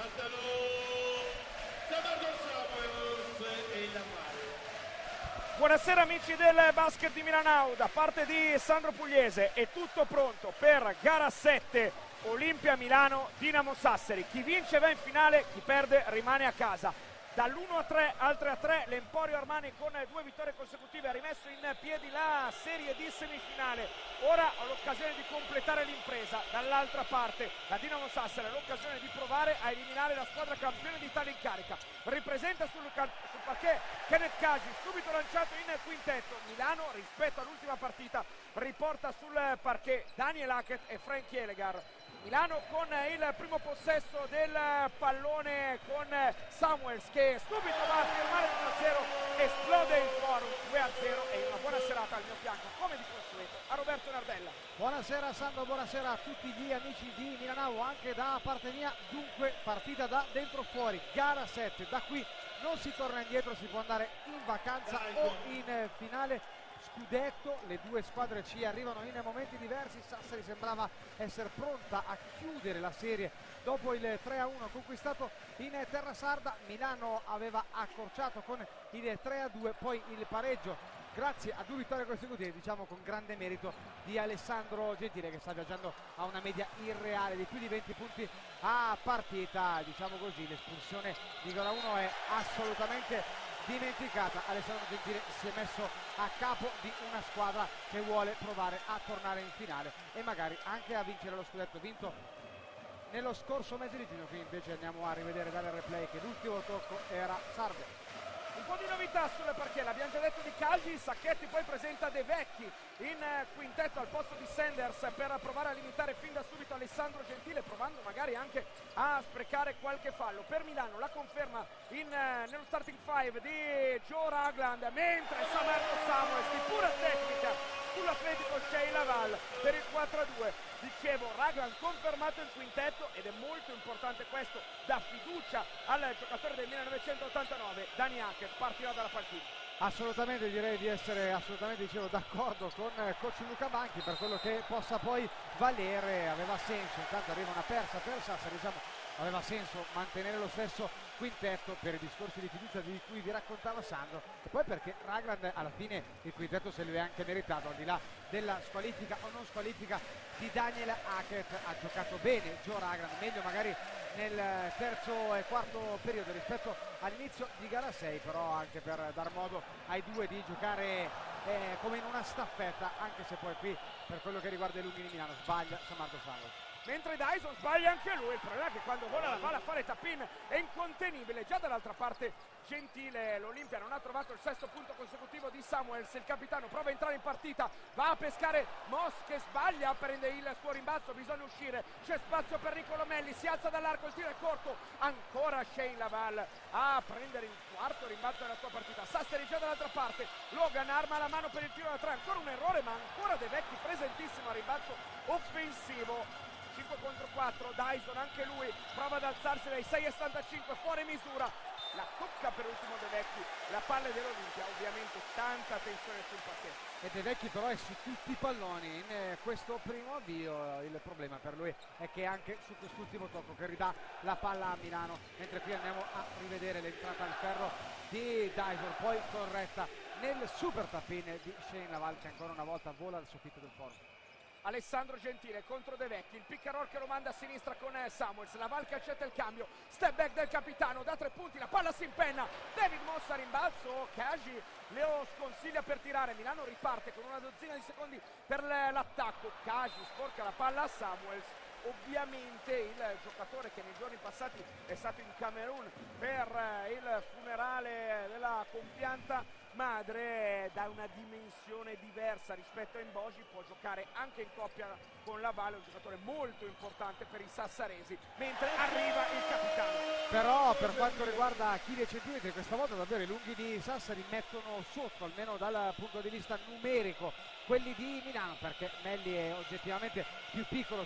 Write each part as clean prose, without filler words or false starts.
Buonasera amici del basket di Milanau, da parte di Sandro Pugliese è tutto pronto per gara 7 Olimpia Milano Dinamo Sassari. Chi vince va in finale, chi perde rimane a casa. Dall'1-3 al 3-3 l'Emporio Armani con 2 vittorie consecutive ha rimesso in piedi la serie di semifinale. Ora ha l'occasione di completare l'impresa. Dall'altra parte la Dinamo Sassari ha l'occasione di provare a eliminare la squadra campione d'Italia in carica. Ripresenta sul parquet Kenneth Kaji, subito lanciato in quintetto. Milano rispetto all'ultima partita riporta sul parquet Daniel Hackett e Frank Elegar. Milano con il primo possesso del pallone con Samuels che subito va a firmare 1-0, esplode il forum 2-0 e una buona serata al mio fianco come di consueto a Roberto Nardella. Buonasera Sandro, buonasera a tutti gli amici di Milanau, anche da parte mia. Dunque partita da dentro fuori, gara 7, da qui non si torna indietro, si può andare in vacanza o in finale scudetto. Le due squadre ci arrivano in momenti diversi. Sassari sembrava essere pronta a chiudere la serie dopo il 3-1 conquistato in terra sarda. Milano aveva accorciato con il 3-2, poi il pareggio grazie a 2 vittorie consecutive, diciamo con grande merito di Alessandro Gentile, che sta viaggiando a una media irreale di più di 20 punti a partita. Diciamo così, l'espulsione di gara 1 è assolutamente dimenticata. Alessandro Gentile si è messo a capo di una squadra che vuole provare a tornare in finale e magari anche a vincere lo scudetto vinto nello scorso mese di giugno. Qui invece andiamo a rivedere dal replay che l'ultimo tocco era Sardo. Un po' di novità sulle parquet, l'abbiamo già detto di Calgi. Sacchetti poi presenta De Vecchi in quintetto al posto di Sanders per provare a limitare fin da subito Alessandro Gentile, provando magari anche a sprecare qualche fallo. Per Milano la conferma nello starting 5 di Joe Ragland, mentre Samarco Samuels di pura tecnica sull'Atletico Shea Laval per il 4-2. Dicevo, Ragland confermato in quintetto ed è molto importante questo, dà fiducia al giocatore del 1989, Dani Hackett, partirà dalla panchina. Assolutamente, direi di essere d'accordo con coach Luca Banchi per quello che possa poi valere. Aveva senso, intanto arriva una persa per Sassari, diciamo aveva senso mantenere lo stesso quintetto per i discorsi di fiducia di cui vi raccontava Sandro, e poi perché Ragland alla fine il quintetto se lo è anche meritato, al di là della squalifica o non squalifica di Daniel Hackett. Ha giocato bene Joe Ragland, meglio magari nel terzo e quarto periodo rispetto all'inizio di gara 6, però anche per dar modo ai due di giocare come in una staffetta, anche se poi qui per quello che riguarda i lunghi di Milano sbaglia Samarco Samuels. Mentre Dyson sbaglia anche lui, il problema è che quando vola la palla a fare tap-in è incontenibile. Già dall'altra parte Gentile, l'Olimpia non ha trovato il 6° punto consecutivo di Samuels, il capitano prova a entrare in partita, va a pescare Moss che sbaglia, prende il suo rimbalzo, bisogna uscire, c'è spazio per Niccolo Melli, si alza dall'arco, il tiro è corto, ancora Shea Laval a prendere il 4° rimbalzo della sua partita. Sassari già dall'altra parte, Logan arma la mano per il tiro da 3, ancora un errore ma ancora De Vecchi presentissimo a rimbalzo offensivo. 5 contro 4, Dyson anche lui prova ad alzarsi dai 6,75 fuori misura, la tocca per ultimo De Vecchi, la palla dell'Olimpia, ovviamente tanta tensione sul parquet. E De Vecchi però è su tutti i palloni in questo primo avvio. Il problema per lui è che anche su quest'ultimo tocco che ridà la palla a Milano, mentre qui andiamo a rivedere l'entrata al ferro di Dyson, poi corretta nel super tap-in di Shea Laval che ancora una volta vola al soffitto del forum. Alessandro Gentile contro De Vecchi, il pick and roll che lo manda a sinistra con Samuels, Laval che accetta il cambio, step back del capitano, da 3 punti, la palla si impenna, David Moss a rimbalzo, Kaji lo sconsiglia per tirare, Milano riparte con una dozzina di secondi per l'attacco, Kaji sporca la palla a Samuels. Ovviamente il giocatore che nei giorni passati è stato in Camerun per il funerale della compianta madre, da una dimensione diversa rispetto a Imbogi, può giocare anche in coppia con Laval, un giocatore molto importante per i sassaresi, mentre arriva il capitano. Però per quanto riguarda chili e centimetri, questa volta davvero i lunghi di Sassari mettono sotto, almeno dal punto di vista numerico, quelli di Milano, perché Melli è oggettivamente più piccolo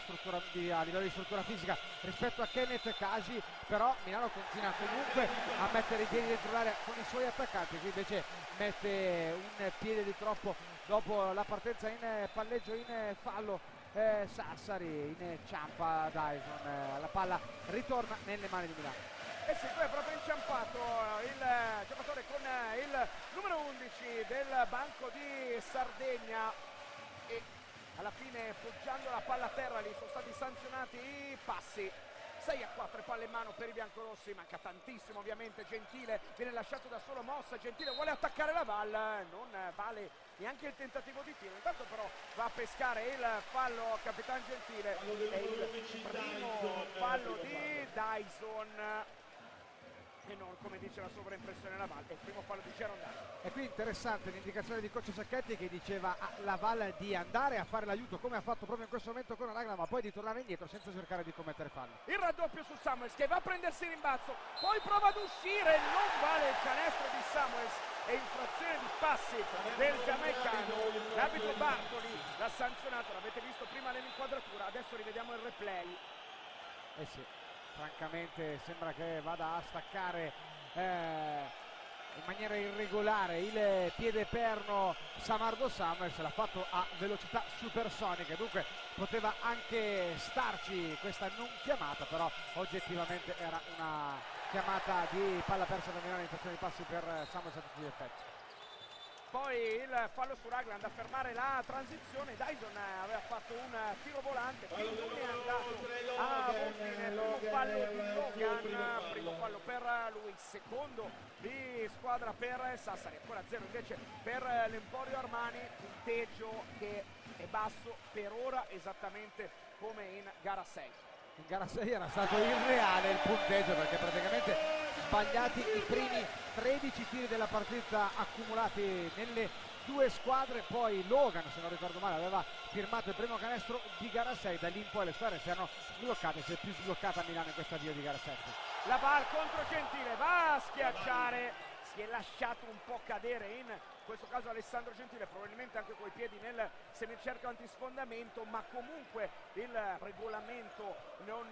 a livello di struttura fisica rispetto a Kenneth Kaji, però Milano continua comunque a mettere i piedi dentro l'area con i suoi attaccanti, qui invece mette un piede di troppo dopo la partenza in palleggio in fallo Sassari, inciampa Dyson, la palla ritorna nelle mani di Milano. E sì, qui è proprio inciampato il giocatore con il numero 11 del banco di Sardegna e alla fine poggiando la palla a terra lì sono stati sanzionati i passi. 6-4 palle in mano per i biancorossi, manca tantissimo ovviamente. Gentile viene lasciato da solo, mossa, Gentile vuole attaccare la Val, non vale neanche il tentativo di tiro, intanto però va a pescare il fallo Capitan Gentile, è il primo fallo di Dyson e non, come dice la sovraimpressione la Val, è il primo fallo di Geron Dyson. E qui interessante l'indicazione di coach Sacchetti che diceva alla Val di andare a fare l'aiuto come ha fatto proprio in questo momento con Ragland, ma poi di tornare indietro senza cercare di commettere fallo. Il raddoppio su Samuels che va a prendersi il rimbalzo, poi prova ad uscire, non vale il canestro di Samuels e infrazione di passi del giamaicano. L'arbitro Bartoli l'ha sanzionato, l'avete visto prima nell'inquadratura, adesso rivediamo il replay. Eh sì, francamente sembra che vada a staccare in maniera irregolare il piede perno Samardo Samuels, l'ha fatto a velocità supersonica, dunque poteva anche starci questa non chiamata, però oggettivamente era una chiamata di palla persa da Milano in infrazione di passi per Samuels a tutti gli effetti. Poi il fallo su Ragland a fermare la transizione. Dyson aveva fatto un tiro volante, quindi non è andato a voti nel primo fallo di Logan, primo fallo per lui, secondo di squadra per Sassari, ancora 0 invece per l'Emporio Armani, punteggio che è basso per ora esattamente come in gara 6. In gara 6 era stato irreale il punteggio perché praticamente sbagliati i primi 13 tiri della partita accumulati nelle due squadre, poi Logan, se non ricordo male, aveva firmato il primo canestro di gara 6, da lì in poi le squadre si erano sbloccate, si è più sbloccata Milano in questa avvio di gara 7. La Val contro Gentile, va a schiacciare, si è lasciato un po' cadere in questo caso Alessandro Gentile, probabilmente anche coi piedi nel semicerchio antisfondamento, ma comunque il regolamento non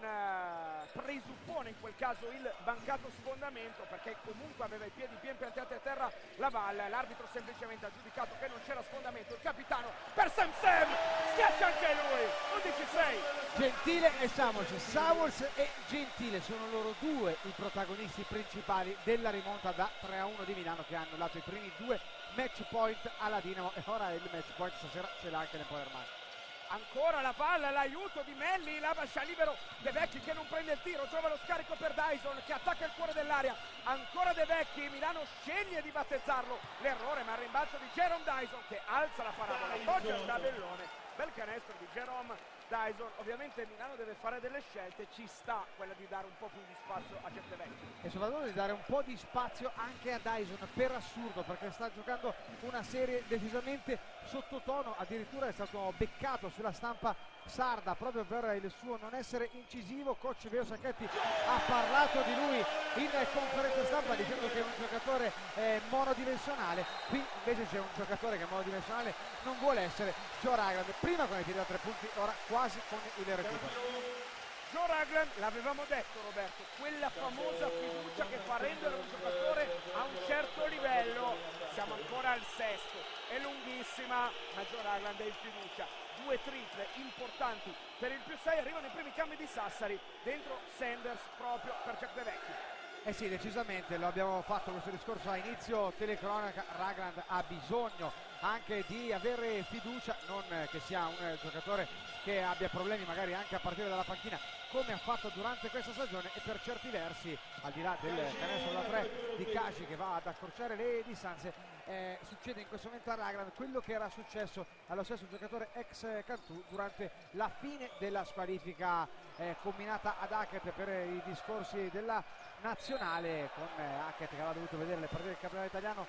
presuppone in quel caso il mancato sfondamento, perché comunque aveva i piedi ben piantati a terra la Val. L'arbitro semplicemente ha giudicato che non c'era sfondamento, il capitano per Sam schiaccia anche lui. 11-6 Gentile e Samuels e Gentile sono loro due i protagonisti principali della rimonta da 3-1 di Milano, che hanno dato i primi due match point alla Dinamo e ora il match point stasera ce l'ha anche l'Emporio Armani. Ancora la palla, l'aiuto di Melli, la lascia libero De Vecchi che non prende il tiro, trova lo scarico per Dyson che attacca il cuore dell'area, ancora De Vecchi, Milano sceglie di battezzarlo, l'errore ma il rimbalzo di Jerome Dyson che alza la parabola, appoggia il tabellone, bel canestro di Jerome Dyson. Ovviamente Milano deve fare delle scelte, ci sta quella di dare un po' più di spazio a Jeff De Vecchi e soprattutto di dare un po' di spazio anche a Dyson, per assurdo, perché sta giocando una serie decisamente sottotono, addirittura è stato beccato sulla stampa sarda proprio per il suo non essere incisivo. Coach Veo Sacchetti ha parlato di lui in conferenza stampa dicendo che è un giocatore monodimensionale, qui invece c'è un giocatore che monodimensionale non vuole essere, Joe Ragland, prima con i tiri da 3 punti, ora quasi con il recupero. Joe Ragland, l'avevamo detto Roberto, quella famosa fiducia che fa rendere un giocatore a un certo livello, siamo ancora al sesto, è lunghissima, ma Joe Ragland è in fiducia, 2 triple importanti per il +6, arrivano i primi cambi di Sassari, dentro Sanders proprio per Jack De Vecchi. Eh sì, decisamente, lo abbiamo fatto questo discorso a inizio telecronaca, Ragland ha bisogno anche di avere fiducia, non che sia un giocatore che abbia problemi magari anche a partire dalla panchina come ha fatto durante questa stagione, e per certi versi, al di là del canestro da 3 di Kaji che va ad accorciare le distanze, succede in questo momento a Ragland quello che era successo allo stesso giocatore ex Cantù durante la fine della squalifica combinata ad Hackett per i discorsi della nazionale, con Hackett che aveva dovuto vedere le partite del campionato italiano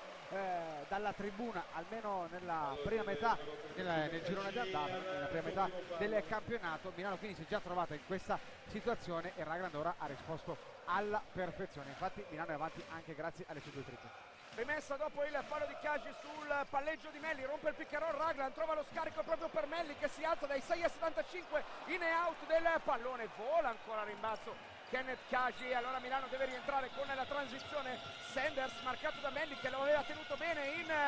dalla tribuna almeno nella prima metà nel girone di andata, nella prima metà del campionato. Milano quindi si è già trovata in questa situazione e Ragland ora ha risposto alla perfezione, infatti Milano è avanti anche grazie alle sue 2 triple. Rimessa dopo il fallo di Kaji sul palleggio di Melli, rompe il pick and roll, Ragland trova lo scarico proprio per Melli che si alza dai 6,75 in e out del pallone, vola ancora a rimbalzo Kenneth Kaji, allora Milano deve rientrare con la transizione, Sanders marcato da Melli che lo aveva tenuto bene in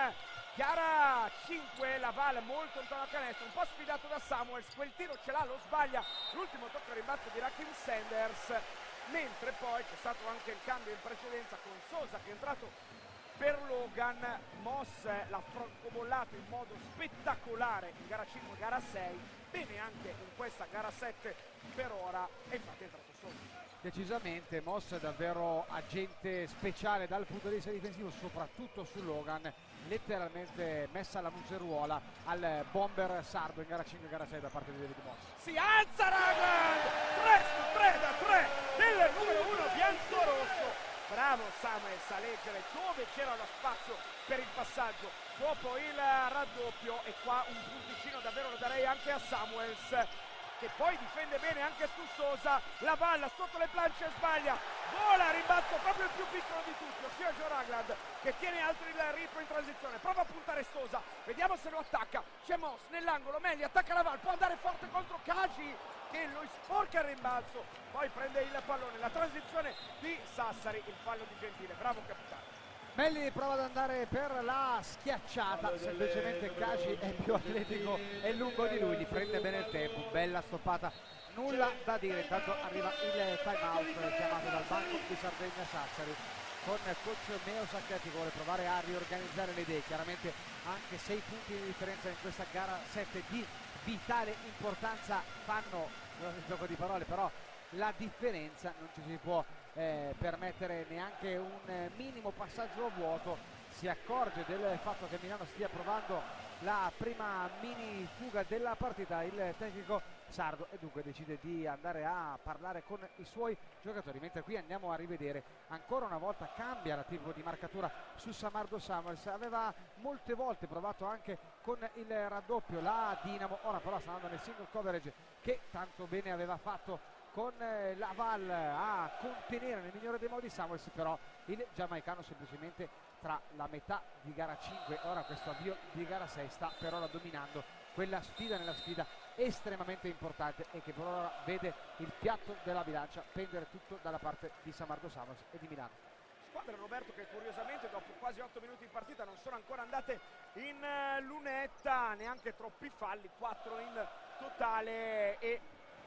Gara 5, la Val molto lontano dal canestro, un po' sfidato da Samuels, quel tiro ce l'ha, lo sbaglia, l'ultimo tocco rimbalzo di Rakim Sanders, mentre poi c'è stato anche il cambio in precedenza con Sosa che è entrato per Logan. Moss l'ha francobollato in modo spettacolare in gara 5, gara 6, bene anche in questa gara 7 per ora, e infatti è entrato Sosa. Decisamente Moss è davvero agente speciale dal punto di vista difensivo, soprattutto su Logan, letteralmente messa alla museruola al bomber sardo in gara 5 e gara 6 da parte di David Moss. Si alza Ragland, 3 su 3 da 3 del numero 1 biancorosso. Bravo Samuels a leggere dove c'era lo spazio per il passaggio dopo il raddoppio, e qua un punticino davvero lo darei anche a Samuels, che poi difende bene anche su Sosa. La palla sotto le planche sbaglia, vola, rimbalzo proprio il più piccolo di tutti, ossia Joe Ragland, che tiene alto il ritmo in transizione, prova a puntare Sosa, vediamo se lo attacca, c'è Moss nell'angolo, Melli attacca la Val, può andare forte contro Kaji che lo sporca il rimbalzo, poi prende il pallone, la transizione di Sassari, il fallo di Gentile, bravo capitano. Melli prova ad andare per la schiacciata, semplicemente Kaji è più atletico e lungo di lui, gli prende bene il tempo, bella stoppata, nulla da dire. Intanto arriva il time out chiamato dal banco di Sardegna Sassari, con coach Meo Sacchetti che vuole provare a riorganizzare le idee. Chiaramente anche 6 punti di differenza in questa gara 7 di vitale importanza fanno, il gioco di parole, però la differenza non ci si può permettere neanche un minimo passaggio a vuoto. Si accorge del fatto che Milano stia provando la prima mini fuga della partita il tecnico sardo, e dunque decide di andare a parlare con i suoi giocatori, mentre qui andiamo a rivedere ancora una volta, cambia la tipo di marcatura su Samardo Samuels. Aveva molte volte provato anche con il raddoppio la Dinamo, ora però sta andando nel single coverage che tanto bene aveva fatto con la Val a contenere nel migliore dei modi Samuels, però il giamaicano semplicemente tra la metà di gara 5 e ora questo avvio di gara 6 sta per ora dominando quella sfida nella sfida estremamente importante, e che per ora vede il piatto della bilancia pendere tutto dalla parte di Samardo Samuels e di Milano. Squadra, Roberto, che curiosamente dopo quasi 8 minuti di partita non sono ancora andate in lunetta, neanche troppi falli, 4 in totale, e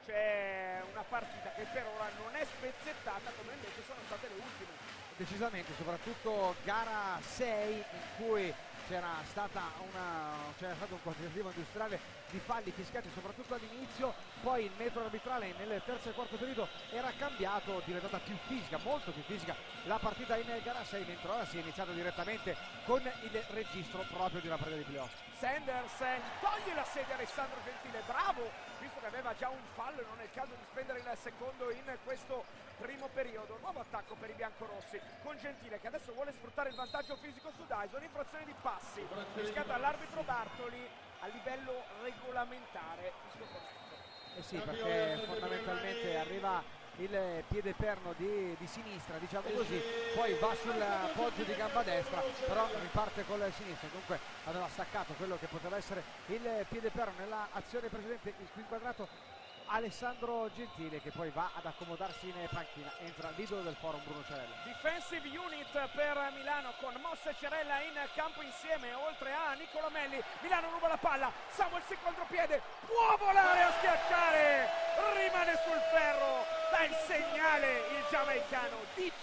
c'è una partita che per ora non è spezzettata come invece sono state le ultime. Decisamente, soprattutto gara 6 in cui c'era stato un quantitativo industriale di falli fischiati soprattutto all'inizio, poi il metro arbitrale nel terzo e quarto periodo era cambiato, diventata più fisica, molto più fisica la partita in gara 6, mentre ora si è iniziato direttamente con il registro proprio di una partita di playoff. Sanders toglie la sedia a Alessandro Gentile, bravo, visto che aveva già un fallo e non è il caso di spendere il secondo in questo primo periodo. Nuovo attacco per i biancorossi con Gentile che adesso vuole sfruttare il vantaggio fisico su Dyson, infrazione di passi fischiata all'arbitro Bartoli a livello regolamentare, fischio corretto. Eh sì, perché fondamentalmente arriva il piede perno di sinistra, diciamo così, poi va sul poggio di gamba destra, però riparte con il sinistro, dunque aveva staccato quello che poteva essere il piede perno nella azione precedente, il inquadrato Alessandro Gentile, che poi va ad accomodarsi in panchina, entra l'idolo del forum Bruno Cerella. Defensive unit per Milano con Moss e Cerella in campo insieme, oltre a Nicola Melli. Milano ruba la palla, Samuels in contropiede, può volare a schiacciare, rimane sul ferro, dà il segnale il giamaicano,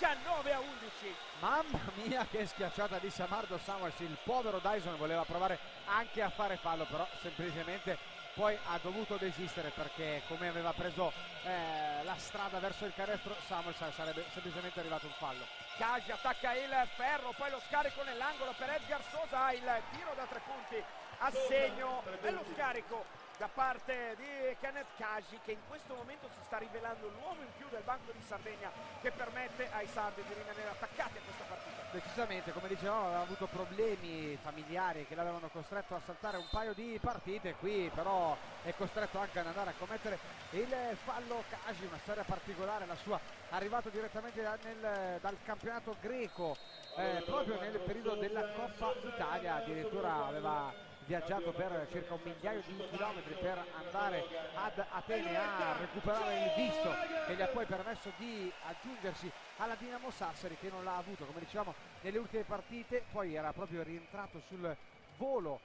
19-11. Mamma mia che schiacciata di Samardo Samuels, il povero Dyson voleva provare anche a fare fallo, però semplicemente poi ha dovuto desistere perché come aveva preso la strada verso il canestro Samuels sarebbe semplicemente arrivato un fallo. Kaji attacca il ferro, poi lo scarico nell'angolo per Edgar Sosa, il tiro da 3 punti a segno dello scarico da parte di Kenneth Kaji, che in questo momento si sta rivelando l'uomo in più del banco di Sardegna, che permette ai sardi di rimanere attaccati a questa partita. Decisamente, come dicevamo, aveva avuto problemi familiari che l'avevano costretto a saltare un paio di partite, qui però è costretto anche ad andare a commettere il fallo. Kaji, una storia particolare, la sua, arrivato direttamente dal campionato greco, proprio nel periodo della Coppa Italia, addirittura aveva viaggiato per circa 1 migliaio di chilometri per andare ad Atene a recuperare il visto che gli ha poi permesso di aggiungersi alla Dinamo Sassari, che non l'ha avuto, come dicevamo, nelle ultime partite. Poi era proprio rientrato sul volo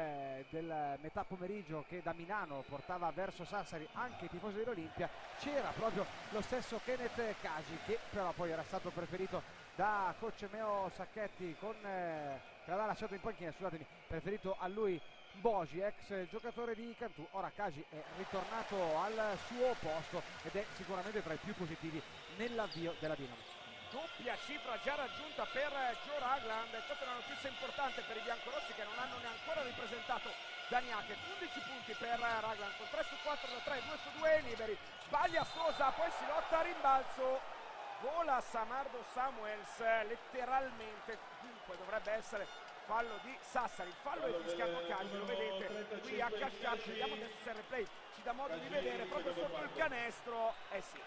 del metà pomeriggio che da Milano portava verso Sassari anche i tifosi dell'Olimpia, c'era proprio lo stesso Kenneth Kaji, che però poi era stato preferito da coach Meo Sacchetti che l'aveva lasciato in panchina, scusatemi, preferito a lui Bogi, ex giocatore di Cantù. Ora Kaji è ritornato al suo posto ed è sicuramente tra i più positivi nell'avvio della Dinamo. Doppia cifra già raggiunta per Joe Ragland, e questa è una notizia importante per i biancorossi che non hanno neanche ripresentato Dani Hackett. 11 punti per Ragland con 3 su 4 da 3, 2 su 2 liberi, sbaglia Sosa, poi si lotta a rimbalzo, vola Samardo Samuels letteralmente, dunque dovrebbe essere fallo di Sassari. Il fallo è fischiato a Kaji, lo vedete qui a Casciarci, vediamo adesso se il replay ci dà modo di vedere proprio sotto il canestro. Sì,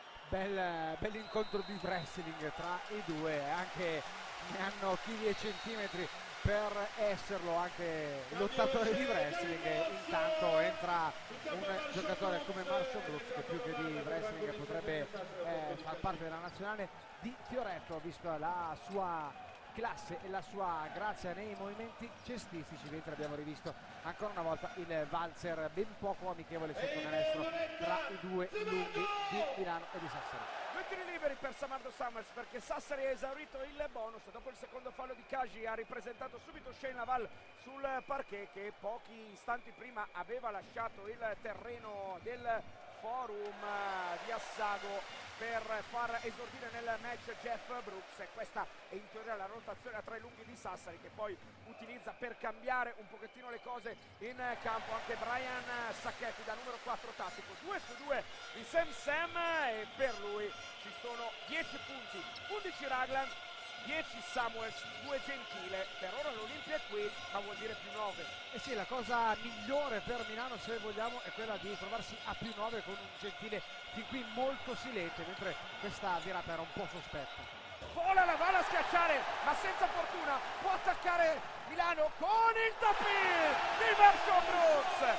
bell'incontro di wrestling tra i due, anche ne hanno chili e centimetri per esserlo anche lottatore di wrestling. Intanto entra un giocatore come Marshall Brooks, che più che di wrestling potrebbe far parte della nazionale di Fioretto, vista la sua classe e la sua grazia nei movimenti cestistici, mentre abbiamo rivisto ancora una volta il valzer ben poco amichevole sotto canestro tra i due lunghi di Milano e di Sassari. Due tiri liberi per Samardo Samuels, perché Sassari ha esaurito il bonus. Dopo il secondo fallo di Kaji ha ripresentato subito Shane Laval sul parquet, che pochi istanti prima aveva lasciato il terreno del forum di Assago per far esordire nel match Jeff Brooks, e questa è in teoria la rotazione a tre lunghi di Sassari, che poi utilizza per cambiare un pochettino le cose in campo anche Brian Sacchetti da numero 4 tattico. 2 su 2 di Sam, e per lui ci sono 10 punti, 11 Ragland, 10 Samuels, 2 Gentile. Per ora l'Olimpia è qui, ma vuol dire più 9. E sì, la cosa migliore per Milano, se vogliamo, è quella di trovarsi a più 9 con un Gentile fin qui molto silente, mentre questa virata era un po' sospetta. Vola la Val a schiacciare, ma senza fortuna, può attaccare Milano con il tap-in di Marshall Brooks,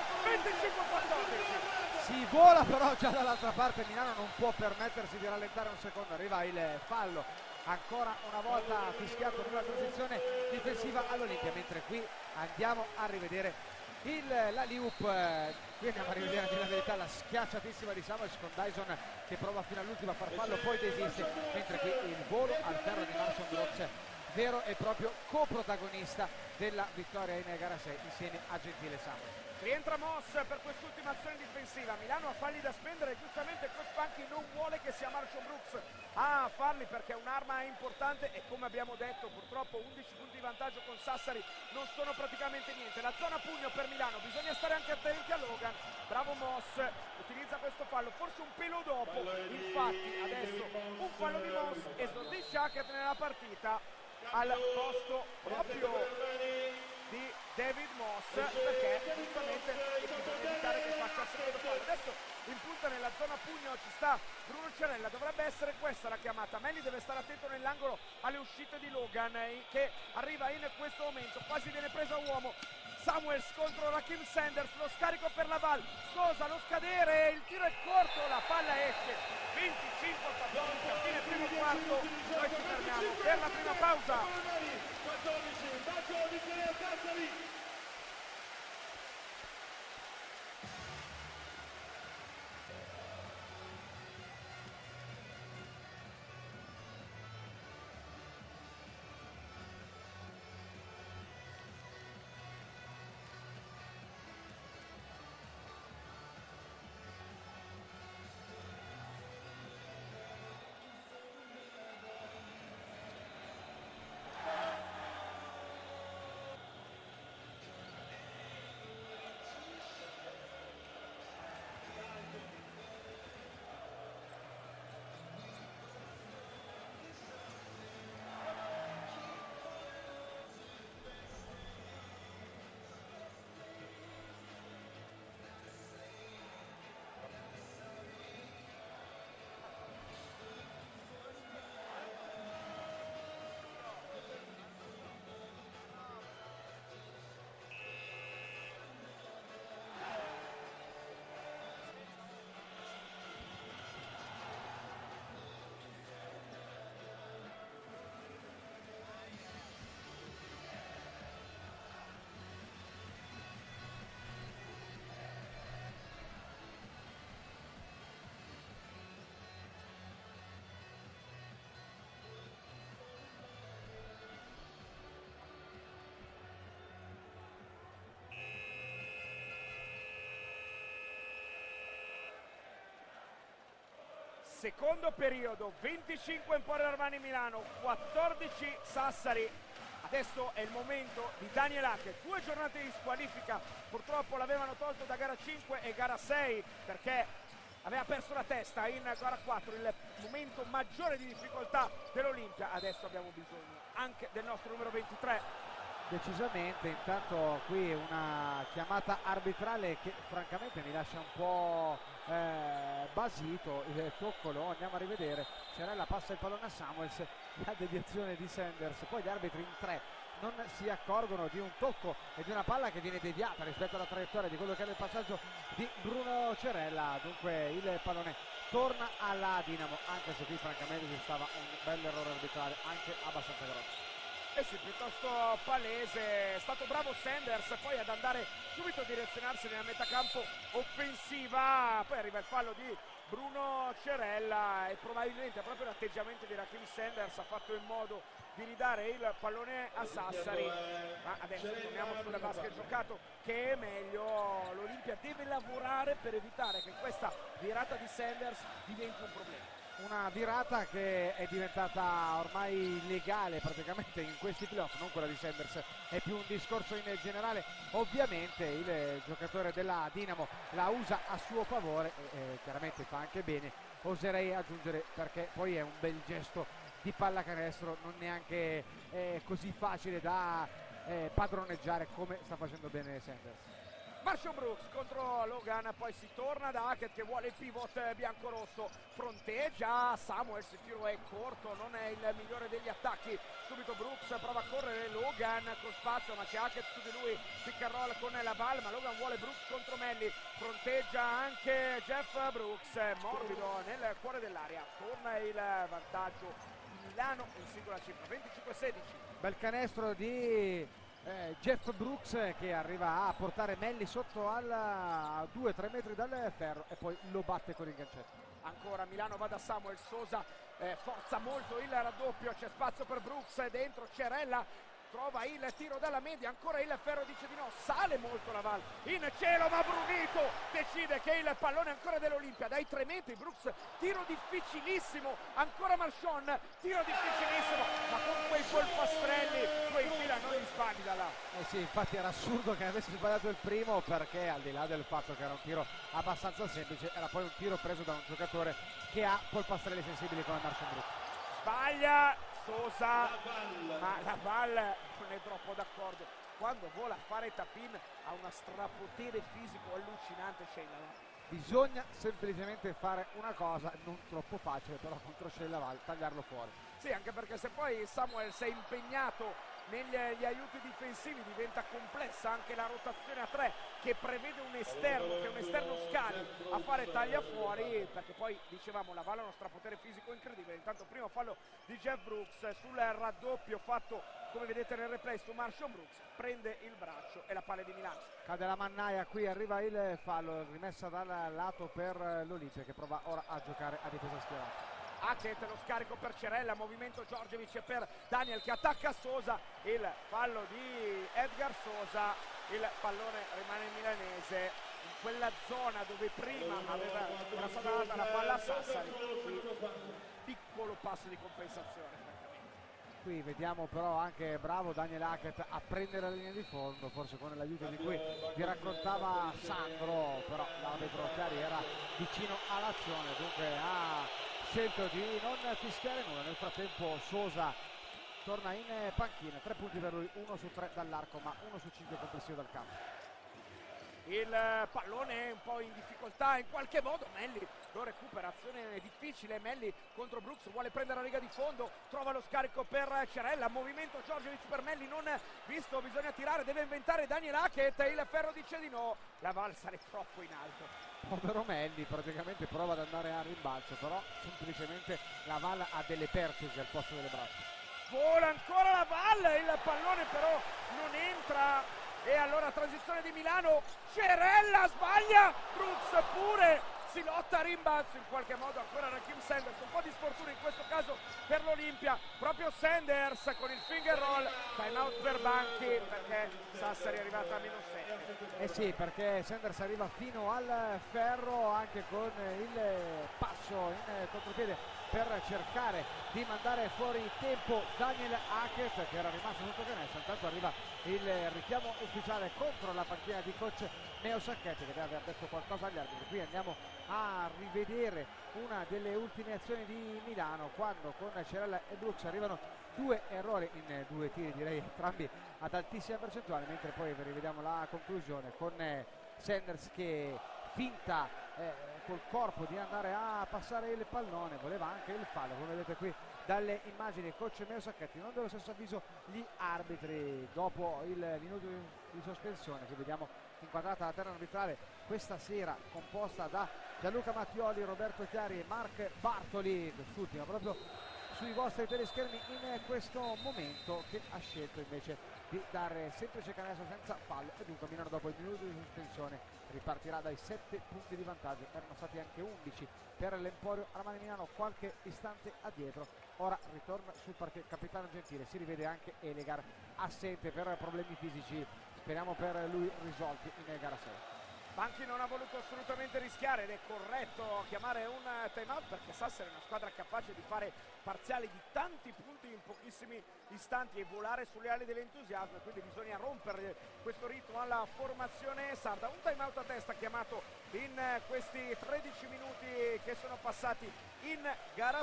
25-14. Si vola però già dall'altra parte, Milano non può permettersi di rallentare un secondo, arriva il fallo ancora una volta fischiato nella transizione difensiva all'Olimpia, mentre qui andiamo a rivedere l'alley-oop. Qui andiamo a rivedere nella verità la schiacciatissima di Samuels con Dyson che prova fino all'ultimo a far fallo, poi desiste, mentre qui il volo al ferro di Marshall Brooks, vero e proprio coprotagonista della vittoria in gara 6 insieme a Gentile Samuels. Rientra Moss per quest'ultima azione difensiva. Milano ha falli da spendere, giustamente il coach Panchi non vuole che sia Marshall Brooks a farli, perché è un'arma importante, e come abbiamo detto purtroppo 11 punti di vantaggio con Sassari non sono praticamente niente. La zona pugno per Milano, bisogna stare anche attenti a Logan. Bravo Moss, utilizza questo fallo forse un pelo dopo, infatti adesso un fallo di Moss, esordisce Hackett nella partita al posto proprio di David Moss, perché giustamente bisogna evitare che faccia il secondo fallo. Adesso in punta nella zona pugno ci sta Bruno Cianella, dovrebbe essere questa la chiamata. Melli deve stare attento nell'angolo alle uscite di Logan, che arriva in questo momento, quasi viene preso a uomo. Samuels contro Rakim Sanders, lo scarico per Laval, Sosa, lo scadere, il tiro è corto, la palla esce, 25-14 a fine primo quarto. Noi ci fermiamo per la prima pausa. secondo periodo, 25 Emporio Armani Milano, 14 Sassari. Adesso è il momento di Daniel Hackett, 2 giornate di squalifica, purtroppo l'avevano tolto da gara 5 e gara 6 perché aveva perso la testa in gara 4, il momento maggiore di difficoltà dell'Olimpia. Adesso abbiamo bisogno anche del nostro numero 23. Decisamente. Intanto qui una chiamata arbitrale che francamente mi lascia un po' basito. Il tocco lo andiamo a rivedere. Cerella passa il pallone a Samuels, la deviazione di Sanders, poi gli arbitri in 3 non si accorgono di un tocco e di una palla che viene deviata rispetto alla traiettoria di quello che era il passaggio di Bruno Cerella. Dunque il pallone torna alla Dinamo, anche se qui francamente ci stava un bel errore arbitrale anche abbastanza grosso. Eh sì, piuttosto palese. È stato bravo Sanders poi ad andare subito a direzionarsi nella metacampo offensiva, poi arriva il fallo di Bruno Cerella e probabilmente proprio l'atteggiamento di Rakim Sanders ha fatto in modo di ridare il pallone a Sassari. Ma adesso torniamo sul basket giocato, che è meglio. L'Olimpia deve lavorare per evitare che questa virata di Sanders diventi un problema. Una virata che è diventata ormai legale praticamente in questi playoff, non quella di Sanders, è più un discorso in generale. Ovviamente il giocatore della Dinamo la usa a suo favore e chiaramente fa anche bene, oserei aggiungere, perché poi è un bel gesto di pallacanestro, non neanche così facile da padroneggiare come sta facendo bene Sanders. Marshall Brooks contro Logan, poi si torna da Hackett che vuole il pivot biancorosso, fronteggia Samuels, il tiro è corto, non è il migliore degli attacchi. Subito Brooks prova a correre, Logan con spazio ma c'è Hackett su di lui, pick and roll con la Val, ma Logan vuole Brooks contro Melli, fronteggia anche Jeff Brooks, morbido nel cuore dell'area. Torna il vantaggio di Milano in singola cifra, 25-16. Bel canestro di Jeff Brooks che arriva a portare Melli sotto a 2-3 metri dal ferro e poi lo batte con il gancetto. Ancora Milano va da Samuel, Sosa forza molto il raddoppio, c'è spazio per Brooks, dentro Cerella trova il tiro dalla media, ancora il ferro dice di no, sale molto la Val in cielo, ma Brunito decide che il pallone ancora dell'Olimpia dai 3 metri. Brooks, tiro difficilissimo, ancora Marchon, tiro difficilissimo, ma con quei polpastrelli quei fila non li sbagli da là. Sì, infatti era assurdo che avesse sbagliato il primo, perché al di là del fatto che era un tiro abbastanza semplice, era poi un tiro preso da un giocatore che ha polpastrelli sensibili come Marchon Brooks. Sbaglia Sosa, ma la Val non è troppo d'accordo. Quando vola a fare tap-in ha una strapotere fisico allucinante Shane Laval. Bisogna semplicemente fare una cosa, non troppo facile però contro Shane Laval, tagliarlo fuori. Sì, anche perché se poi Samuel si è impegnato negli aiuti difensivi diventa complessa anche la rotazione a 3 che prevede un esterno, che è un esterno Scali a fare taglia fuori, perché poi dicevamo la Val ha uno strapotere fisico incredibile. Intanto primo fallo di Jeff Brooks sul raddoppio fatto come vedete nel replay su Marshall Brooks, prende il braccio e la palla di Milano. Cade la mannaia, qui arriva il fallo, rimessa dal lato per l'Olimpia che prova ora a giocare a difesa schierata. Hackett, lo scarico per Cerella, movimento Giorgevic per Daniel che attacca Sosa, il fallo di Edgar Sosa, il pallone rimane milanese in quella zona dove prima era stata data la palla a Sassari. Qui piccolo passo di compensazione. Qui vediamo però anche bravo Daniel Hackett a prendere la linea di fondo, forse con l'aiuto di cui vi raccontava Sandro, però l'arbitro Chiari era vicino all'azione, dunque ha scelto di non fischiare nulla. Nel frattempo Sosa torna in panchina, 3 punti per lui, 1 su 3 dall'arco ma 1 su 5 complessivo dal campo. Il pallone è un po' in difficoltà, in qualche modo Melli lo recupera, azione difficile, Melli contro Brooks, vuole prendere la riga di fondo, trova lo scarico per Cerella, movimento Giorgevic per Melli, non visto, bisogna tirare, deve inventare Daniel Hackett, il ferro dice di no, la Val sale troppo in alto. Povero Melli, praticamente prova ad andare a rimbalzo, però semplicemente la Val ha delle pertiche al posto delle braccia. Vola ancora la Val, il pallone però non entra. E allora transizione di Milano, Cerella sbaglia, Brooks pure si lotta, rimbalzo in qualche modo ancora Raheem Sanders, un po' di sfortuna in questo caso per l'Olimpia, proprio Sanders con il finger roll, time out per Banchi perché Sassari è arrivata a -7. Sì, perché Sanders arriva fino al ferro anche con il passo in contropiede per cercare di mandare fuori tempo Daniel Hackett, che era rimasto sotto canestro. Intanto arriva il richiamo ufficiale contro la panchina di coach Meo Sacchetti, che deve aver detto qualcosa agli arbitri. Qui andiamo a rivedere una delle ultime azioni di Milano, quando con Cerella e Brooks arrivano due errori in due tiri, direi entrambi ad altissima percentuale, mentre poi rivediamo la conclusione con Sanders che finta col corpo di andare a passare il pallone, voleva anche il fallo, come vedete qui dalle immagini. Coach Meo Sacchetti non dello stesso avviso gli arbitri dopo il minuto di sospensione che vediamo inquadrata la terna arbitrale questa sera, composta da Gianluca Mattioli, Roberto Chiari e Mark Bartoli, quest'ultimo proprio sui vostri teleschermi in questo momento, che ha scelto invece di dare semplice canestro senza fallo, e dunque Milano dopo il minuto di sospensione ripartirà dai 7 punti di vantaggio. Erano stati anche 11 per l'Emporio Armani Milano qualche istante addietro. Ora ritorna sul parquet capitano Gentile, si rivede anche Elegar assente per problemi fisici, speriamo per lui risolti in gara 6. Banchi non ha voluto assolutamente rischiare ed è corretto chiamare un time out, perché Sassari è una squadra capace di fare parziali di tanti punti in pochissimi istanti e volare sulle ali dell'entusiasmo, quindi bisogna rompere questo ritmo alla formazione sarda. Un time out a testa chiamato in questi 13 minuti che sono passati in gara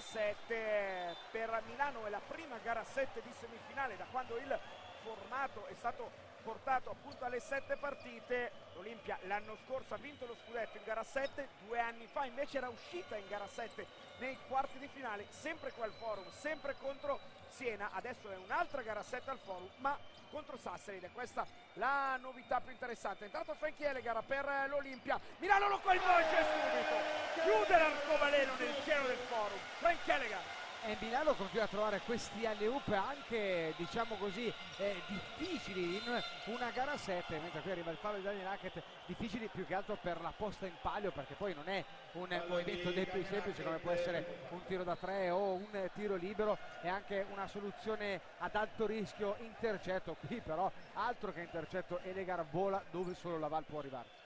7 per Milano. È la prima gara 7 di semifinale da quando il formato è stato portato appunto alle 7 partite. L'Olimpia l'anno scorso ha vinto lo scudetto in gara 7, 2 anni fa invece era uscita in gara 7 nei quarti di finale, sempre qua al Forum, sempre contro Siena. Adesso è un'altra gara 7 al Forum, ma contro Sassari, ed è questa la novità più interessante. Intanto Frankie Elegar per l'Olimpia, Milano lo coinvolge subito, chiude l'arcobaleno nel cielo del Forum. Frankie Elegar. E Milano continua a trovare questi alley-oop anche, diciamo così, difficili in una gara 7, mentre qui arriva il fallo di Daniel Hackett, difficili più che altro per la posta in palio, perché poi non è un movimento dei più semplici come può essere un tiro da 3 o un tiro libero, è anche una soluzione ad alto rischio intercetto. Qui però altro che intercetto, Elegar vola dove solo la Val può arrivare.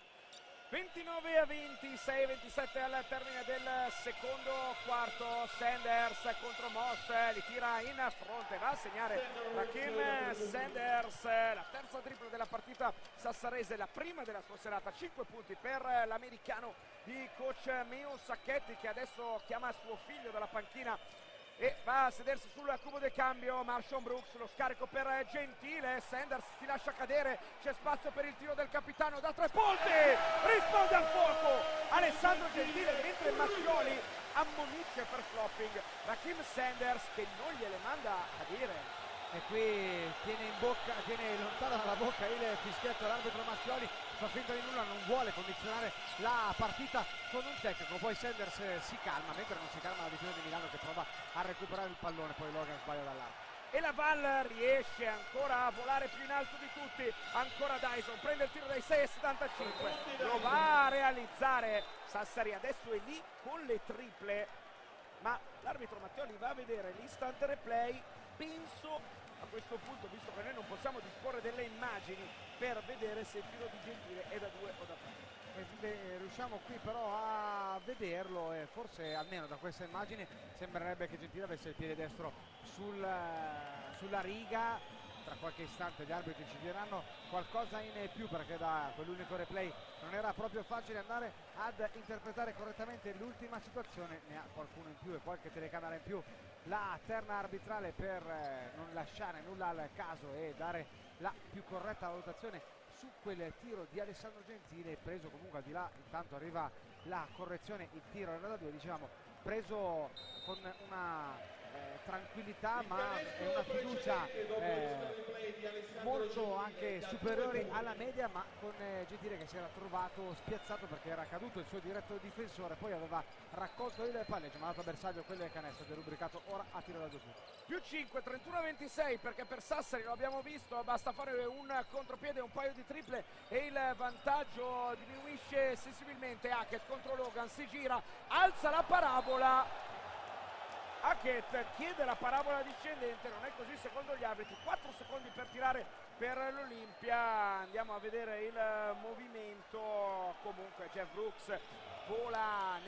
29-26-27 al termine del secondo quarto. Sanders contro Moss, li tira in fronte, va a segnare Raheem Sanders, la terza tripla della partita sassarese, la prima della sua serata. 5 punti per l'americano di coach Meo Sacchetti, che adesso chiama suo figlio dalla panchina e va a sedersi sul cubo del cambio. Marshawn Brooks, lo scarico per Gentile, Sanders si lascia cadere, c'è spazio per il tiro del capitano da 3 punti, risponde al fuoco Alessandro Gentile, mentre Mattioli ammonisce per flopping Raheem Sanders, che non gliele manda a cadere. E qui tiene lontano dalla bocca il fischietto l'arbitro Mattioli, fa finta di nulla, non vuole condizionare la partita con un tecnico. Poi Sanders si calma, mentre non si calma la difesa di Milano, che prova a recuperare il pallone, poi Logan sbaglia dall'arco. E la Val riesce ancora a volare più in alto di tutti, ancora Dyson, prende il tiro dai 6,75, lo va a realizzare. Sassari adesso è lì con le triple, ma l'arbitro Mattioli va a vedere l'instant replay. Penso a questo punto, visto che noi non possiamo disporre delle immagini, per vedere se il tiro di Gentile è da 2 o da 3. Riusciamo qui però a vederlo, e forse almeno da questa immagine sembrerebbe che Gentile avesse il piede destro sulla riga. Tra qualche istante gli arbitri ci diranno qualcosa in più, perché da quell'unico replay non era proprio facile andare ad interpretare correttamente l'ultima situazione. Ne ha qualcuno in più e qualche telecamera in più la terna arbitrale per non lasciare nulla al caso e dare la più corretta valutazione su quel tiro di Alessandro Gentile, preso comunque al di là. Intanto arriva la correzione, il tiro era da 2, dicevamo, preso con una tranquillità, ma è una fiducia molto anche superiore alla media, ma con Gentile che si era trovato spiazzato perché era caduto il suo diretto difensore, poi aveva raccolto il palleggio, ma dato a bersaglio quello del canestro, derubricato ora a tiro da 2 punti. Più 5, 31-26, perché per Sassari lo abbiamo visto, basta fare un contropiede e un paio di triple e il vantaggio diminuisce sensibilmente. Hackett contro Logan, si gira, alza la parabola. Hackett chiede la parabola discendente, non è così secondo gli arbitri. 4 secondi per tirare per l'Olimpia. Andiamo a vedere il movimento. Comunque Jeff Brooks vola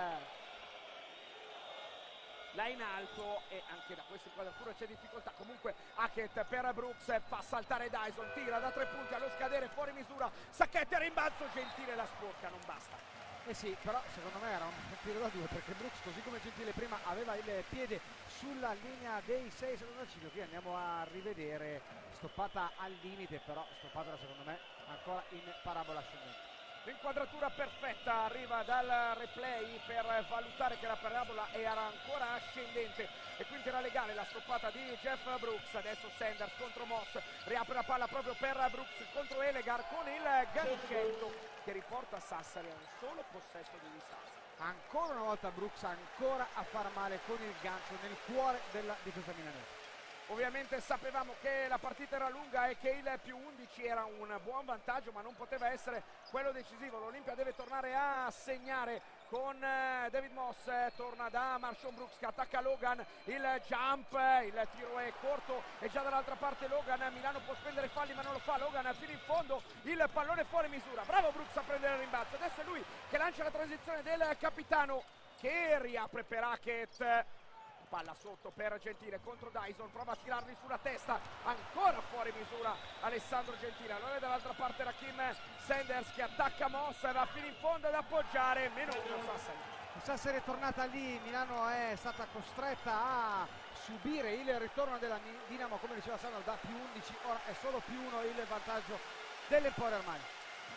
là in alto e anche da questa inquadratura c'è difficoltà. Comunque Hackett per Brooks, fa saltare Dyson, tira da 3 punti allo scadere, fuori misura. Sacchetti a rimbalzo, Gentile la sporca, non basta. Eh sì, però secondo me era un tiro da 2, perché Brooks, così come Gentile prima, aveva il piede sulla linea dei 6 secondi al ciclo. Qui andiamo a rivedere, stoppata al limite, però stoppata secondo me ancora in parabola ascendente. L'inquadratura perfetta arriva dal replay per valutare che la parabola era ancora ascendente e quindi era legale la stoppata di Jeff Brooks. Adesso Sanders contro Moss, riapre la palla proprio per Brooks contro Elegar con il gancetto che riporta Sassari a un solo possesso di distanza. Ancora una volta Brooks ancora a far male con il gancio nel cuore della difesa milanese. Ovviamente sapevamo che la partita era lunga e che il più 11 era un buon vantaggio, ma non poteva essere quello decisivo. L'Olimpia deve tornare a segnare con David Moss, torna da Marshawn Brooks che attacca Logan, il jump, il tiro è corto e già dall'altra parte Logan. Milano può spendere falli ma non lo fa, Logan fino in fondo, il pallone fuori misura. Bravo Brooks a prendere il rimbalzo, adesso è lui che lancia la transizione del capitano che riapre per Hackett. Palla sotto per Gentile contro Dyson, prova a tirarli sulla testa, ancora fuori misura Alessandro Gentile. Allora dall'altra parte Rakim Sanders che attacca Moss e va fino in fondo ad appoggiare, meno uno Sassari. Sassari è tornata lì, Milano è stata costretta a subire il ritorno della Dinamo, come diceva Sandro, da più 11, ora è solo più 1 il vantaggio dell'Emporio Armani.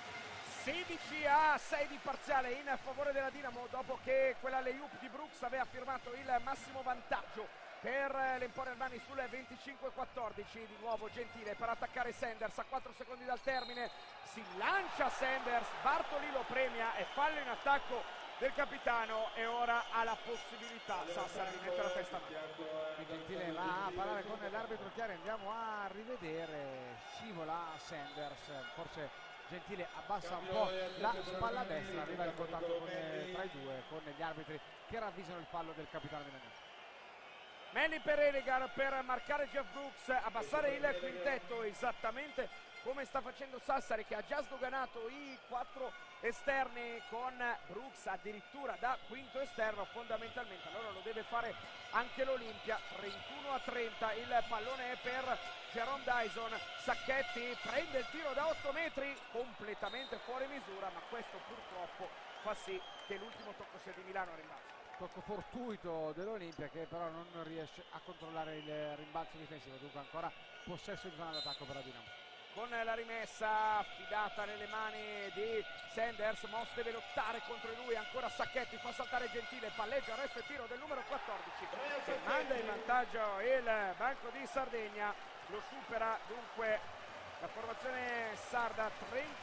16-6 di parziale in favore della Dinamo dopo che quella layup di Brooks aveva firmato il massimo vantaggio per l'Emporio Armani sul 25-14. Di nuovo Gentile per attaccare Sanders a 4 secondi dal termine, si lancia Sanders, Bartoli lo premia e fallo in attacco del capitano e ora ha la possibilità Sassari di mettere la testa a Gentile va a parlare con l'arbitro Chiari, andiamo a rivedere, scivola Sanders, forse Gentile abbassa un po' la spalla destra, arriva in contatto tra i due con gli arbitri che ravvisano il fallo del capitano milanese. Manny per Elegar per marcare Jeff Brooks, abbassare il quintetto esattamente come sta facendo Sassari, che ha già sdoganato i 4 esterni con Brooks addirittura da quinto esterno fondamentalmente. Allora lo deve fare anche l'Olimpia. 31-30, il pallone è per Jerome Dyson. Sacchetti prende il tiro da 8 metri, completamente fuori misura, ma questo purtroppo fa sì che l'ultimo tocco sia di Milano a rimbalzo. Tocco fortuito dell'Olimpia che però non riesce a controllare il rimbalzo difensivo, dunque ancora possesso di zona d'attacco per la Dinamo. Con la rimessa affidata nelle mani di Sanders, Moss deve lottare contro lui, ancora Sacchetti, fa saltare Gentile, palleggia, resto e tiro del numero 14 che manda in vantaggio il Banco di Sardegna, lo supera dunque la formazione sarda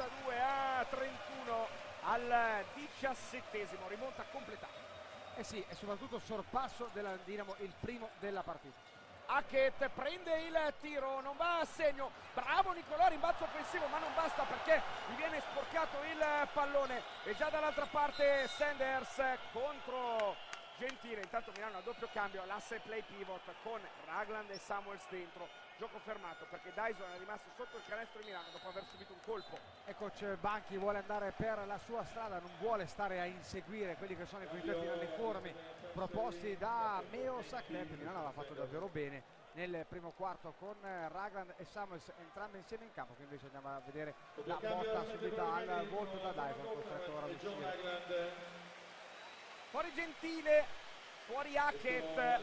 32-31 al 17esimo, rimonta completata. Eh sì, e soprattutto sorpasso della Dinamo, il primo della partita. Hackett prende il tiro, non va a segno, bravo Nicolò, rimbalzo offensivo ma non basta perché gli viene sporcato il pallone e già dall'altra parte Sanders contro Gentile. Intanto Milano a doppio cambio, l'asse play pivot con Ragland e Samuels dentro, gioco fermato perché Dyson è rimasto sotto il canestro di Milano dopo aver subito un colpo. E coach Banchi vuole andare per la sua strada, non vuole stare a inseguire quelli che sono i quintetti uniformi proposti da Meo Sacchetti. Milano aveva fatto davvero bene nel primo quarto con Ragland e Samuels entrambi insieme in campo, che invece andiamo a vedere la botta subita al volto da Dyson, costretto ora ad uscire. Fuori Gentile, fuori Hackett.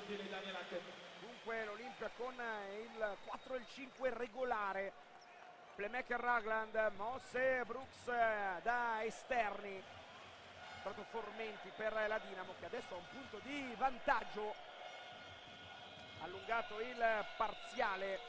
Dunque l'Olimpia con il 4 e il 5 regolare. Playmaker Ragland, Moss e Brooks da esterni. Stato Formenti per la Dinamo che adesso ha un punto di vantaggio. allungato il parziale.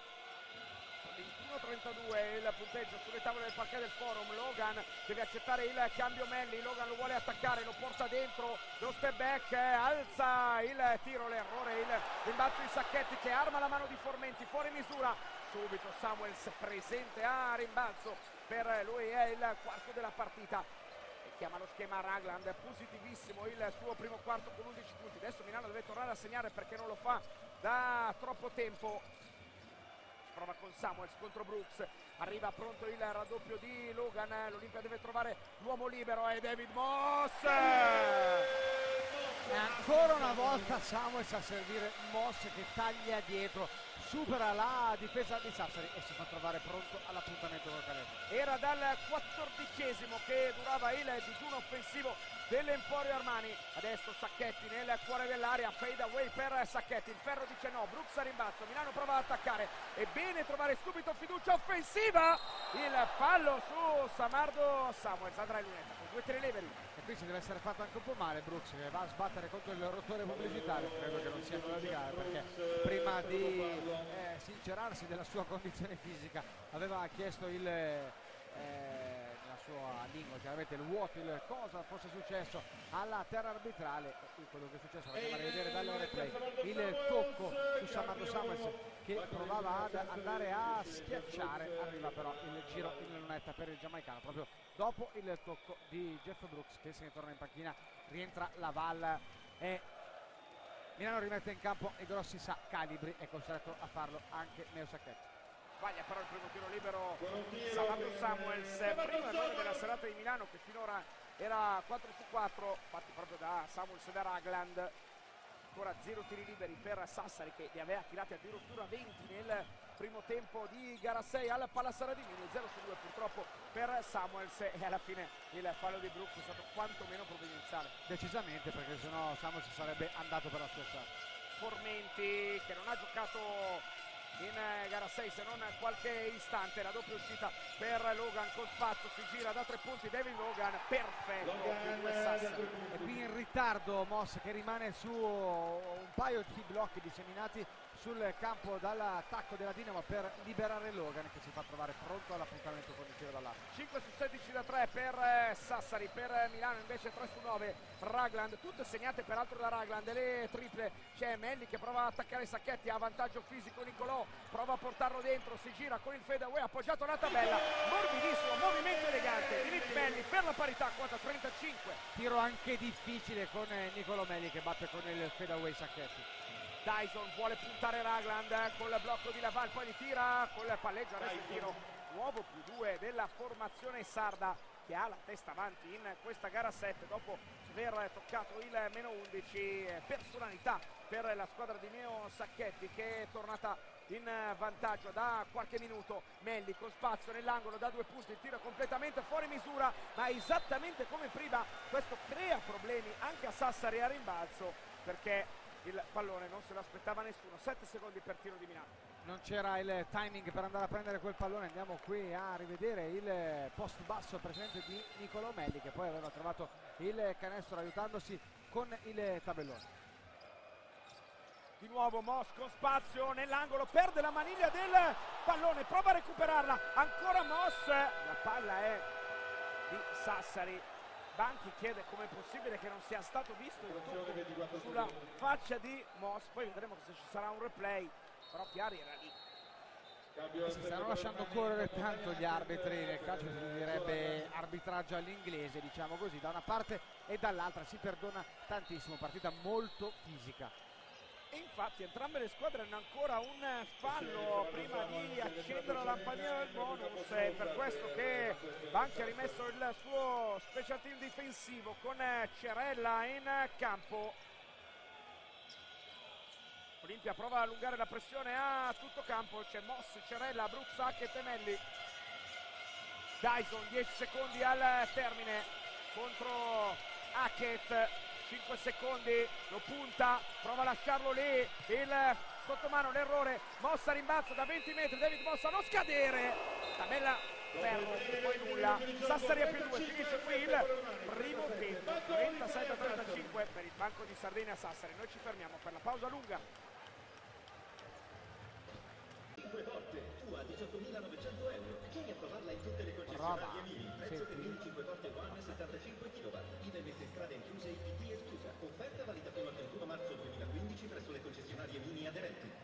21-32 il punteggio sulle tavole del parquet del forum. Logan deve accettare il cambio Melli, Logan lo vuole attaccare, lo porta dentro, lo step back, alza il tiro, l'errore, il rimbalzo di Sacchetti che arma la mano di Formenti, fuori misura. Subito Samuels presente a rimbalzo, per lui è il quarto della partita. Chiama lo schema Ragland, positivissimo il suo primo quarto con 11 punti. Adesso Milano deve tornare a segnare perché non lo fa da troppo tempo. Prova con Samuels contro Brooks, arriva pronto il raddoppio di Logan, l'Olimpia deve trovare l'uomo libero, è David Moss. E ancora una volta Samuels a servire, Moss che taglia dietro, supera la difesa di Sassari e si fa trovare pronto all'appuntamento col canestro. Era dal 14esimo che durava il digiuno offensivo dell'Emporio Armani. Adesso Sacchetti nel cuore dell'area, fade away per Sacchetti, il ferro dice no, Brooks a rimbalzo, Milano prova ad attaccare, è bene trovare subito fiducia offensiva, il fallo su Samardo Samuels, andrà in lunetta con 2 tiri liberi. E qui si deve essere fatto anche un po' male Brooks, che va a sbattere contro il rotore pubblicitario, credo che non sia nulla di grave perché prima di sincerarsi della sua condizione fisica aveva chiesto nella sua lingua chiaramente il what, il cosa fosse successo alla terra arbitrale, e qui quello che è successo lo andiamo a rivedere dal replay, il tocco su Samardo Samuels che provava ad andare a schiacciare, arriva però il giro in lunetta per il giamaicano proprio dopo il tocco di Jeff Brooks che se ne torna in panchina, rientra la Val e Milano rimette in campo i grossi calibri, è costretto a farlo anche Neo Sacchetti. Sbaglia però il primo tiro libero Samardo Samuels, primo errore della serata di Milano che finora era 4-4, fatti proprio da Samuels e da Ragland. Ancora 0 tiri liberi per Sassari che ne aveva tirati addirittura 20 nel primo tempo di gara 6 al Palassara di Mini, 0-2 purtroppo per Samuels e alla fine il fallo di Brooks è stato quantomeno provvidenziale. Decisamente, perché sennò Samuels sarebbe andato per la schiacciata. Formenti che non ha giocato in gara 6 se non qualche istante, la doppia uscita per Logan con spazio, si gira da 3 punti David Logan, perfetto e qui in ritardo Moss che rimane su un paio di blocchi disseminati sul campo dall'attacco della Dinamo per liberare Logan che si fa trovare pronto all'appuntamento con il tiro dall'arco. 5 su 16 da 3 per Sassari, per Milano invece 3 su 9 Ragland, tutte segnate peraltro da Ragland, le triple, c'è Melli che prova ad attaccare Sacchetti, ha vantaggio fisico Nicolò, prova a portarlo dentro, si gira con il fade away appoggiato alla tabella, morbidissimo, movimento elegante di Nick Melli per la parità, quota 35. Tiro anche difficile con Nicolò Melli che batte con il fade away Sacchetti. Dyson vuole puntare Ragland col blocco di Laval, poi li tira col palleggio, adesso il tiro nuovo +2 della formazione sarda che ha la testa avanti in questa gara 7 dopo aver toccato il -11, personalità per la squadra di Neo Sacchetti che è tornata in vantaggio da qualche minuto. Melli con spazio nell'angolo da 2 punti, il tiro completamente fuori misura, ma esattamente come prima questo crea problemi anche a Sassari a rimbalzo perché il pallone non se l'aspettava nessuno. 7 secondi per tiro di Milano. Non c'era il timing per andare a prendere quel pallone, andiamo qui a rivedere il post basso precedente di Nicolò Melli che poi aveva trovato il canestro aiutandosi con il tabellone. Di nuovo Moss con spazio nell'angolo, perde la maniglia del pallone, prova a recuperarla, ancora Moss, la palla è di Sassari. Banchi chiede come è possibile che non sia stato visto il tocco sulla faccia di Moss, poi vedremo se ci sarà un replay, però Chiari era lì. Si stanno lasciando correre tanto gli arbitri, nel calcio si direbbe arbitraggio all'inglese, diciamo così, da una parte e dall'altra si perdona tantissimo, partita molto fisica. E infatti entrambe le squadre hanno ancora un fallo prima di accendere la lampadina del bonus, è per questo che Banchi ha rimesso il suo special team difensivo con Cerella in campo. Olimpia prova a allungare la pressione a tutto campo, c'è Moss, Cerella, Brooks, Hackett e Melli. Dyson 10 secondi al termine contro Hackett, 5 secondi, lo punta, prova a lasciarlo lì, il sottomano, l'errore, Mossa rimbalzo da 20 metri, David Mossa a non scadere, tabella fermo, poi nulla, Sassari a +2, finisce qui il primo tempo, 37-35 per il banco di Sardegna Sassari. Noi ci fermiamo per la pausa lunga. 5 porte, tu a 18.900 euro. Vieni a provarla in tutte le concessionarie Mini. Prezzo per Mini 5 porte One 75 kW. IVA e mette strada inclusa e PT esclusa. Offerta valida fino al 31 marzo 2015 presso le concessionarie Mini aderenti.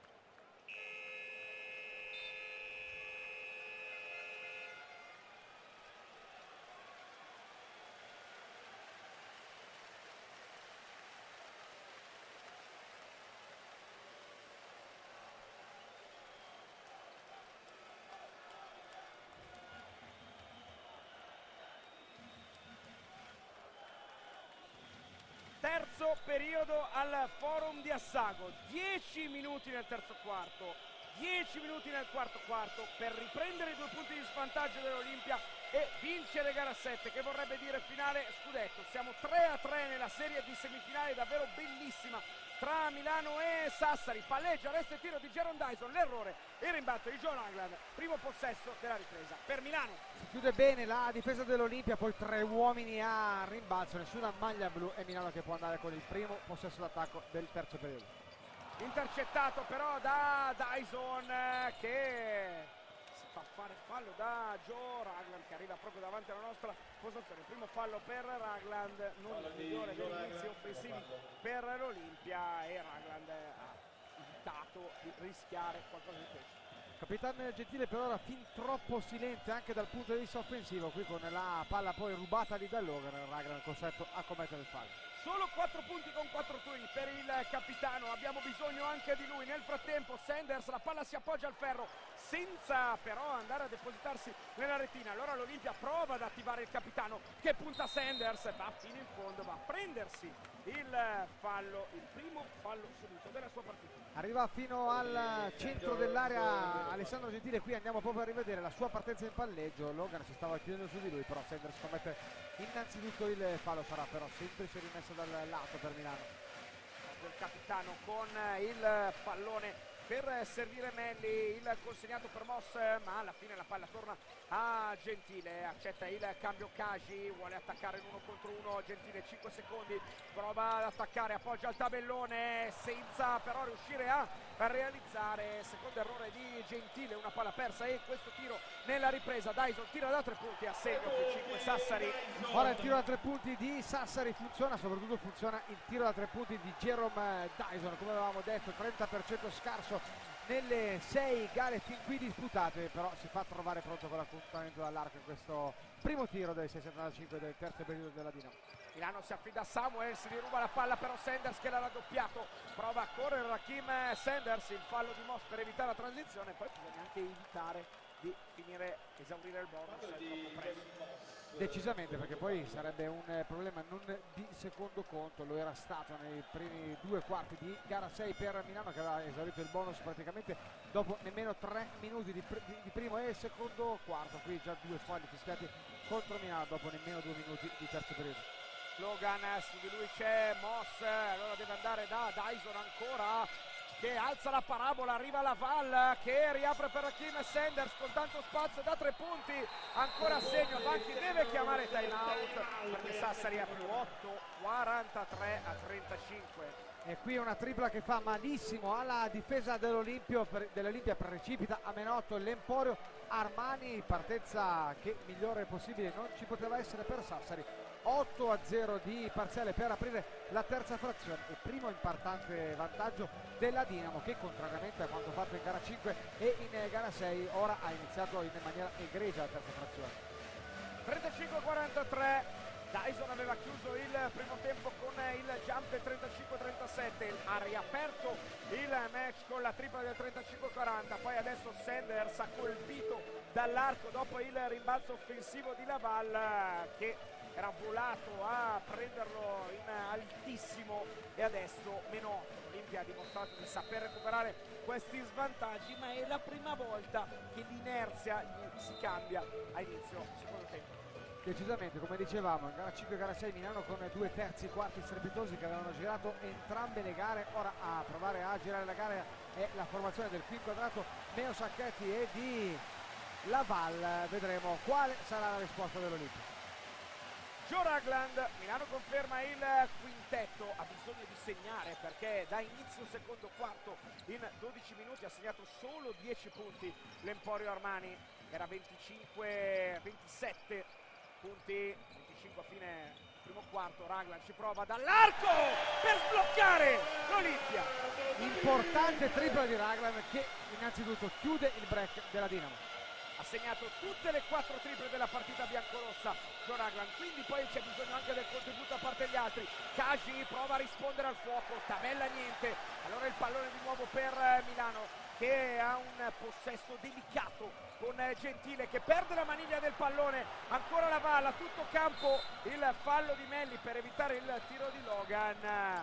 Terzo periodo al Forum di Assago, 10 minuti nel terzo quarto, 10 minuti nel quarto quarto per riprendere i 2 punti di svantaggio dell'Olimpia e vincere gara 7, che vorrebbe dire finale scudetto. Siamo 3-3 nella serie di semifinali davvero bellissima tra Milano e Sassari. Palleggia, resta il tiro di Jaron Dyson, l'errore, il rimbalzo di Joe Ragland, primo possesso della ripresa per Milano. Si chiude bene la difesa dell'Olimpia, poi 3 uomini a rimbalzo, nessuna maglia blu e Milano che può andare con il primo possesso d'attacco del terzo periodo. Intercettato però da Dyson, che si fa fare fallo da Joe Ragland, che arriva proprio davanti alla nostra postazione. Primo fallo per Ragland, non il migliore degli inizi offensivi per l'Olimpia, e Ragland ha evitato di rischiare qualcosa di questo. Capitano Gentile per ora fin troppo silente anche dal punto di vista offensivo, qui con la palla poi rubata lì da Logan, Ragland costretto a commettere il fallo. Solo 4 punti con 4 tiri per il capitano, abbiamo bisogno anche di lui. Nel frattempo Sanders, la palla si appoggia al ferro senza però andare a depositarsi nella retina. Allora l'Olimpia prova ad attivare il capitano, che punta Sanders, va fino in fondo, va a prendersi il fallo, il primo fallo subito della sua partita. Arriva fino al centro dell'area Alessandro Gentile, qui andiamo proprio a rivedere la sua partenza in palleggio. Logan si stava chiudendo su di lui, però Sanders commette innanzitutto il fallo, sarà però semplice rimessa dal lato per Milano. Il capitano con il pallone per servire Melli, il consegnato per Moss, ma alla fine la palla torna a Gentile, accetta il cambio Kaji, vuole attaccare in 1 contro 1, Gentile 5 secondi, prova ad attaccare, appoggia al tabellone senza però riuscire a realizzare, secondo errore di Gentile, una palla persa e questo tiro nella ripresa. Dyson tira da 3 punti a segno più 5 Sassari. Ora il tiro da 3 punti di Sassari funziona, soprattutto funziona il tiro da 3 punti di Jerome Dyson, come avevamo detto 30% scarso nelle 6 gare fin qui disputate, però si fa trovare pronto con l'appuntamento dall'arco in questo primo tiro del 6,75 del terzo periodo della Dinamo. Milano si affida a Samuels, gli ruba la palla però Sanders che l'ha raddoppiato, prova a correre Rakim Sanders, il fallo di Moss per evitare la transizione, poi bisogna anche evitare di esaurire il bonus troppo presto. Decisamente, perché poi sarebbe un problema non di secondo conto, lo era stato nei primi 2 quarti di gara 6 per Milano, che aveva esaurito il bonus praticamente dopo nemmeno 3 minuti di primo e secondo quarto. Qui già 2 falli fischiati contro Milano dopo nemmeno 2 minuti di terzo periodo. Logan, su di lui c'è Moss, allora deve andare da Dyson ancora, che alza la parabola, arriva la Val che riapre per Rakim Sanders con tanto spazio da 3 punti, ancora a segno, Banchi deve chiamare time out perché Sassari ha più 8, 43-35. E qui una tripla che fa malissimo alla difesa dell'Olimpia, precipita a menotto l'Emporio Armani, partenza che migliore possibile non ci poteva essere per Sassari. 8-0 di parziale per aprire la terza frazione e primo importante vantaggio della Dinamo, che contrariamente a quanto fatto in gara 5 e in gara 6 ora ha iniziato in maniera egregia la terza frazione. 35-43. Dyson aveva chiuso il primo tempo con il jump del 35-37, ha riaperto il match con la tripla del 35-40, poi adesso Sanders ha colpito dall'arco dopo il rimbalzo offensivo di Laval, che era volato a prenderlo in altissimo, e adesso meno 8. L'Olimpia ha dimostrato di saper recuperare questi svantaggi, ma è la prima volta che l'inerzia si cambia a inizio secondo tempo. Decisamente, come dicevamo, in gara 5 e gara 6 Milano con 2 terzi quarti strepitosi che avevano girato entrambe le gare. Ora a provare a girare la gara è la formazione del qui inquadrato Meo Sacchetti e di Laval. Vedremo quale sarà la risposta dell'Olimpia. Joe Ragland. Milano conferma il quintetto, ha bisogno di segnare perché da inizio secondo quarto in 12 minuti ha segnato solo 10 punti l'Emporio Armani, era 27 punti, 25 a fine primo quarto. Ragland ci prova dall'arco per sbloccare l'Olimpia. Importante tripla di Ragland che innanzitutto chiude il break della Dinamo. Ha segnato tutte le 4 triple della partita biancorossa Joe Ragland, quindi poi c'è bisogno anche del contributo da parte degli altri. Kaji prova a rispondere al fuoco, tabella niente, allora il pallone di nuovo per Milano che ha un possesso delicato con Gentile che perde la maniglia del pallone, ancora la palla, tutto campo, il fallo di Melli per evitare il tiro di Logan.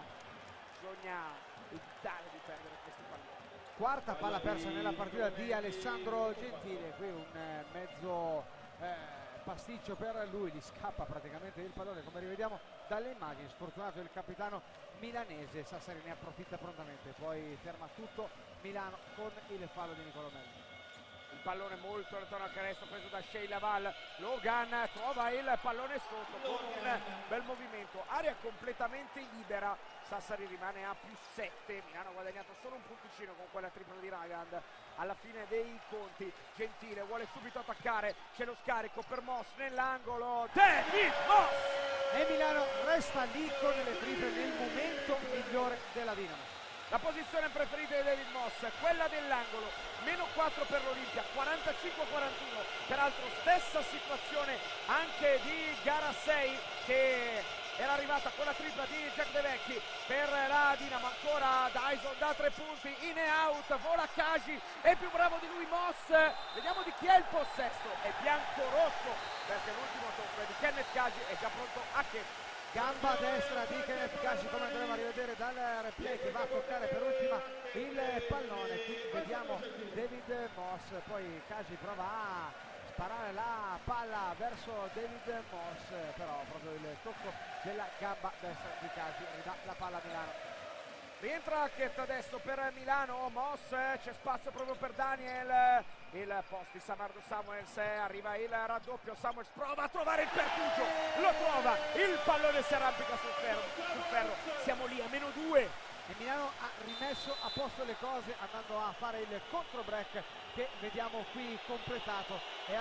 Bisogna evitare di perdere questi palloni. Quarta palla persa nella partita di Alessandro Gentile, qui un mezzo pasticcio per lui, gli scappa praticamente il pallone come rivediamo dalle immagini. Sfortunato il capitano milanese, Sassari ne approfitta prontamente, poi ferma tutto Milano con il fallo di Nicolò Melli. Il pallone molto attorno al canestro preso da Shea Laval. Logan trova il pallone sotto con un bel movimento, area completamente libera. Sassari rimane a +7, Milano ha guadagnato solo un punticino con quella tripla di Ragland alla fine dei conti. Gentile vuole subito attaccare, c'è lo scarico per Moss nell'angolo, David Moss! E Milano resta lì con le triple nel momento migliore della Dinamo. La posizione preferita di David Moss, quella dell'angolo, -4 per l'Olimpia, 45-41, peraltro stessa situazione anche di gara 6 che era arrivata con la tripla di Jack De Vecchi per la Dinamo, ancora Dyson da 3 punti, in e out, vola Kaji, è più bravo di lui Moss, vediamo di chi è il possesso, è bianco-rosso perché l'ultimo tocco è di Kenneth Kaji, è già pronto a che. Gamba destra di Kenneth Kaji, come andremo a rivedere dal replay, che va a toccare per ultima il pallone. Qui vediamo David Moss, poi Kaji prova a sparare la palla verso David Moss, però proprio il tocco della gamba destra di Kaji ridà la palla a Milano. Rientra Hackett adesso per Milano, Moss, c'è spazio proprio per Daniel, il post di Samardo Samuels, arriva il raddoppio, Samuels prova a trovare il pertugio, lo trova, il pallone si arrampica sul ferro, siamo lì a -2. E Milano ha rimesso a posto le cose andando a fare il contro break che vediamo qui completato.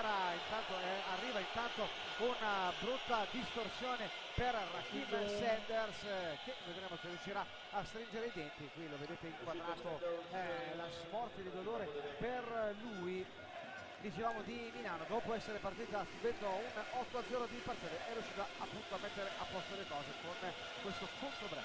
Arriva intanto una brutta distorsione per Raheem Sanders che vedremo se riuscirà a stringere i denti. Qui lo vedete inquadrato, la smorfia di dolore per lui. Dicevamo di Milano, dopo essere partita subendo un 8-0 di partita, è riuscita appunto a mettere a posto le cose con questo contro break.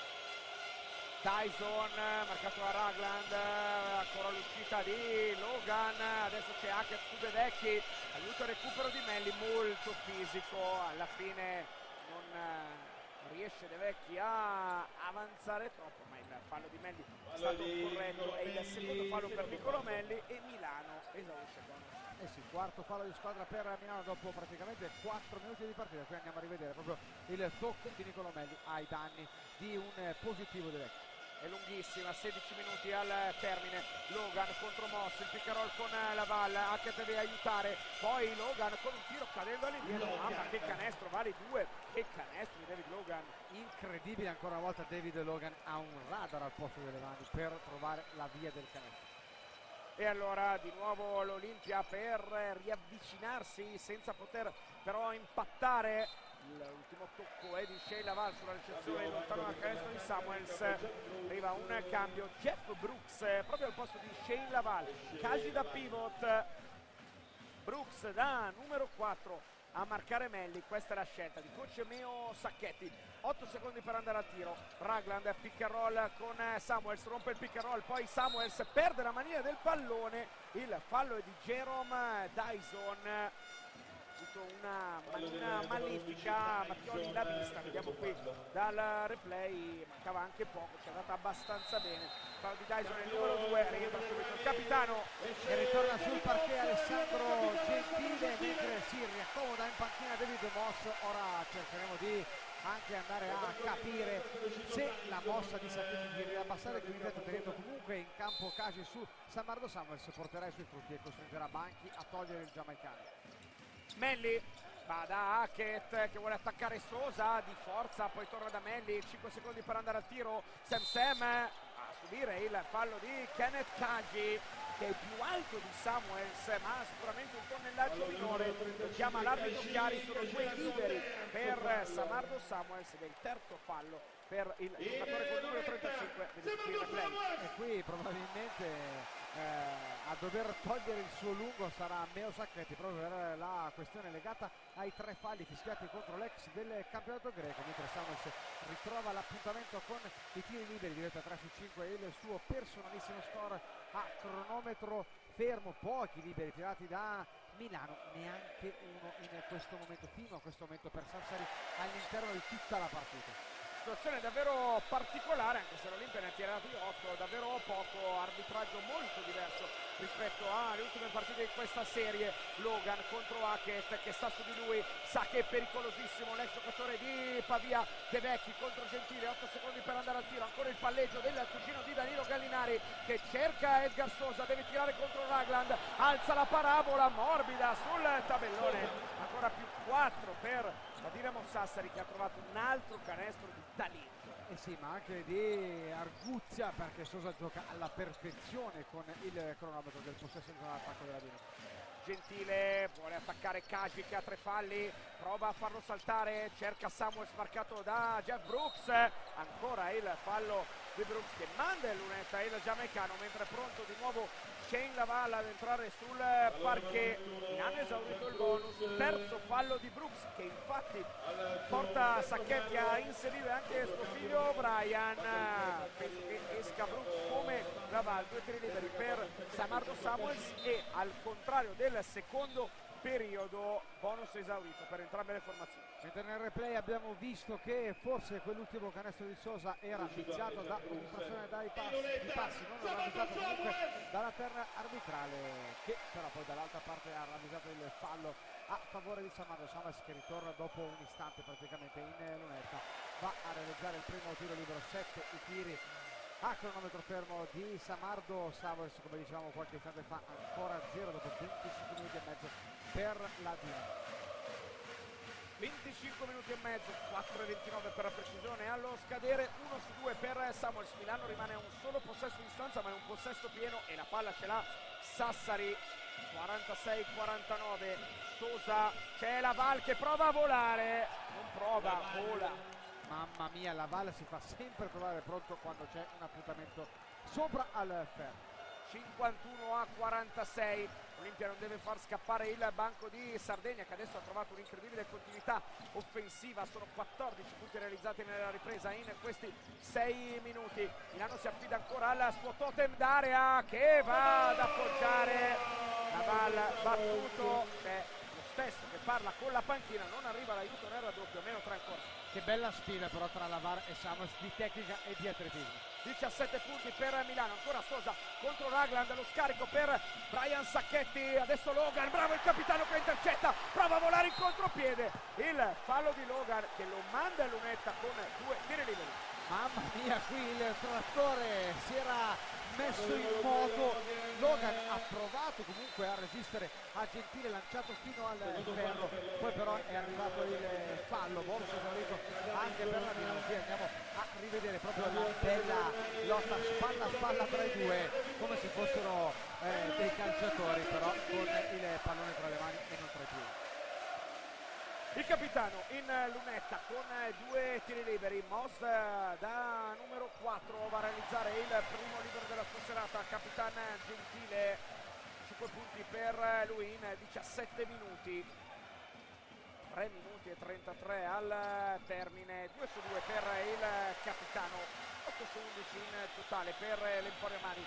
Tyson marcato da Ragland, ancora l'uscita di Logan, adesso c'è Hackett su De Vecchi, aiuta il recupero di Melli, molto fisico, alla fine non riesce De Vecchi a avanzare troppo, ma il fallo di Melli è stato corretto, è il secondo fallo per Nicolò Melli e Milano esaurisce con. Sì, quarto fallo di squadra per Milano dopo praticamente 4 minuti di partita. Qui andiamo a rivedere proprio il tocco di Nicolò Melli ai danni di un positivo De Vecchi. È lunghissima, 16 minuti al termine. Logan contro Moss, il pick and roll con Laval, Hackett deve aiutare, poi Logan con un tiro cadendo all'indietro, mamma che canestro, vale 2, che canestro di David Logan. Incredibile, ancora una volta David Logan ha un radar al posto delle mani per trovare la via del canestro. E allora di nuovo l'Olimpia per riavvicinarsi senza poter però impattare. L'ultimo tocco è di Shea Laval sulla ricezione lontano dal canestro di Samuels, arriva un cambio, Jeff Brooks proprio al posto di Shea Laval, Kaji da pivot, Brooks da numero 4 a marcare Melli. Questa è la scelta di coach Meo Sacchetti. 8 secondi per andare al tiro, Ragland pick and roll con Samuels, rompe il pick and roll, poi Samuels perde la maniglia del pallone, il fallo è di Jerome Dyson. Una manina malefica, Mattioli l'ha vista, vediamo qui dal replay, mancava anche poco, ci è andata abbastanza bene. Fallo di Dyson è il numero 2, rientra subito il capitano e ritorna sul parquet Alessandro Gentile mentre si riaccomoda in panchina David Moss. Ora cercheremo di anche andare a capire se la mossa di Sacchetti di riabbassare il quintetto tenendo comunque in campo Kaji su Samardo Samuels porterà i suoi frutti e costringerà Banchi a togliere il giamaicano. Melli Va da Hackett che vuole attaccare Sosa, di forza, poi torna da Melli, 5 secondi per andare al tiro, Sam a subire il fallo di Kenneth Kaji, che è più alto di Samuels ma ha sicuramente un tonnellaggio minore. Lo chiama l'arbitro Chiari, sono 2 liberi per Samardo Samuels ed è il terzo fallo per il giocatore col numero 35 del play. E qui probabilmente a dover togliere il suo lungo sarà Meo Sacchetti, proprio per la questione legata ai 3 falli fischiati contro l'ex del campionato greco, mentre Samuels ritrova l'appuntamento con i tiri liberi, diventa 3 su 5 il suo personalissimo score a cronometro fermo. Pochi liberi tirati da Milano, neanche uno in questo momento, fino a questo momento per Sassari all'interno di tutta la partita. Situazione davvero particolare, anche se l'Olimpia ne ha tirati 8, davvero poco, arbitraggio molto diverso rispetto alle ultime partite di questa serie. Logan contro Hackett che sta su di lui, sa che è pericolosissimo l'ex giocatore di Pavia. De Vecchi contro Gentile, 8 secondi per andare al tiro, ancora il palleggio del cugino di Danilo Gallinari che cerca Edgar Sosa, deve tirare contro Ragland, alza la parabola morbida sul tabellone, ancora più 4 per la Dinamo Sassari che ha trovato un altro canestro di talento. Eh sì, ma anche di arguzia, perché Sosa gioca alla perfezione con il cronometro del possesso in zona d'attacco della Dinamo. Gentile vuole attaccare Kaji che ha 3 falli, prova a farlo saltare, cerca Samuels marcato da Jeff Brooks, ancora il fallo di Brooks che manda in lunetta il giamaicano, mentre è pronto di nuovo Shane Laval ad entrare sul parquet. Hanno esaurito il bonus, terzo fallo di Brooks che infatti porta Sacchetti a inserire anche suo figlio Brian. Penso che esca Brooks come Laval, 2 tiri liberi per Samardo Samuels e al contrario del secondo periodo bonus esaurito per entrambe le formazioni. Mentre nel replay abbiamo visto che forse quell'ultimo canestro di Sosa era viziato da un'infrazione dai passi, non ravvisato comunque dalla terna arbitrale, che però poi dall'altra parte ha ravvisato il fallo a favore di Samardo Samuels, che ritorna dopo un istante praticamente in lunetta, va a realizzare il primo tiro libero. 7 i tiri a cronometro fermo di Samardo Samuels, come dicevamo qualche istante fa, ancora 0 dopo 25 minuti e mezzo per la Dinamo. 25 minuti e mezzo, 4,29 per la precisione allo scadere, 1 su 2 per Samuels. Milano rimane a un solo possesso di distanza, ma è un possesso pieno e la palla ce l'ha Sassari. 46-49, Sosa, c'è Laval che prova a volare, non prova, vola. Mamma mia, Laval si fa sempre trovare pronto quando c'è un appuntamento sopra al ferro. 51-46, Olimpia non deve far scappare il banco di Sardegna, che adesso ha trovato un'incredibile continuità offensiva. Sono 14 punti realizzati nella ripresa in questi 6 minuti. Milano si affida ancora al suo totem d'area che va ad appoggiare. Laval battuto, è lo stesso che parla con la panchina, non arriva l'aiuto nel raddoppio, meno 3 ancora. Che bella sfida però tra Laval e Samuels di tecnica e di atletismo. 17 punti per Milano, ancora Sosa contro Ragland, lo scarico per Brian Sacchetti, adesso Logan, bravo il capitano che intercetta, prova a volare in contropiede, il fallo di Logan che lo manda in lunetta con 2 tiri liberi. Mamma mia, qui il trattore si era messo in moto, Logan ha provato comunque a resistere a Gentile, lanciato fino al ferro, poi però è arrivato il fallo, bonus esaurito anche per la Dinamo. Qui andiamo a rivedere proprio la bella lotta spalla a spalla tra i due, come se fossero dei calciatori, però con il pallone tra le mani e non tra i piedi. Il capitano in lunetta con 2 tiri liberi, Moss da numero 4 va a realizzare il primo libero della sua serata. Capitan Gentile, 5 punti per lui in 17 minuti, 3 minuti e 33 al termine, 2 su 2 per il capitano, 8 su 11 in totale per l'Emporio Mani,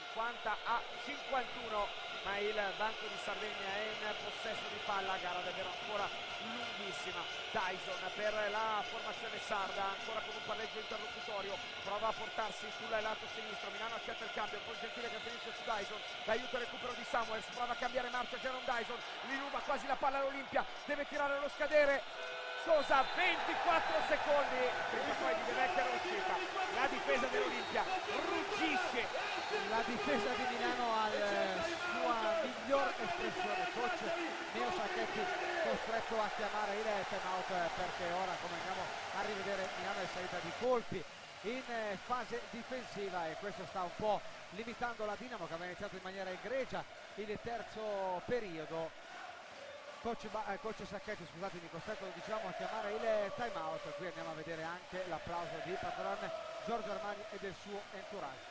50-51, ma il banco di Sardegna è in possesso di palla, gara davvero ancora lunghissima. Dyson per la formazione sarda, ancora con un palleggio interlocutorio, prova a portarsi sul lato sinistro, Milano accetta il cambio con Gentile che finisce su Dyson, l'aiuto e recupero di Samuels, prova a cambiare marcia Jerome Dyson, gli ruba quasi la palla all'Olimpia, deve tirare allo scadere Sosa, 24 secondi, prima poi di De Vecchia era uscita, la difesa dell'Olimpia ruggisce. La difesa di Milano al sua miglior espressione. Coach Neo Sacchetti costretto a chiamare il time out perché ora, come andiamo a rivedere, Milano è salita di colpi in fase difensiva e questo sta un po' limitando la Dinamo, che aveva iniziato in maniera egregia il terzo periodo. Coach Sacchetti, scusatemi, costretto, diciamo, a chiamare il time out. Qui andiamo a vedere anche l'applauso di patron Giorgio Armani e del suo entourage.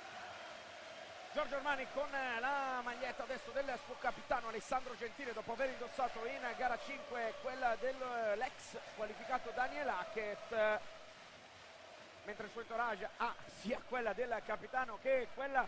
Giorgio Armani con la maglietta adesso del suo capitano Alessandro Gentile, dopo aver indossato in gara 5 quella dell'ex qualificato Daniel Hackett, mentre il suo entourage ha sia quella del capitano che quella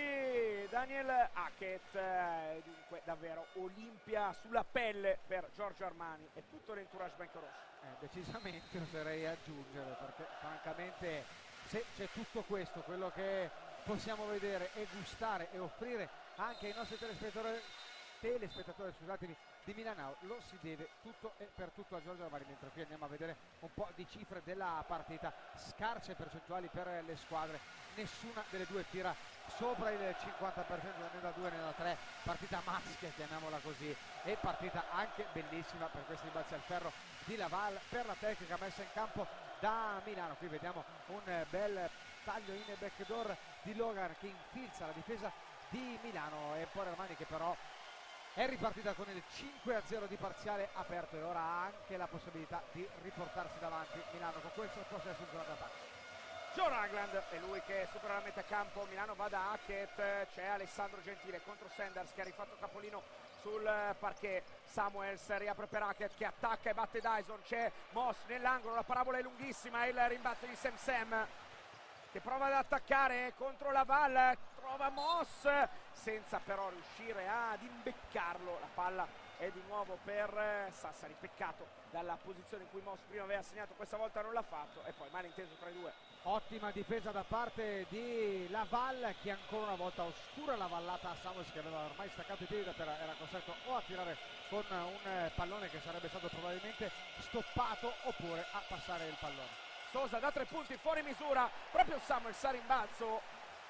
di Daniel Hackett. Dunque davvero Olimpia sulla pelle per Giorgio Armani e tutto l'entourage biancorosso. Decisamente oserei aggiungere, perché francamente se c'è tutto questo, quello che possiamo vedere e gustare e offrire anche ai nostri telespettatori, scusatemi, di Milanao, lo si deve tutto e per tutto a Giorgio Armani. Mentre qui andiamo a vedere un po' di cifre della partita, scarse percentuali per le squadre, nessuna delle due tira sopra il 50%, né da 2 né da 3, partita maschia, chiamiamola così, e partita anche bellissima per questi rimbalzi al ferro di Laval, per la tecnica messa in campo da Milano. Qui vediamo un bel taglio in backdoor di Logan che infilza la difesa di Milano, e poi Armani che però è ripartita con il 5-0 di parziale aperto e ora ha anche la possibilità di riportarsi davanti Milano con questo possesso in zona d'attacco. Joe Ragland è lui che supera la metà campo, Milano va da Hackett, c'è Alessandro Gentile contro Sanders che ha rifatto capolino sul parquet. Samuels riapre per Hackett che attacca e batte Dyson, c'è Moss nell'angolo, la parabola è lunghissima, il rimbalzo di Sam che prova ad attaccare contro Laval, trova Moss senza però riuscire ad imbeccarlo. La palla è di nuovo per Sassari, peccato dalla posizione in cui Moss prima aveva segnato, questa volta non l'ha fatto, e poi malinteso tra i due. Ottima difesa da parte di Laval che ancora una volta oscura la vallata a Samuels, che aveva ormai staccato i piedi da terra, era costretto o a tirare con un pallone che sarebbe stato probabilmente stoppato oppure a passare il pallone. Sosa da 3 punti fuori misura, proprio Samuels a rimbalzo.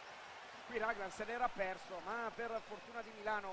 Qui Ragland se n'era perso, ma per fortuna di Milano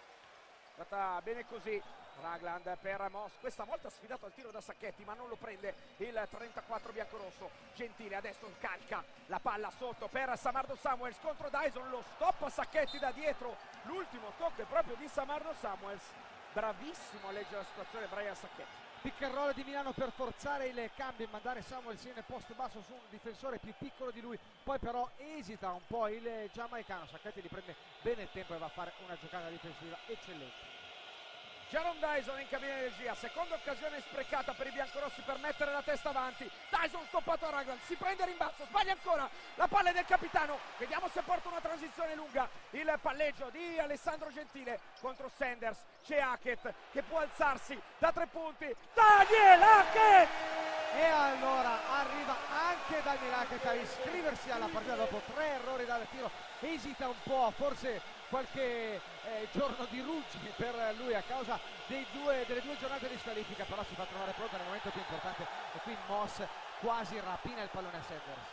è andata bene così. Ragland per Moss, questa volta sfidato al tiro da Sacchetti ma non lo prende il 34 biancorosso. Gentile adesso calca la palla sotto per Samardo Samuels contro Dyson, lo stop a Sacchetti da dietro, l'ultimo tocco è proprio di Samardo Samuels, bravissimo a leggere la situazione Brian Sacchetti. Pick and roll di Milano per forzare il cambio e mandare Samuels in post basso su un difensore più piccolo di lui, poi però esita un po' il giamaicano. Sacchetti gli prende bene il tempo e va a fare una giocata difensiva eccellente. Jaron Dyson in cabina di regia, seconda occasione sprecata per i biancorossi per mettere la testa avanti. Dyson stoppato a Ragland, si prende il rimbalzo, sbaglia ancora, la palla è del capitano, vediamo se porta una transizione lunga. Il palleggio di Alessandro Gentile contro Sanders, c'è Hackett che può alzarsi da 3 punti, Daniel Hackett! E allora arriva anche Daniel Hackett a iscriversi alla partita dopo 3 errori dal tiro, esita un po', forse qualche giorno di ruggine per lui a causa delle due giornate di squalifica, però si fa trovare pronto nel momento più importante e qui Moss quasi rapina il pallone a Sanders.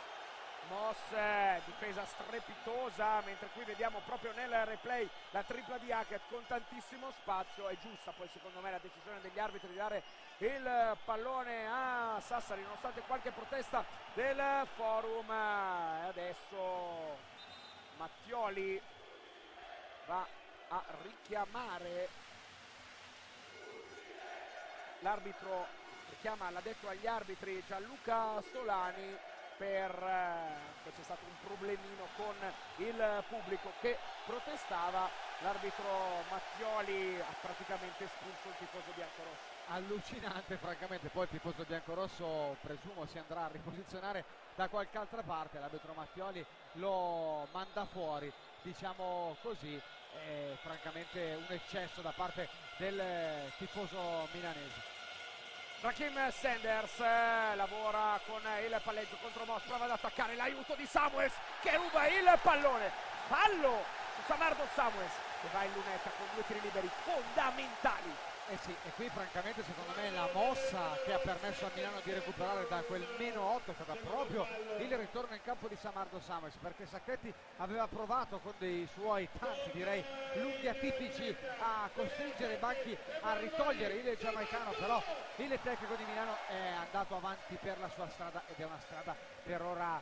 Moss, difesa strepitosa, mentre qui vediamo proprio nel replay la tripla di Hackett con tantissimo spazio. È giusta poi secondo me la decisione degli arbitri di dare il pallone a Sassari nonostante qualche protesta del forum. Adesso Mattioli va a richiamare l'arbitro, richiama l'addetto agli arbitri Gianluca Solani per c'è stato un problemino con il pubblico che protestava. L'arbitro Mattioli ha praticamente espulso il tifoso biancorosso. Allucinante francamente, poi il tifoso biancorosso presumo si andrà a riposizionare da qualche altra parte, l'arbitro Mattioli lo manda fuori, diciamo così. Francamente un eccesso da parte del tifoso milanese. Rakim Sanders lavora con il palleggio contro Moss, prova ad attaccare, l'aiuto di Samuels che ruba il pallone, fallo su Samardo Samuels che va in lunetta con 2 tiri liberi fondamentali Eh sì, e qui francamente secondo me la mossa che ha permesso a Milano di recuperare da quel -8 è stata proprio il ritorno in campo di Samardo Samuels, perché Sacchetti aveva provato con dei suoi tanti, direi, lunghi atipici a costringere i banchi a ritogliere il giamaicano, però il tecnico di Milano è andato avanti per la sua strada ed è una strada per ora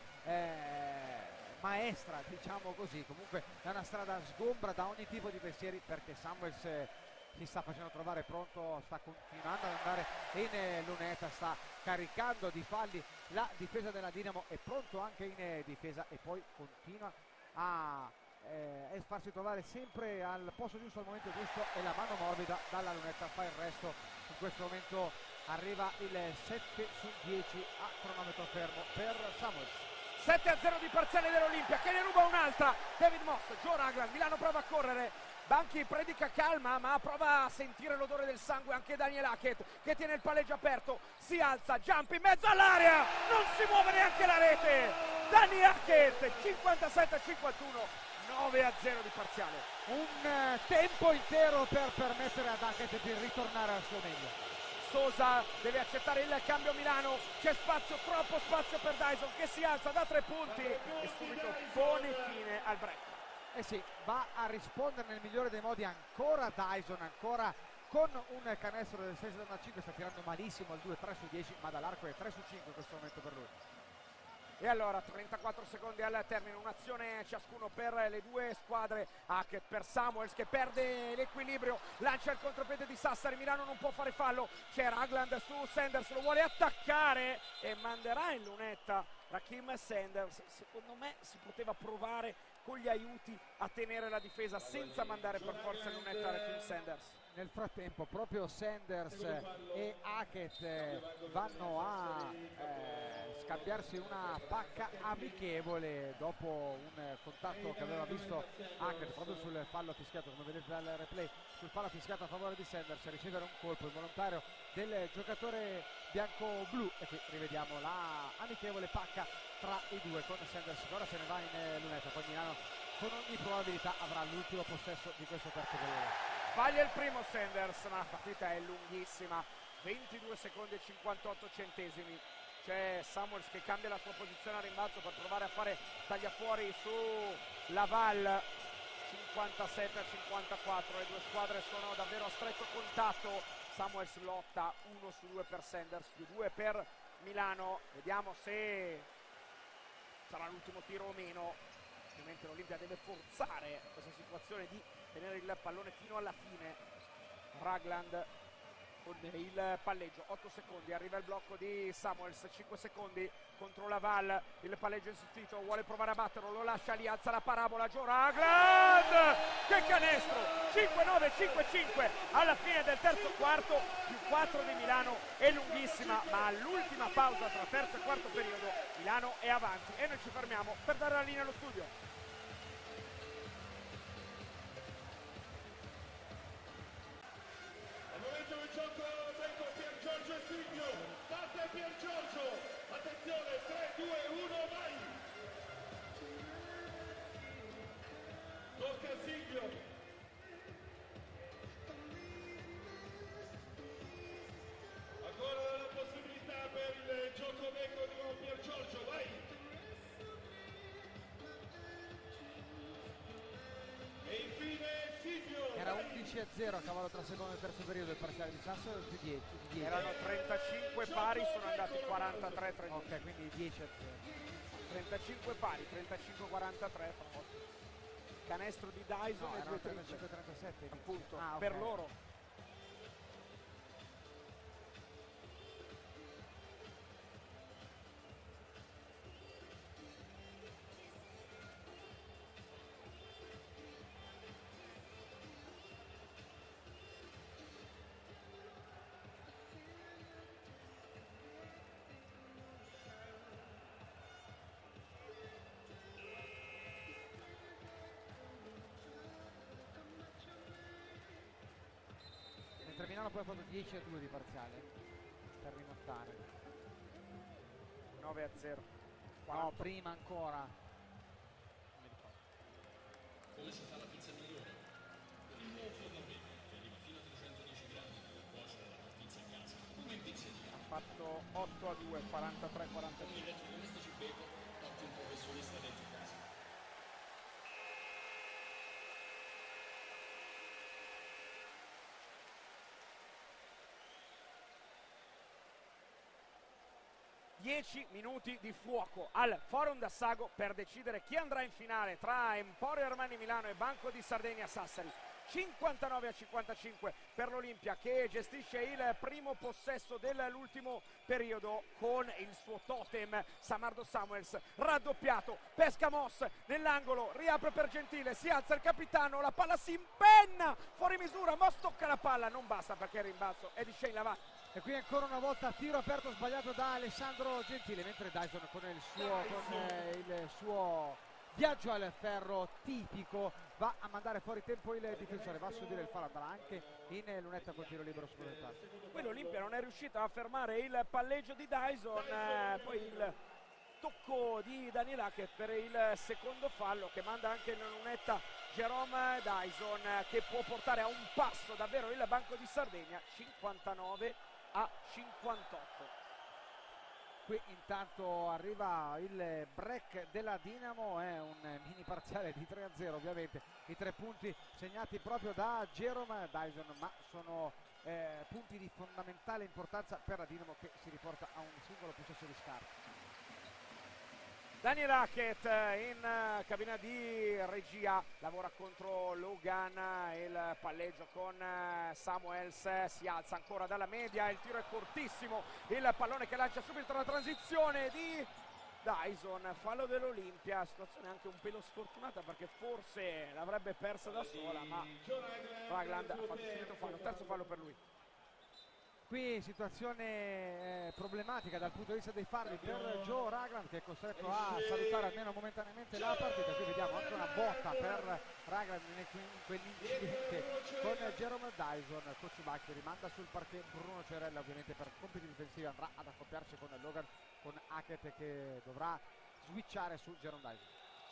maestra, diciamo così. Comunque è una strada sgombra da ogni tipo di pensieri, perché Samuels si sta facendo trovare pronto, sta continuando ad andare in lunetta, sta caricando di falli la difesa della Dinamo, è pronto anche in difesa e poi continua a farsi trovare sempre al posto giusto al momento giusto, e la mano morbida dalla lunetta fa il resto. In questo momento arriva il 7/10 a cronometro fermo per Samuels. 7-0 di parziale dell'Olimpia, che ne ruba un'altra. David Moss, Joe Ragland, Milano prova a correre, Banchi predica calma, ma prova a sentire l'odore del sangue anche Daniel Hackett, che tiene il palleggio aperto, si alza, jump in mezzo all'area, non si muove neanche la rete. Dani Hackett, 57-51, 9-0 di parziale. Un tempo intero per permettere ad Hackett di ritornare al suo meglio. Sosa deve accettare il cambio Milano, c'è spazio, troppo spazio per Dyson, che si alza da 3 punti e subito pone fine al break. Eh sì, va a rispondere nel migliore dei modi ancora Dyson, ancora con un canestro del 6,5, sta tirando malissimo al 2-3/10, ma dall'arco è 3/5 in questo momento per lui. E allora 34 secondi al termine, un'azione ciascuno per le due squadre. Hackett per Samuels che perde l'equilibrio, lancia il contropiede di Sassari, Milano non può fare fallo, c'è Ragland su Sanders, lo vuole attaccare e manderà in lunetta Raheem Sanders. Secondo me si poteva provare con gli aiuti a tenere la difesa senza mandare per forza in lunetta Raheem Sanders. Nel frattempo proprio Sanders e Hackett vanno a scambiarsi una pacca amichevole dopo un contatto che aveva visto Hackett proprio sul fallo fischiato, come vedete dal replay, sul fallo fischiato a favore di Sanders, a ricevere un colpo involontario del giocatore bianco-blu, e qui rivediamo la amichevole pacca tra i due, con Sanders che ora se ne va in lunetta. Poi Milano con ogni probabilità avrà l'ultimo possesso di questo terzo periodo. Sbaglia il primo Sanders, ma la partita è lunghissima, 22 secondi e 58 centesimi. C'è Samuels che cambia la sua posizione a rimbalzo per provare a fare tagliafuori su Laval. 57-54, le due squadre sono davvero a stretto contatto. Samuels lotta 1 su 2 per Sanders, più 2 per Milano. Vediamo se sarà l'ultimo tiro o meno. Ovviamente l'Olimpia deve forzare questa situazione di tenere il pallone fino alla fine. Ragland con il palleggio, 8 secondi, arriva il blocco di Samuels, 5 secondi contro Laval, il palleggio insistito, vuole provare a batterlo, lo lascia lì, alza la parabola, Joe Ragland, che canestro, 5-9, 5-5 alla fine del terzo quarto, più 4 di Milano, è lunghissima, ma all'ultima pausa tra terzo e quarto periodo Milano è avanti e noi ci fermiamo per dare la linea allo studio. Parte Pier Giorgio, attenzione, 3, 2, 1, vai! Tocca a Silvio. Ancora la possibilità per il gioco becco di Pier Giorgio, vai! E infine Silvio. Era 11-0 a cavallo tra secondo e terzo periodo il parziale di Sassari, più 10. Erano 35 pari, sono andati 43-35. Ok, quindi 10-0. 35 pari, 35-43. Canestro di Dyson, No, e erano 2-35-37 appunto, okay. per loro. Mentre Milano poi ha fatto 10-2 di parziale per rimontare. 9-0. No, prima ancora. Come si fa la pizza migliore? Con il nuovo forno a vento che arriva fino a 310 grammi. fatto 8-2, 43-45. 10 minuti di fuoco al Forum d'Assago per decidere chi andrà in finale tra Emporio Armani Milano e Banco di Sardegna Sassari. 59-55 per l'Olimpia, che gestisce il primo possesso dell'ultimo periodo con il suo totem Samardo Samuels, raddoppiato, pesca Moss nell'angolo, riapre per Gentile, si alza il capitano, la palla si impenna fuori misura, Moss tocca la palla, non basta perché il rimbalzo è di Shane Laval. E qui ancora una volta tiro aperto sbagliato da Alessandro Gentile, mentre Dyson con il suo viaggio al ferro tipico va a mandare fuori tempo il difensore, va a subire il fallo, andrà anche in lunetta col tiro libero supplementare. Qui l'Olimpia non è riuscita a fermare il palleggio di Dyson, poi il tocco di Daniel Hackett per il secondo fallo che manda anche in lunetta Jerome Dyson, che può portare a un passo davvero il Banco di Sardegna. 59-58. Qui intanto arriva il break della Dinamo, è un mini parziale di 3-0 ovviamente, i 3 punti segnati proprio da Jerome Dyson, ma sono punti di fondamentale importanza per la Dinamo, che si riporta a un singolo possesso di scarpe. Daniel Hackett in cabina di regia lavora contro Logan, il palleggio con Samuels, si alza ancora dalla media, il tiro è cortissimo, il pallone che lancia subito la transizione di Dyson, fallo dell'Olimpia, situazione anche un pelo sfortunata perché forse l'avrebbe persa da sola, ma Ragland ha fatto subito fallo, terzo fallo per lui. Qui situazione problematica dal punto di vista dei falli per Joe Ragland, che è costretto a salutare almeno momentaneamente la partita. Qui vediamo anche una botta per Ragland in quell'incidente con Jerome Dyson. Coach Bacchi rimanda sul parquet Bruno Cerella, ovviamente per compiti difensivi andrà ad accoppiarsi con Logan, con Hackett che dovrà switchare su Jerome Dyson.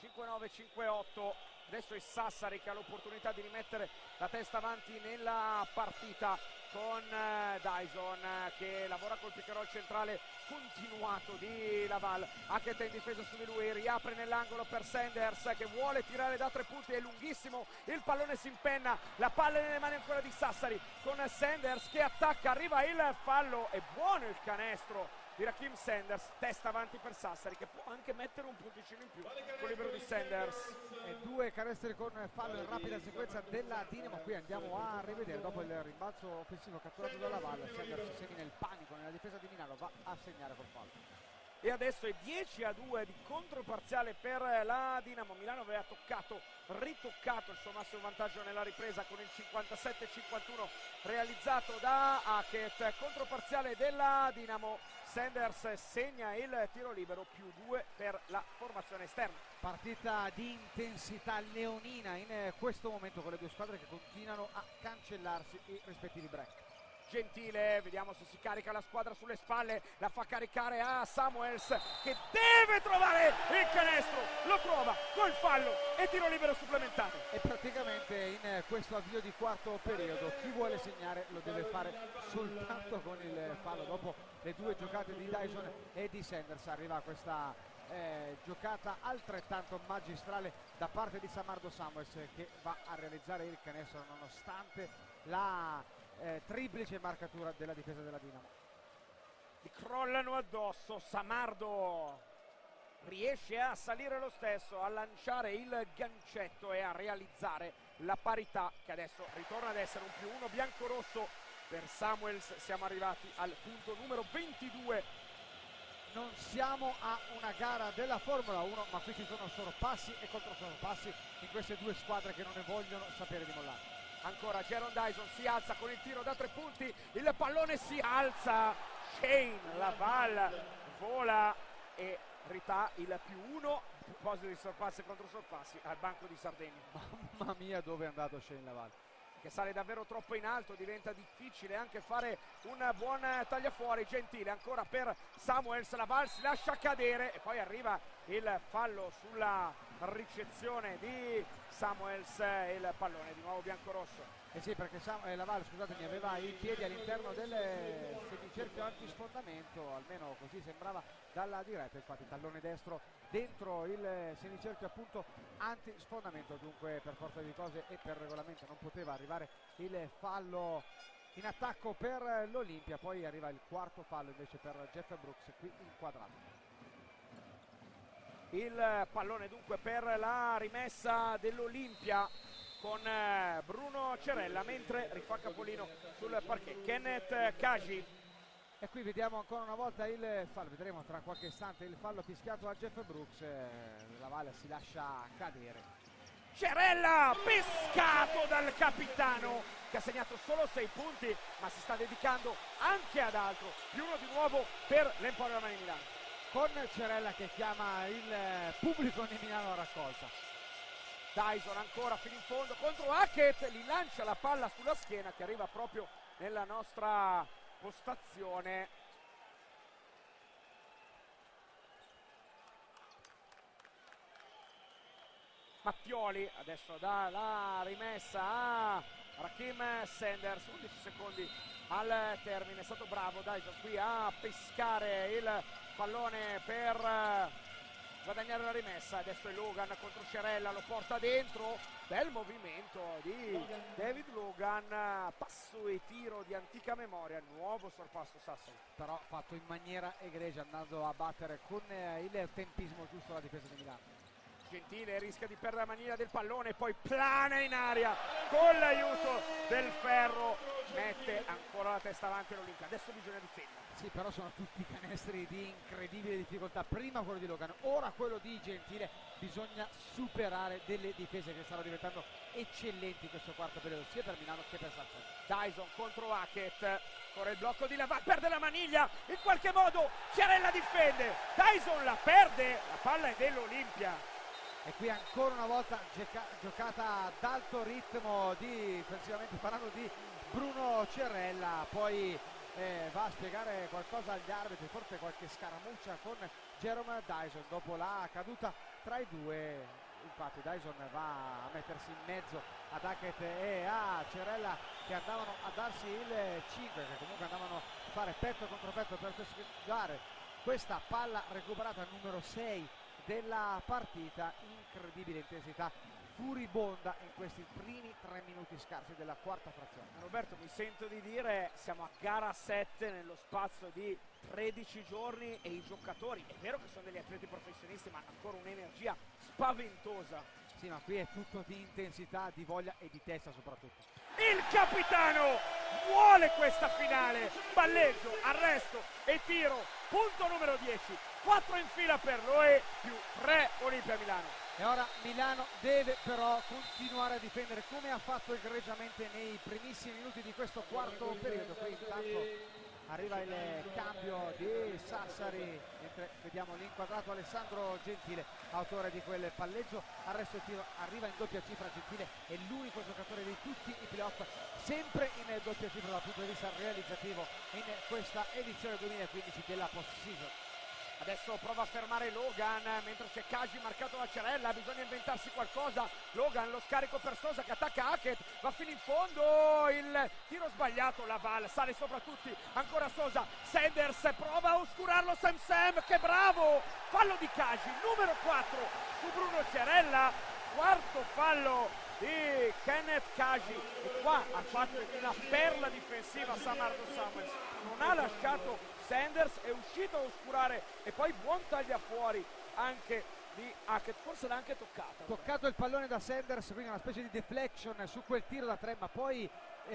5-9-5-8, adesso è Sassari che ha l'opportunità di rimettere la testa avanti nella partita con Dyson che lavora col pick and roll centrale continuato di Laval. Hackett in difesa su di lui, riapre nell'angolo per Sanders che vuole tirare da 3 punti, è lunghissimo, il pallone si impenna, la palla nelle mani ancora di Sassari con Sanders che attacca, arriva il fallo, è buono il canestro di Rakim Sanders, testa avanti per Sassari che può anche mettere un punticino in più con libero di Sanders. E 2 canestri con fallo in rapida sequenza della Dinamo. Qui andiamo a rivedere dopo il rimbalzo offensivo catturato dalla Valle, Sanders semina il panico nella difesa di Milano, va a segnare col fallo. E adesso è 10-2 di controparziale per la Dinamo. Milano aveva ritoccato il suo massimo vantaggio nella ripresa con il 57-51 realizzato da Hackett. Controparziale della Dinamo, Sanders segna il tiro libero, +2 per la formazione esterna. Partita di intensità leonina in questo momento, con le due squadre che continuano a cancellarsi i rispettivi break. Gentile, vediamo se si carica la squadra sulle spalle, la fa caricare a Samuels che deve trovare il canestro, lo trova col fallo e tiro libero supplementare. E praticamente in questo avvio di quarto periodo chi vuole segnare lo deve fare soltanto con il fallo. Dopo le 2 giocate di Dyson e di Sanders arriva questa giocata altrettanto magistrale da parte di Samardo Samuels, che va a realizzare il canestro nonostante la triplice marcatura della difesa della Dinamo. Gli crollano addosso, Samardo riesce a salire lo stesso, a lanciare il gancetto e a realizzare la parità, che adesso ritorna ad essere un +1 biancorosso per Samuels. Siamo arrivati al punto numero 22. Non siamo a una gara della Formula 1, ma qui ci sono sorpassi e controsorpassi in queste due squadre che non ne vogliono sapere di mollare. Ancora Jerome Dyson si alza con il tiro da 3 punti, il pallone si alza, Shane Laval vola e rità il +1 a proposito di sorpassi e controsorpassi al Banco di Sardegna. Mamma mia, dove è andato Shane Laval, che sale davvero troppo in alto, diventa difficile anche fare un buon tagliafuori. Gentile ancora per Samuels, Laval si lascia cadere e poi arriva il fallo sulla ricezione di Samuels e il pallone di nuovo biancorosso. Eh sì, perché Laval, scusatemi, aveva i piedi all'interno del semicerchio antisfondamento, almeno così sembrava dalla diretta. Infatti tallone destro dentro il semicerchio appunto antisfondamento, dunque per forza di cose e per regolamento non poteva arrivare il fallo in attacco per l'Olimpia. Poi arriva il quarto fallo invece per Jeff Brooks, qui inquadrato. Il pallone dunque per la rimessa dell'Olimpia con Bruno Cerella, mentre rifà capolino sul parquet Kenneth Kaji. E qui vediamo ancora una volta il fallo, vedremo tra qualche istante il fallo fischiato a Jeff Brooks. La Valle si lascia cadere. Cerella pescato dal capitano, che ha segnato solo 6 punti, ma si sta dedicando anche ad altro. Più uno di nuovo per l'Emporio Armani Milano, con Cerella che chiama il pubblico di Milano a raccolta. Dyson ancora fino in fondo contro Hackett, gli lancia la palla sulla schiena che arriva proprio nella nostra postazione. Mattioli adesso dà la rimessa a Raheem Sanders, 11 secondi al termine. È stato bravo Dyson qui a pescare il pallone per guadagnare la rimessa. Adesso è Logan contro Cerella, lo porta dentro, bel movimento di David Logan, passo e tiro di antica memoria, nuovo sorpasso Sassari, però fatto in maniera egregia, andando a battere con il tempismo giusto la difesa di Milano. Gentile rischia di perdere la maniglia del pallone, poi plana in aria con l'aiuto del ferro, mette ancora la testa avanti l'Olimpia. Adesso bisogna difendere. Sì, però sono tutti canestri di incredibile difficoltà, prima quello di Logan, ora quello di Gentile. Bisogna superare delle difese che stanno diventando eccellenti in questo quarto periodo, sia per Milano che per Sassari. Dyson contro Hackett, ora il blocco di Laval, perde la maniglia, in qualche modo Cerella difende, Dyson la perde, la palla è dell'Olimpia. E qui ancora una volta giocata ad alto ritmo difensivamente parlando di Bruno Cerella, poi va a spiegare qualcosa agli arbitri, forse qualche scaramuccia con Jerome Dyson dopo la caduta tra i due. Infatti Dyson va a mettersi in mezzo ad Hackett e a Cerella, che andavano a darsi il 5, che comunque andavano a fare petto contro petto per festeggiare questa palla recuperata, numero 6 della partita. Incredibile intensità, furibonda in questi primi 3 minuti scarsi della quarta frazione. Roberto, mi sento di dire, siamo a gara 7 nello spazio di 13 giorni e i giocatori, è vero che sono degli atleti professionisti, ma hanno ancora un'energia spaventosa. Sì, ma qui è tutto di intensità, di voglia e di testa soprattutto. Il capitano vuole questa finale, palleggio, arresto e tiro, punto numero 10, 4 in fila per Loe più 3 Olimpia Milano. E ora Milano deve però continuare a difendere come ha fatto egregiamente nei primissimi minuti di questo quarto periodo. Qui intanto arriva il cambio di Sassari, mentre vediamo l'inquadrato Alessandro Gentile, autore di quel palleggio, arresto e tiro, arriva in doppia cifra Gentile, è l'unico giocatore di tutti i playoff sempre in doppia cifra dal punto di vista realizzativo in questa edizione 2015 della post-season. Adesso prova a fermare Logan, mentre c'è Kaji marcato da Cerella, bisogna inventarsi qualcosa. Logan, lo scarico per Sosa che attacca Hackett, va fino in fondo, il tiro sbagliato, Laval sale sopra tutti, ancora Sosa, Sanders prova a oscurarlo, Sam, che bravo, fallo di Kaji, numero 4 su Bruno Cerella, quarto fallo di Kenneth Kaji, e qua ha fatto una perla difensiva Samardo Samuels, non ha lasciato Sanders, è uscito a oscurare e poi buon taglia fuori anche di Hackett, forse l'ha anche toccata. Toccato il pallone da Sanders, quindi una specie di deflection su quel tiro da 3, ma poi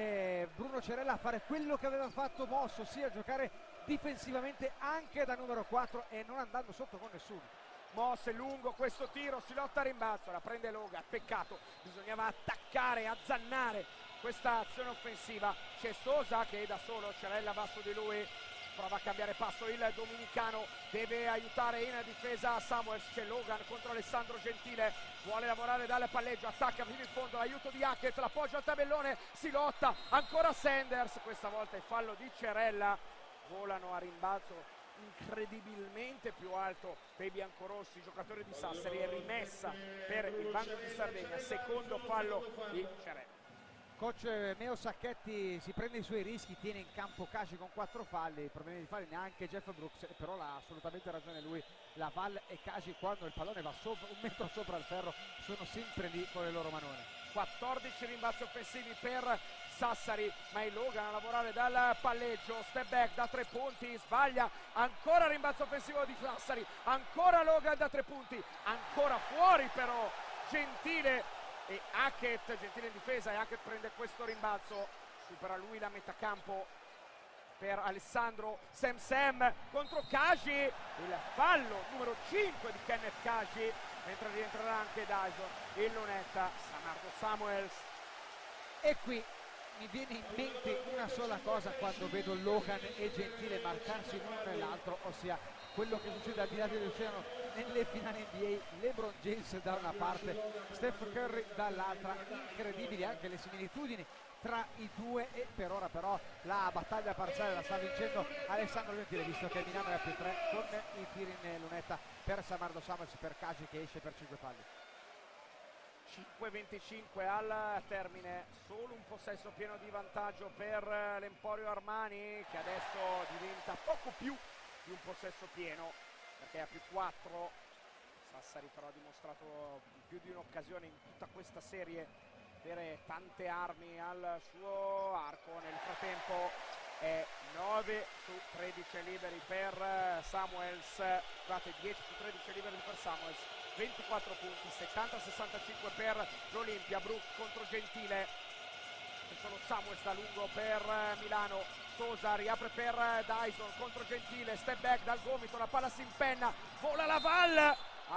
Bruno Cerella a fare quello che aveva fatto Mosso, ossia giocare difensivamente anche da numero 4 e non andando sotto con nessuno. Moss è lungo questo tiro, si lotta a rimbalzo, la prende Logan, peccato, bisognava attaccare, azzannare questa azione offensiva. C'è Sosa che è da solo, Cerella va su di lui, prova a cambiare passo il dominicano, deve aiutare in difesa Samuels, c'è Logan contro Alessandro Gentile, vuole lavorare dal palleggio, attacca fino in fondo, l'aiuto di Hackett, l'appoggio al tabellone, si lotta, ancora Sanders, questa volta è fallo di Cerella, volano a rimbalzo incredibilmente più alto dei biancorossi, giocatore di Sassari, è rimessa per il Banco di Sardegna, secondo fallo di Cerella. Coach Meo Sacchetti si prende i suoi rischi, tiene in campo Kaji con 4 falli, problemi di falli neanche Jeff Brooks, però ha assolutamente ragione lui. Laval e Kaji, quando il pallone va sopra, 1 metro sopra il ferro, sono sempre lì con le loro manone. 14 rimbalzi offensivi per Sassari, ma è Logan a lavorare dal palleggio, step back da 3 punti, sbaglia, ancora rimbalzo offensivo di Sassari, ancora Logan da 3 punti, ancora fuori però Gentile e Hackett, Gentile in difesa, e Hackett prende questo rimbalzo, supera lui la metà campo per Alessandro Sam contro Kaji, il fallo numero 5 di Kenneth Kaji, mentre rientrerà anche Dyson, il lunetta Samardo Samuels. E qui mi viene in mente una sola cosa quando vedo Logan e Gentile marcarsi l'uno nell'altro, ossia quello che succede al di là dell'oceano nelle finali NBA, LeBron James da una parte, Steph Curry dall'altra. Incredibili anche le similitudini tra i due, e per ora però la battaglia parziale la sta vincendo Alessandro Gentile, visto che Milano è a +3 con i tiri in lunetta per Samardo Samuels, per Kaji che esce per 5 falli. 5:25 al termine, solo un possesso pieno di vantaggio per l'Emporio Armani, che adesso diventa poco più di un possesso pieno perché è a +4. Sassari però ha dimostrato più di un'occasione in tutta questa serie, avere tante armi al suo arco. Nel frattempo è 9 su 13 liberi per Samuels, scusate, 10 su 13 liberi per Samuels, 24 punti, 70-65 per l'Olimpia. Brooks contro Gentile, c'è solo Samuels da lungo per Milano. Sosa riapre per Dyson contro Gentile, step back dal gomito, la palla si impenna, vola Laval,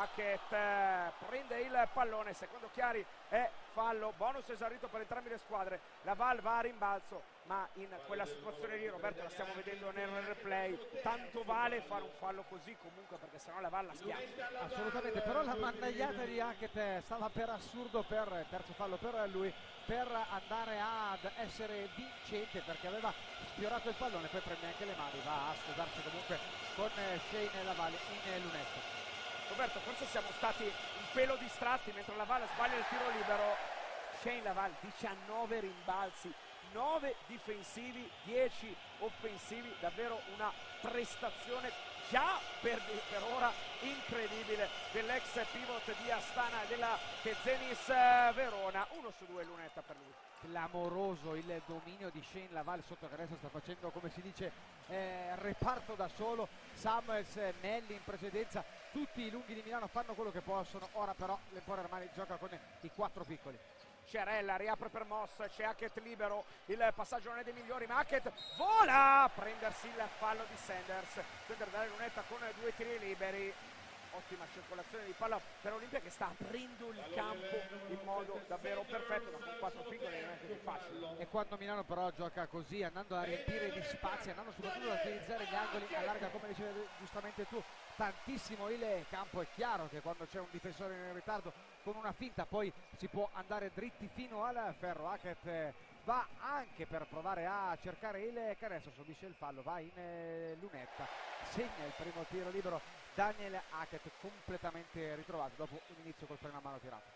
Hackett prende il pallone, secondo Chiari è fallo, bonus esaurito per entrambe le squadre. Laval va a rimbalzo, ma in quella situazione lì, Roberto, la stiamo vedendo nel replay, tanto vale fare un fallo così comunque, perché sennò Laval la schiaccia. Assolutamente, però la mandagliata di Hackett stava per assurdo per terzo fallo per lui, per andare ad essere vincente, perché aveva sfiorato il pallone, poi prende anche le mani, va a sposarsi comunque con Shane Laval in lunetta. Roberto, forse siamo stati un pelo distratti mentre Laval sbaglia il tiro libero. Shane Laval, 19 rimbalzi, 9 difensivi, 10 offensivi, davvero una prestazione già per ora incredibile dell'ex pivot di Astana e della Zenit Verona. 1 su 2 lunetta per lui. Clamoroso il dominio di Shane Laval sotto, che adesso sta facendo, come si dice, reparto da solo. Samuels, Melli in precedenza, tutti i lunghi di Milano fanno quello che possono. Ora però l'Emporio Armani gioca con i 4 piccoli. Cerella riapre per Moss, c'è Hackett libero, il passaggio non è dei migliori, ma Hackett vola a prendersi il fallo di Sanders dalle lunetta con 2 tiri liberi. Ottima circolazione di palla per Olimpia, che sta aprendo il campo in modo davvero perfetto, ma con 4 piccoli non è così facile. E quando Milano però gioca così, andando a riempire di spazi, andando soprattutto ad utilizzare gli angoli, allarga, come dicevi giustamente tu, tantissimo il campo. È chiaro che quando c'è un difensore in ritardo, con una finta poi si può andare dritti fino al ferro. Hackett va anche per provare a cercare il canestro, subisce il fallo, va in lunetta, segna il primo tiro libero Daniel Hackett, completamente ritrovato dopo un inizio col freno a mano tirato.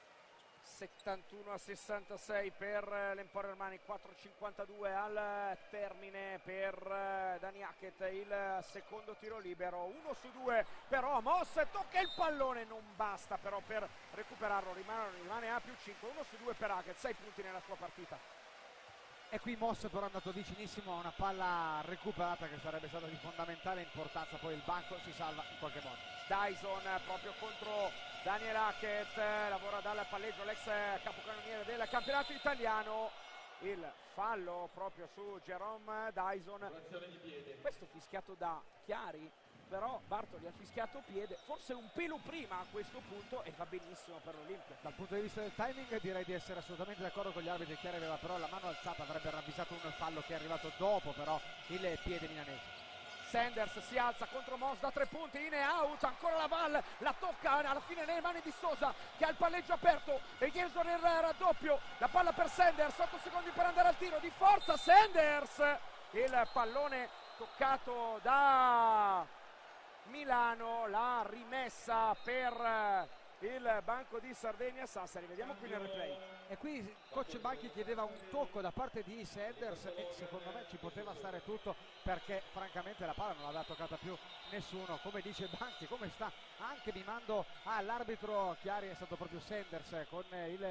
71-66 per l'Emporio Armani, 4:52 al termine per Dani Hackett, il secondo tiro libero. 1 su 2 però Moss, tocca il pallone, non basta però per recuperarlo, rimane a +5. 1 su 2 per Hackett, 6 punti nella sua partita. E qui Moss però è andato vicinissimo a una palla recuperata che sarebbe stata di fondamentale importanza, poi il banco si salva in qualche modo. Dyson proprio contro Daniel Hackett, lavora dal palleggio l'ex capocannoniere del campionato italiano. Il fallo proprio su Jerome Dyson, questo fischiato da Chiari, però Bartoli ha fischiato piede, forse un pelo prima a questo punto, e va benissimo per l'Olimpia. Dal punto di vista del timing direi di essere assolutamente d'accordo con gli arbitri. Chiari aveva però la mano alzata, avrebbe ravvisato un fallo che è arrivato dopo però il piede milanese. Sanders si alza contro Moss da 3 punti, in e out, ancora Laval, la tocca alla fine nelle mani di Sosa che ha il palleggio aperto e Gilson il raddoppio, la palla per Sanders, 8 secondi per andare al tiro, di forza Sanders, il pallone toccato da Milano, la rimessa per il banco di Sardegna Sassari. Vediamo qui nel replay. E qui coach Banchi chiedeva un tocco da parte di Sanders e secondo me ci poteva stare tutto, perché francamente la palla non l'aveva toccata più nessuno. Come dice Banchi, come sta anche mimando all'arbitro Chiari, è stato proprio Sanders con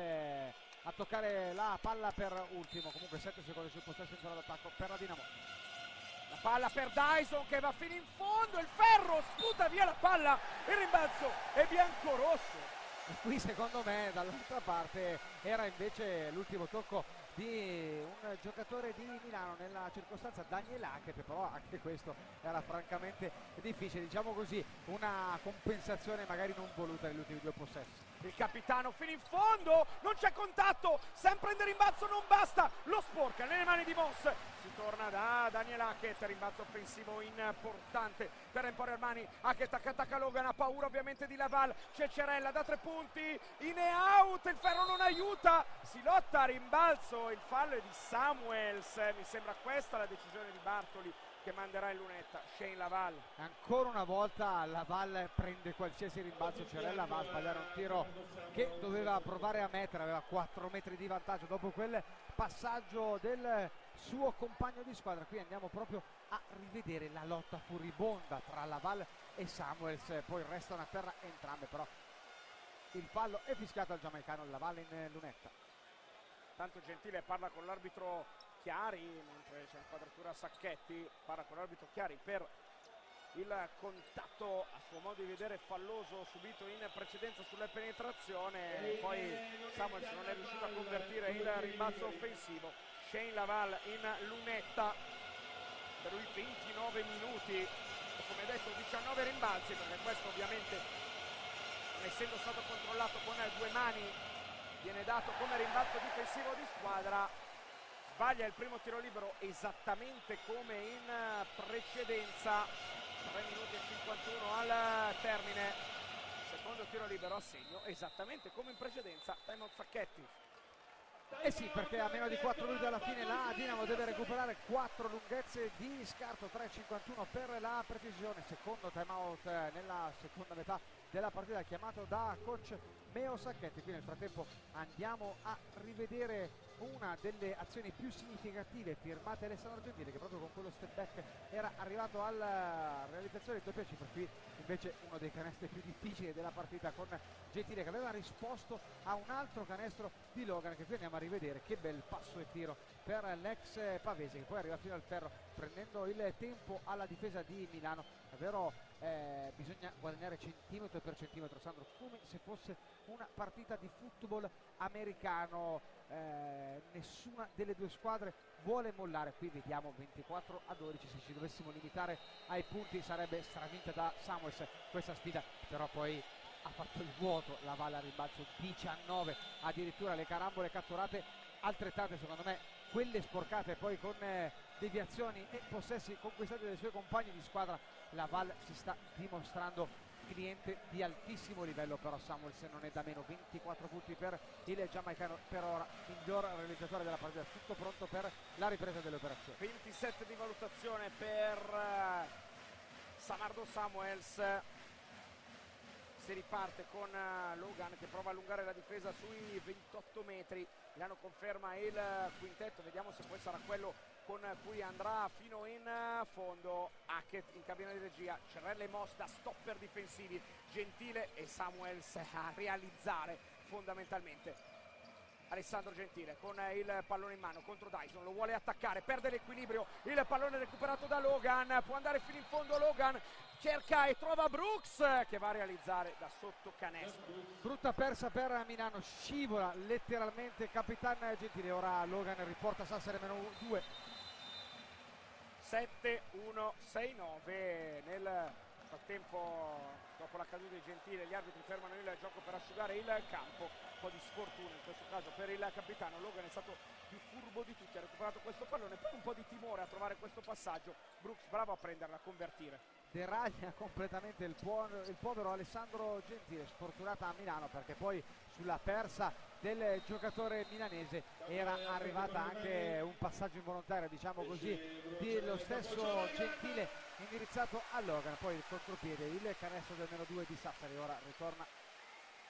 a toccare la palla per ultimo. Comunque 7 secondi sul possesso in zona d'attacco per la Dinamo. La palla per Dyson che va fino in fondo, il ferro sputa via la palla, il rimbalzo è biancorosso. E qui secondo me dall'altra parte era invece l'ultimo tocco di un giocatore di Milano, nella circostanza Daniel Hackett, che però anche questo era francamente difficile, diciamo così, una compensazione magari non voluta negli ultimi due possessi. Il capitano fino in fondo, non c'è contatto, sempre in rimbalzo non basta, lo sporca nelle mani di Moss. Si torna da Daniel Hackett, rimbalzo offensivo importante per Emporio Armani. Hackett attacca Logan, ha paura ovviamente di Laval, Ceccerella da 3 punti, in e out, il ferro non aiuta, si lotta a rimbalzo, il fallo è di Samuels, mi sembra questa la decisione di Bartoli che manderà in lunetta Shane Laval. Ancora una volta Laval prende qualsiasi rimbalzo, Cerella va a sbagliare un tiro che doveva provare a mettere, aveva 4 metri di vantaggio dopo quel passaggio del suo compagno di squadra. Qui andiamo proprio a rivedere la lotta furibonda tra Laval e Samuels, poi restano a terra entrambe, però il fallo è fischiato al giamaicano, Laval in lunetta. Tanto Gentile parla con l'arbitro Chiari, mentre c'è inquadratura Sacchetti, parla con l'arbitro Chiari per il contatto a suo modo di vedere falloso subito in precedenza sulla penetrazione, poi Samuels non è riuscito a convertire il rimbalzo offensivo. Shane Laval in lunetta, per lui 29 minuti e come detto 19 rimbalzi, perché questo ovviamente non essendo stato controllato con 2 mani viene dato come rimbalzo difensivo di squadra. Sbaglia il primo tiro libero esattamente come in precedenza, 3 minuti e 51 al termine, secondo tiro libero a segno esattamente come in precedenza. Timeout Sacchetti. Eh sì, perché a meno di 4 minuti alla fine la Dinamo deve recuperare 4 lunghezze di scarto, 3,51 per la precisione. Secondo timeout nella seconda metà della partita chiamato da coach Meo Sacchetti. Qui nel frattempo andiamo a rivedere una delle azioni più significative firmate Alessandro Gentile, che proprio con quello step back era arrivato alla realizzazione del doppia cifra. Qui invece uno dei canestri più difficili della partita, con Gentile che aveva risposto a un altro canestro di Logan, che qui andiamo a rivedere. Che bel passo e tiro per l'ex pavese, che poi arriva fino al ferro prendendo il tempo alla difesa di Milano. Davvero bisogna guadagnare centimetro per centimetro, Sandro, come se fosse una partita di football americano. Nessuna delle due squadre vuole mollare. Qui vediamo 24-12, se ci dovessimo limitare ai punti sarebbe stravinta da Samuels questa sfida, però poi ha fatto il vuoto la Valle a rimbalzo, 19 addirittura le carambole catturate, altrettante secondo me quelle sporcate poi con deviazioni e possessi conquistati dai suoi compagni di squadra. La Val si sta dimostrando cliente di altissimo livello, però Samuels non è da meno. 24 punti per il giamaicano, per ora miglior realizzatore della partita, tutto pronto per la ripresa delle operazioni. 27 di valutazione per Samardo Samuels. Si riparte con Logan che prova a allungare la difesa sui 28 metri. Milano conferma il quintetto, vediamo se poi sarà quello con cui andrà fino in fondo. Hackett in cabina di regia, Cerrella e Moss da stopper difensivi, Gentile e Samuels a realizzare fondamentalmente. Alessandro Gentile con il pallone in mano contro Dyson, lo vuole attaccare, perde l'equilibrio, il pallone recuperato da Logan, può andare fino in fondo Logan, cerca e trova Brooks che va a realizzare da sotto canestro. Brutta persa per Milano, scivola letteralmente Capitan Gentile. Ora Logan riporta Sassari -2. 7-1-6-9. Nel frattempo, dopo la caduta di Gentile, gli arbitri fermano il gioco per asciugare il campo. Un po' di sfortuna in questo caso per il capitano. Logan è stato più furbo di tutti, ha recuperato questo pallone, poi un po' di timore a trovare questo passaggio. Brooks bravo a prenderla, a convertire. Deraglia completamente il povero Alessandro Gentile, sfortunata a Milano, perché poi sulla persa del giocatore milanese era arrivata anche un passaggio involontario, diciamo così, dello stesso Gentile indirizzato a Logan. Poi il contropiede, il canestro del -2 di Sassari. Ora ritorna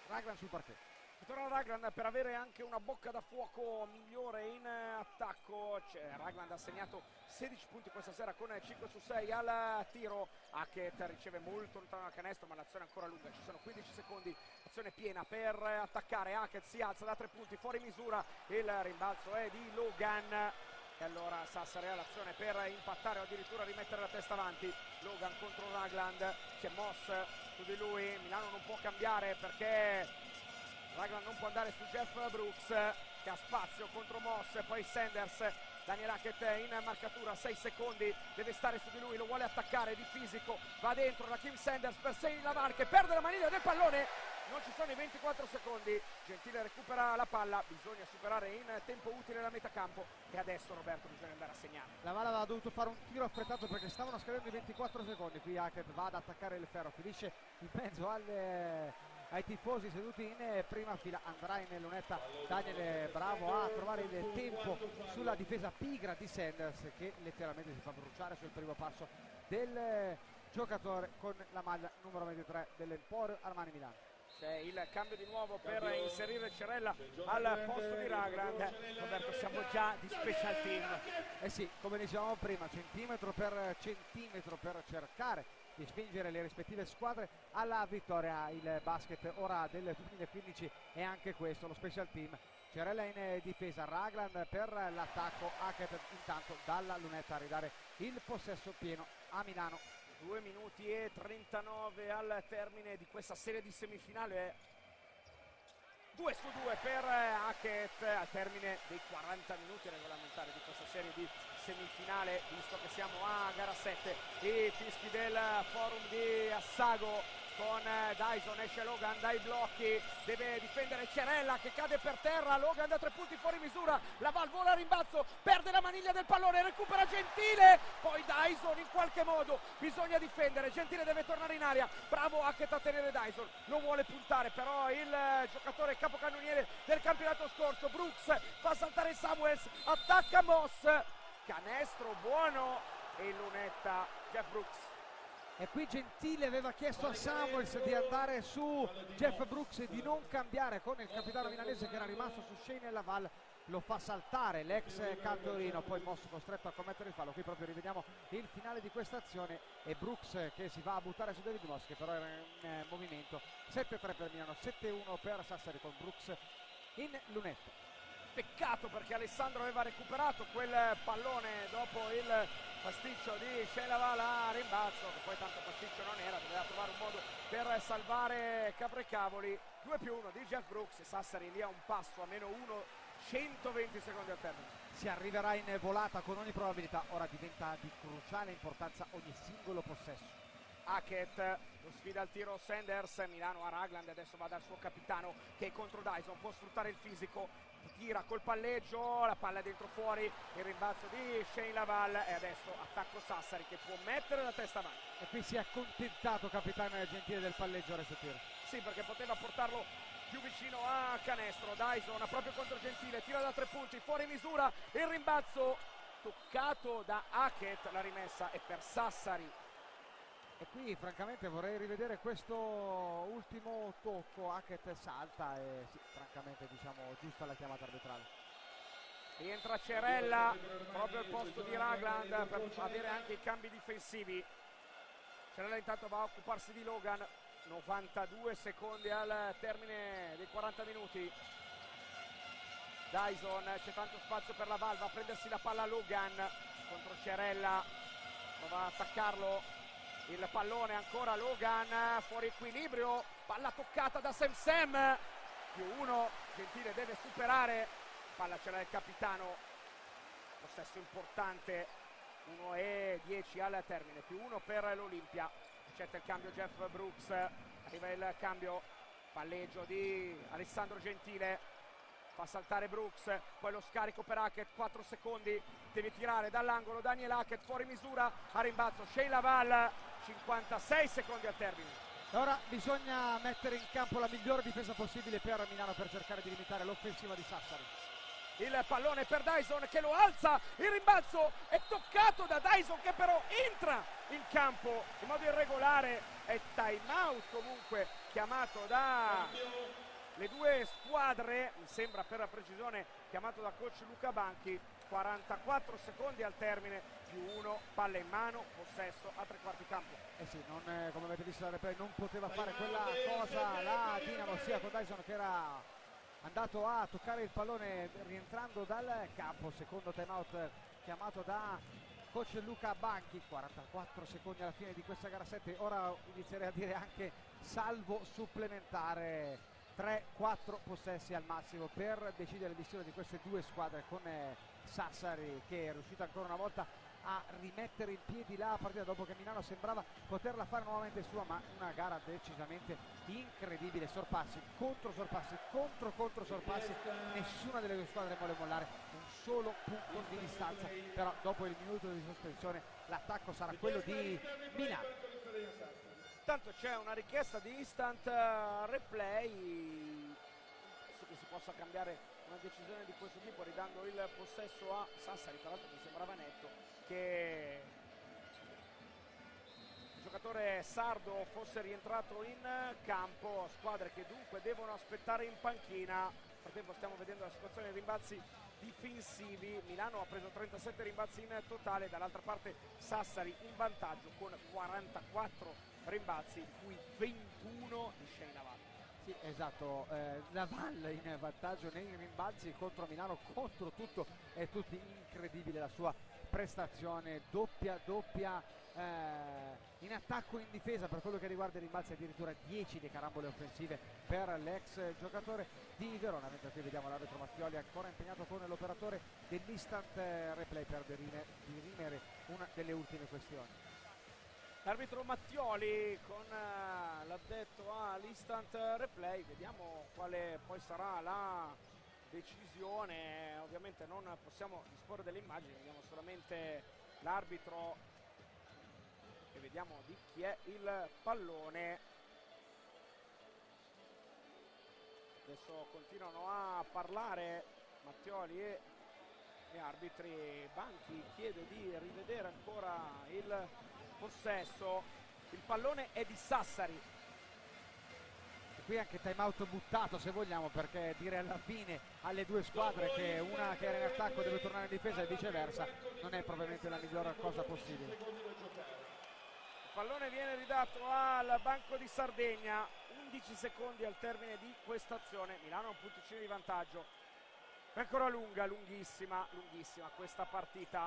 Ragland sul parquet. Torna Ragland per avere anche una bocca da fuoco migliore in attacco. Ragland ha segnato 16 punti questa sera con 5 su 6 al tiro. Hackett riceve molto lontano dal canestro, ma l'azione è ancora lunga, ci sono 15 secondi, azione piena per attaccare. Hackett si alza da 3 punti, fuori misura, il rimbalzo è di Logan e allora Sassari ha l'azione per impattare o addirittura rimettere la testa avanti. Logan contro Ragland, c'è Moss su di lui, Milano non può cambiare perché Ragland non può andare su Jeff Brooks che ha spazio contro Moss, poi Sanders. Daniel Hackett in marcatura, 6 secondi, deve stare su di lui, lo vuole attaccare di fisico, va dentro Raheem Sanders per Shane Lavar che perde la maniglia del pallone, non ci sono i 24 secondi, Gentile recupera la palla, bisogna superare in tempo utile la metà campo e adesso Roberto bisogna andare a segnare. Laval aveva dovuto fare un tiro affrettato perché stavano scadendo i 24 secondi, qui Hackett va ad attaccare il ferro, finisce in mezzo ai tifosi seduti in prima fila. Andrà in lunetta Daniel, bravo a trovare il tempo sulla difesa pigra di Sanders che letteralmente si fa bruciare sul primo passo del giocatore con la maglia numero 23 dell'Emporio Armani Milano. C'è il cambio di nuovo per inserire Cerella al posto di Ragland. Roberto, siamo già di special team. Eh sì, come dicevamo prima, centimetro per cercare di spingere le rispettive squadre alla vittoria. Il basket ora del 2015 è anche questo, lo special team. Cerella in difesa, Ragland per l'attacco, Hackett intanto dalla lunetta a ridare il possesso pieno a Milano. 2 minuti e 39 al termine di questa serie di semifinale. 2 su 2 per Hackett al termine dei 40 minuti regolamentari di questa serie di semifinale, visto che siamo a gara 7. I fischi del forum di Assago con Dyson, esce Logan dai blocchi, deve difendere Cerella che cade per terra, Logan da 3 punti fuori misura, la valvola a rimbalzo, perde la maniglia del pallone, recupera Gentile, poi Dyson in qualche modo, bisogna difendere, Gentile deve tornare in aria, bravo Hackett a tenere Dyson, lo vuole puntare però il giocatore capocannoniere del campionato scorso, Brooks, fa saltare Samuels, attacca Moss, canestro buono e in lunetta Jeff Brooks. E qui Gentile aveva chiesto a Samuels di andare su Jeff Brooks e di non cambiare con il capitano milanese che era rimasto su Shane Laval, lo fa saltare l'ex Cantorino, poi Moss costretto a commettere il fallo. Qui proprio rivediamo il finale di questa azione e Brooks che si va a buttare su David Moss che però era in movimento. 7-3 per Milano, 7-1 per Sassari con Brooks in lunetta. Peccato perché Alessandro aveva recuperato quel pallone dopo il pasticcio di Shelaval a rimbalzo, che poi tanto pasticcio non era, doveva trovare un modo per salvare Caprecavoli. 2+1 di Jeff Brooks e Sassari lì a un passo, a -1, 120 secondi al termine. Si arriverà in volata con ogni probabilità, ora diventa di cruciale importanza ogni singolo possesso. Hackett lo sfida al tiro Sanders, Milano a Ragland, adesso va dal suo capitano che è contro Dyson, può sfruttare il fisico, tira col palleggio, la palla è dentro fuori, il rimbalzo di Shane Laval e adesso attacco Sassari che può mettere la testa avanti. E qui si è accontentato capitano Gentile del palleggio resto tiro. Sì, perché poteva portarlo più vicino a canestro. Dyson proprio contro Gentile, tira da 3 punti, fuori misura, il rimbalzo toccato da Hackett, la rimessa è per Sassari. E qui francamente vorrei rivedere questo ultimo tocco, Hackett salta e sì, francamente diciamo giusta la chiamata arbitrale. Rientra Cerella proprio al posto di Ragland per avere anche i cambi difensivi. Cerella intanto va a occuparsi di Logan, 92 secondi al termine dei 40 minuti. Dyson, c'è tanto spazio per la valva a prendersi la palla Logan contro Cerella, prova a attaccarlo. Il pallone ancora Logan, fuori equilibrio, palla toccata da Sam, +1, Gentile deve superare, palla ce l'ha il capitano, possesso importante, 1:10 al termine, +1 per l'Olimpia, accetta il cambio Jeff Brooks, arriva il cambio, palleggio di Alessandro Gentile, fa saltare Brooks, poi lo scarico per Hackett, 4 secondi, deve tirare dall'angolo Daniel Hackett, fuori misura, a rimbalzo Shane Laval, 56 secondi al termine. Ora bisogna mettere in campo la migliore difesa possibile per Milano per cercare di limitare l'offensiva di Sassari. Il pallone per Dyson che lo alza, il rimbalzo è toccato da Dyson che però entra in campo in modo irregolare, è time out comunque chiamato da le due squadre, mi sembra per la precisione chiamato da coach Luca Banchi. 44 secondi al termine, più 1, palla in mano, possesso a tre quarti campo. Sì, come avete visto dal replay, non poteva fare quella cosa la Dinamo, sia con Dyson che era andato a toccare il pallone rientrando dal campo. Secondo timeout chiamato da coach Luca Banchi. 44 secondi alla fine di questa gara 7, ora inizierei a dire anche salvo supplementare. 3-4 possessi al massimo per decidere il destino di queste due squadre, con Sassari che è riuscita ancora una volta a rimettere in piedi la partita dopo che Milano sembrava poterla fare nuovamente sua, ma una gara decisamente incredibile, sorpassi contro sorpassi, contro sorpassi, nessuna delle due squadre vuole mollare un solo punto di distanza, però dopo il minuto di sospensione l'attacco sarà quello di Milano. Intanto c'è una richiesta di instant replay, penso che si possa cambiare una decisione di questo tipo ridando il possesso a Sassari. Tra l'altro mi sembrava netto che il giocatore sardo fosse rientrato in campo, squadre che dunque devono aspettare in panchina. Nel frattempo stiamo vedendo la situazione dei rimbalzi difensivi. Milano ha preso 37 rimbalzi in totale, dall'altra parte Sassari in vantaggio con 44 rimbalzi, di cui 21 di Shane Laval. Sì, esatto, Laval in vantaggio nei rimbalzi contro Milano, contro tutto e tutti. Incredibile la sua prestazione, doppia in attacco e in difesa per quello che riguarda i rimbalzi, addirittura 10 di carambole offensive per l'ex giocatore di Verona, mentre qui vediamo l'arbitro Mattioli ancora impegnato con l'operatore dell'instant replay per dirimere una delle ultime questioni. L'arbitro Mattioli con l'addetto all'instant replay, vediamo quale poi sarà la decisione. Ovviamente non possiamo disporre delle immagini, vediamo solamente l'arbitro e vediamo di chi è il pallone. Adesso continuano a parlare Mattioli e arbitri. Banchi chiede di rivedere ancora il possesso, il pallone è di Sassari. E qui anche timeout buttato se vogliamo, perché dire alla fine alle due squadre che una che era in attacco deve tornare in difesa e viceversa non è probabilmente la miglior cosa possibile. Il pallone viene ridato al Banco di Sardegna, 11 secondi al termine di questa azione. Milano ha un punticino di vantaggio, è ancora lunghissima questa partita.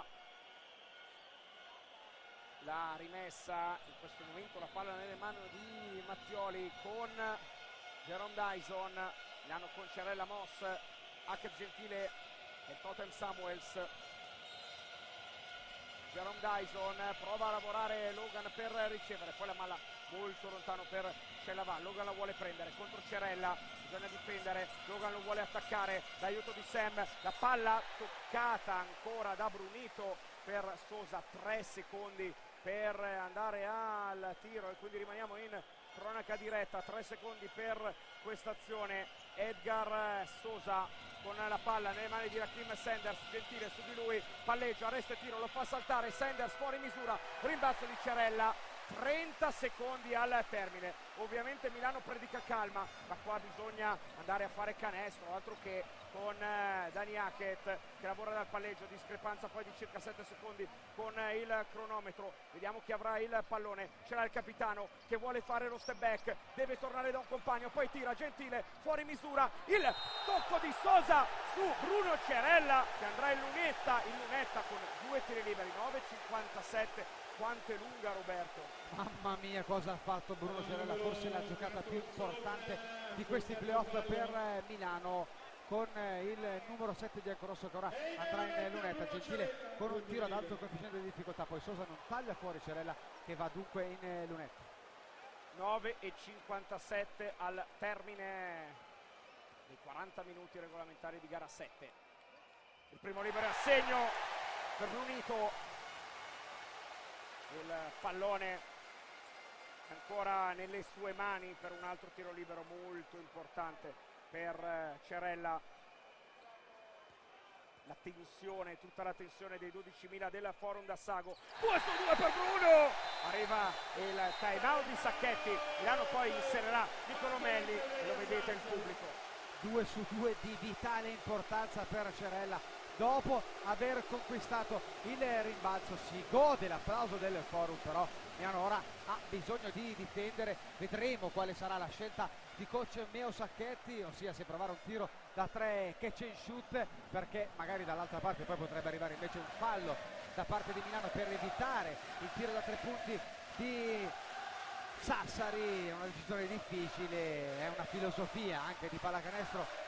La rimessa, in questo momento la palla nelle mani di Mattioli con Jerome Dyson. Milano con Cerella Moss, Hackett Gentile e Totem Samuels. Jerome Dyson prova a lavorare Logan per ricevere, poi la palla molto lontano per Cellavan. Logan la vuole prendere contro Cerella, bisogna difendere, Logan lo vuole attaccare, l'aiuto di Sam, la palla toccata ancora da Brunito per Sosa, 3 secondi per andare al tiro e quindi rimaniamo in cronaca diretta. 3 secondi per questa azione. Edgar Sosa con la palla nelle mani di Rakim Sanders, Gentile su di lui, palleggio, arresto e tiro, lo fa saltare Sanders fuori misura, rimbalzo di Cerella. 30 secondi al termine. Ovviamente Milano predica calma, ma qua bisogna andare a fare canestro, altro che con Dani Hackett che lavora dal palleggio, discrepanza poi di circa 7 secondi con il cronometro. Vediamo chi avrà il pallone, c'era il capitano che vuole fare lo step back, deve tornare da un compagno, poi tira Gentile fuori misura, il tocco di Sosa su Bruno Cerella che andrà in lunetta con 2 tiri liberi. 9:57. Quanto è lunga, Roberto. Mamma mia, cosa ha fatto Bruno Cerella, forse la giocata più importante di questi playoff per Milano, con il numero 7 biancorosso che ora andrà in lunetta. Gentile con un tiro ad alto coefficiente di difficoltà, poi Sosa non taglia fuori Cerella che va dunque in lunetta. 9:57 al termine dei 40 minuti regolamentari di gara 7. Il primo libero è a segno per Brunito. Il pallone ancora nelle sue mani per un altro tiro libero molto importante per Cerella. La tensione, tutta la tensione dei 12.000 del Forum d'Assago. 2 su 2 per Bruno! Arriva il time out di Sacchetti. Milano poi inserirà Nicolomelli e lo vedete il pubblico. 2 su 2 di vitale importanza per Cerella. Dopo aver conquistato il rimbalzo si gode l'applauso del forum, però Milano ora ha bisogno di difendere. Vedremo quale sarà la scelta di coach Meo Sacchetti, ossia se provare un tiro da 3 catch and shoot, perché magari dall'altra parte poi potrebbe arrivare invece un fallo da parte di Milano per evitare il tiro da 3 punti di Sassari. È una decisione difficile, è una filosofia anche di pallacanestro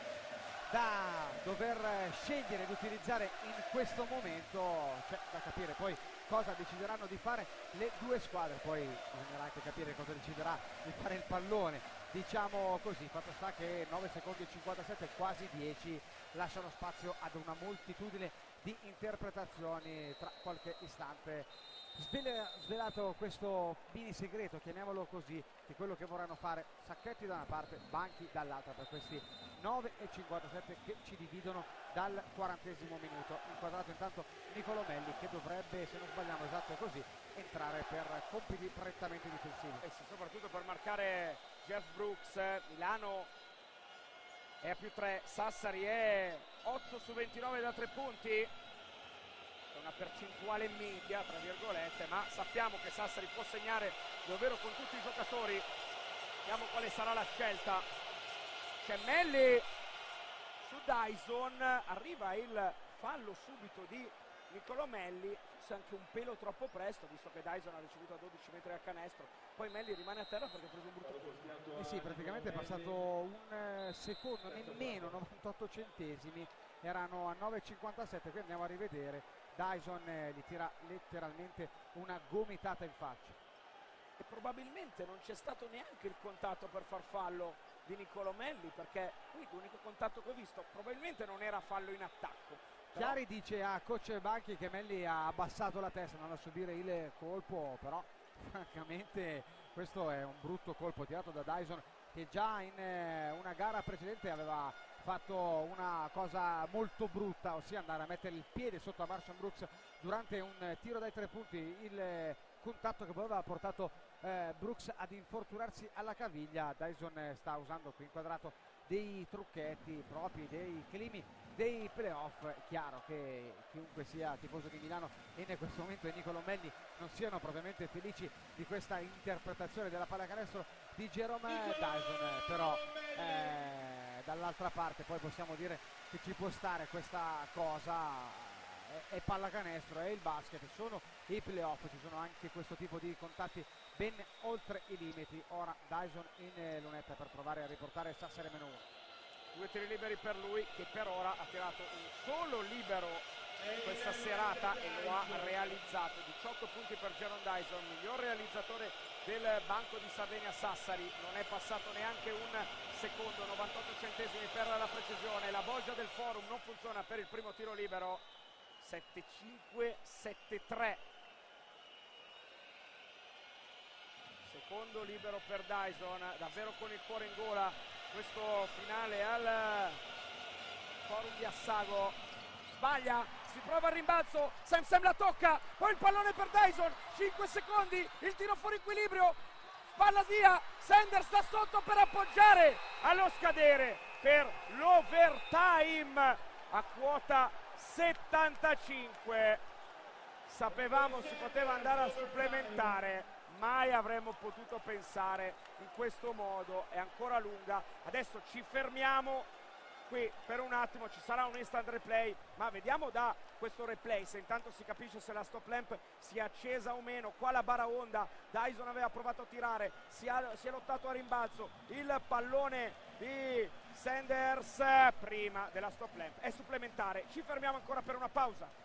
da dover scegliere di utilizzare in questo momento. C'è da capire poi cosa decideranno di fare le due squadre, poi bisognerà anche capire cosa deciderà di fare il pallone, diciamo così. Fatto sta che 9 secondi e 57, quasi 10, lasciano spazio ad una moltitudine di interpretazioni. Tra qualche istante svelato questo mini segreto, chiamiamolo così, di quello che vorranno fare Sacchetti da una parte, Banchi dall'altra, per questi 9 e 57 che ci dividono dal 40° minuto. Inquadrato intanto Nicolomelli, che dovrebbe, se non sbagliamo esatto così, entrare per compiti prettamente difensivi. E sì, soprattutto per marcare Jeff Brooks. Milano è a +3, Sassari è 8 su 29 da 3 punti. È una percentuale media, tra virgolette, ma sappiamo che Sassari può segnare davvero con tutti i giocatori. Vediamo quale sarà la scelta. C'è Melli su Dyson, arriva il fallo subito di Nicolomelli, forse anche un pelo troppo presto, visto che Dyson ha ricevuto a 12 metri al canestro. Poi Melli rimane a terra perché ha preso un brutto colpo. Eh sì, praticamente è passato un secondo, nemmeno 98 centesimi, erano a 9,57, quindi andiamo a rivedere. Dyson gli tira letteralmente una gomitata in faccia. E probabilmente non c'è stato neanche il contatto per far fallo di Nicolomelli, perché qui l'unico contatto che ho visto probabilmente non era fallo in attacco. Però... Chiari dice a coach Banchi che Melli ha abbassato la testa, non a subire il colpo, però francamente questo è un brutto colpo tirato da Dyson, che già in una gara precedente aveva fatto una cosa molto brutta, ossia andare a mettere il piede sotto a Marshall Brooks durante un tiro dai 3 punti, il contatto che poi aveva portato Brooks ad infortunarsi alla caviglia. Dyson sta usando qui inquadrato dei trucchetti propri dei climi dei playoff. È chiaro che chiunque sia tifoso di Milano e in questo momento e Nicolomelli non siano propriamente felici di questa interpretazione della pallacanestro di Jerome Dyson, però dall'altra parte poi possiamo dire che ci può stare questa cosa. È pallacanestro, è il basket, sono i playoff, ci sono anche questo tipo di contatti ben oltre i limiti. Ora Dyson in lunetta per provare a riportare Sassari -1. 2 tiri liberi per lui, che per ora ha tirato un solo libero questa serata e lo ha realizzato. 18 punti per Jaron Dyson, miglior realizzatore del banco di Sardegna Sassari. Non è passato neanche un secondo, 98 centesimi per la precisione. La bolgia del forum non funziona per il primo tiro libero. 7-5, 7-3. Secondo libero per Dyson, davvero con il cuore in gola questo finale al forum di Assago. Sbaglia, si prova il rimbalzo, Sam la tocca, poi il pallone per Dyson, 5 secondi, il tiro fuori equilibrio, spalla via, Sanders sta sotto per appoggiare allo scadere per l'overtime a quota 75. Sapevamo si poteva andare a supplementare, mai avremmo potuto pensare in questo modo. È ancora lunga, adesso ci fermiamo qui per un attimo, ci sarà un instant replay, ma vediamo da questo replay se intanto si capisce se la stop lamp si è accesa o meno. Qua la baraonda, Dyson aveva provato a tirare, si è lottato a rimbalzo, il pallone di Sanders prima della stop lamp è supplementare. Ci fermiamo ancora per una pausa.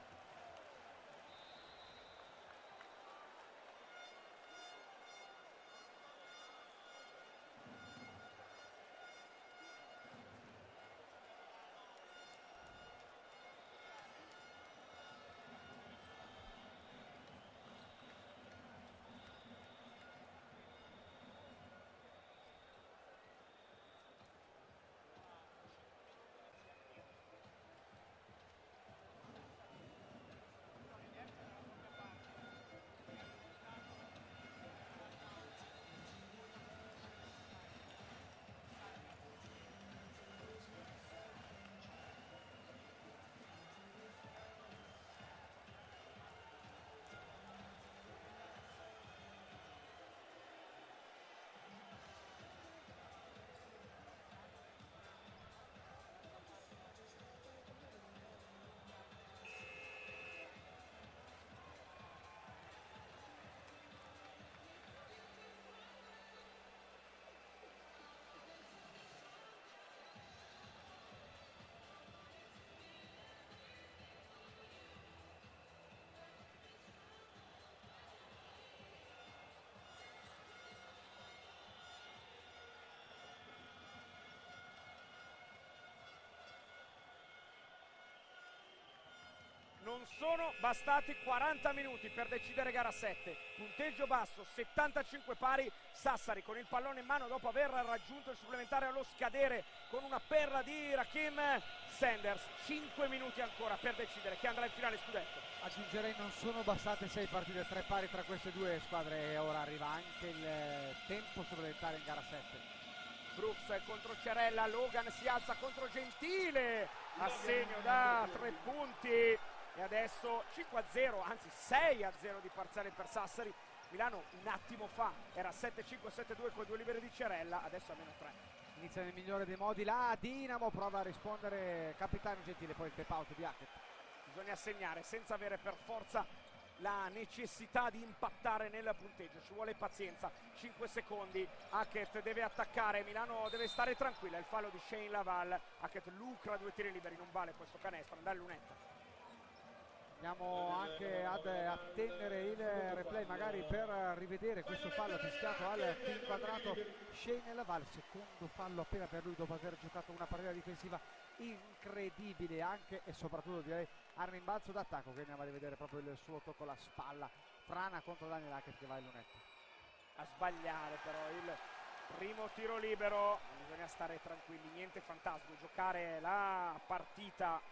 Non sono bastati 40 minuti per decidere gara 7. Punteggio basso, 75 pari. Sassari con il pallone in mano dopo aver raggiunto il supplementare allo scadere con una perla di Raheem Sanders. 5 minuti ancora per decidere chi andrà in finale scudetto. Aggiungerei non sono bastate 6 partite, 3 pari tra queste due squadre e ora arriva anche il tempo supplementare in gara 7. Brooks contro Cerella, Logan si alza contro Gentile, assegno da 3 punti e adesso 5-0, anzi 6-0 di parziale per Sassari. Milano un attimo fa era 7-5, 7-2 con 2 libere di Cerella, adesso a -3. Inizia nel migliore dei modi la Dinamo, prova a rispondere capitano Gentile, poi il tap out di Hackett. Bisogna segnare senza avere per forza la necessità di impattare nel punteggio, ci vuole pazienza. 5 secondi, Hackett deve attaccare, Milano deve stare tranquilla. Il fallo di Shane Laval, Hackett lucra 2 tiri liberi, non vale questo canestro, andare lunetta. Andiamo anche ad attendere il replay magari per rivedere questo fallo fischiato al P quadrato Shane Laval, secondo fallo appena per lui dopo aver giocato una partita difensiva incredibile, anche e soprattutto direi al rimbalzo d'attacco, che andiamo a rivedere proprio il suo tocco alla spalla, frana contro Daniel Hackett che va in lunetta. A sbagliare però il primo tiro libero, bisogna stare tranquilli, niente fantasma, giocare la partita.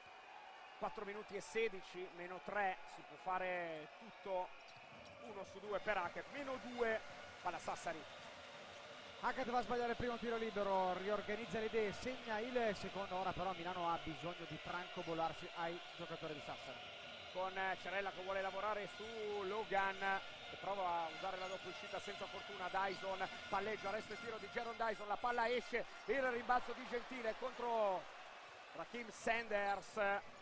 4 minuti e 16, -3, si può fare tutto. 1 su 2 per Hackett, -2, palla Sassari. Hackett va a sbagliare il primo tiro libero, riorganizza le idee, segna il secondo. Ora però Milano ha bisogno di francobollarsi ai giocatori di Sassari. Con Cerella che vuole lavorare su Logan, che prova a usare la doppia uscita senza fortuna. Dyson palleggia, resta il tiro di Jaron Dyson, la palla esce, il rimbalzo di Gentile contro Raheem Sanders.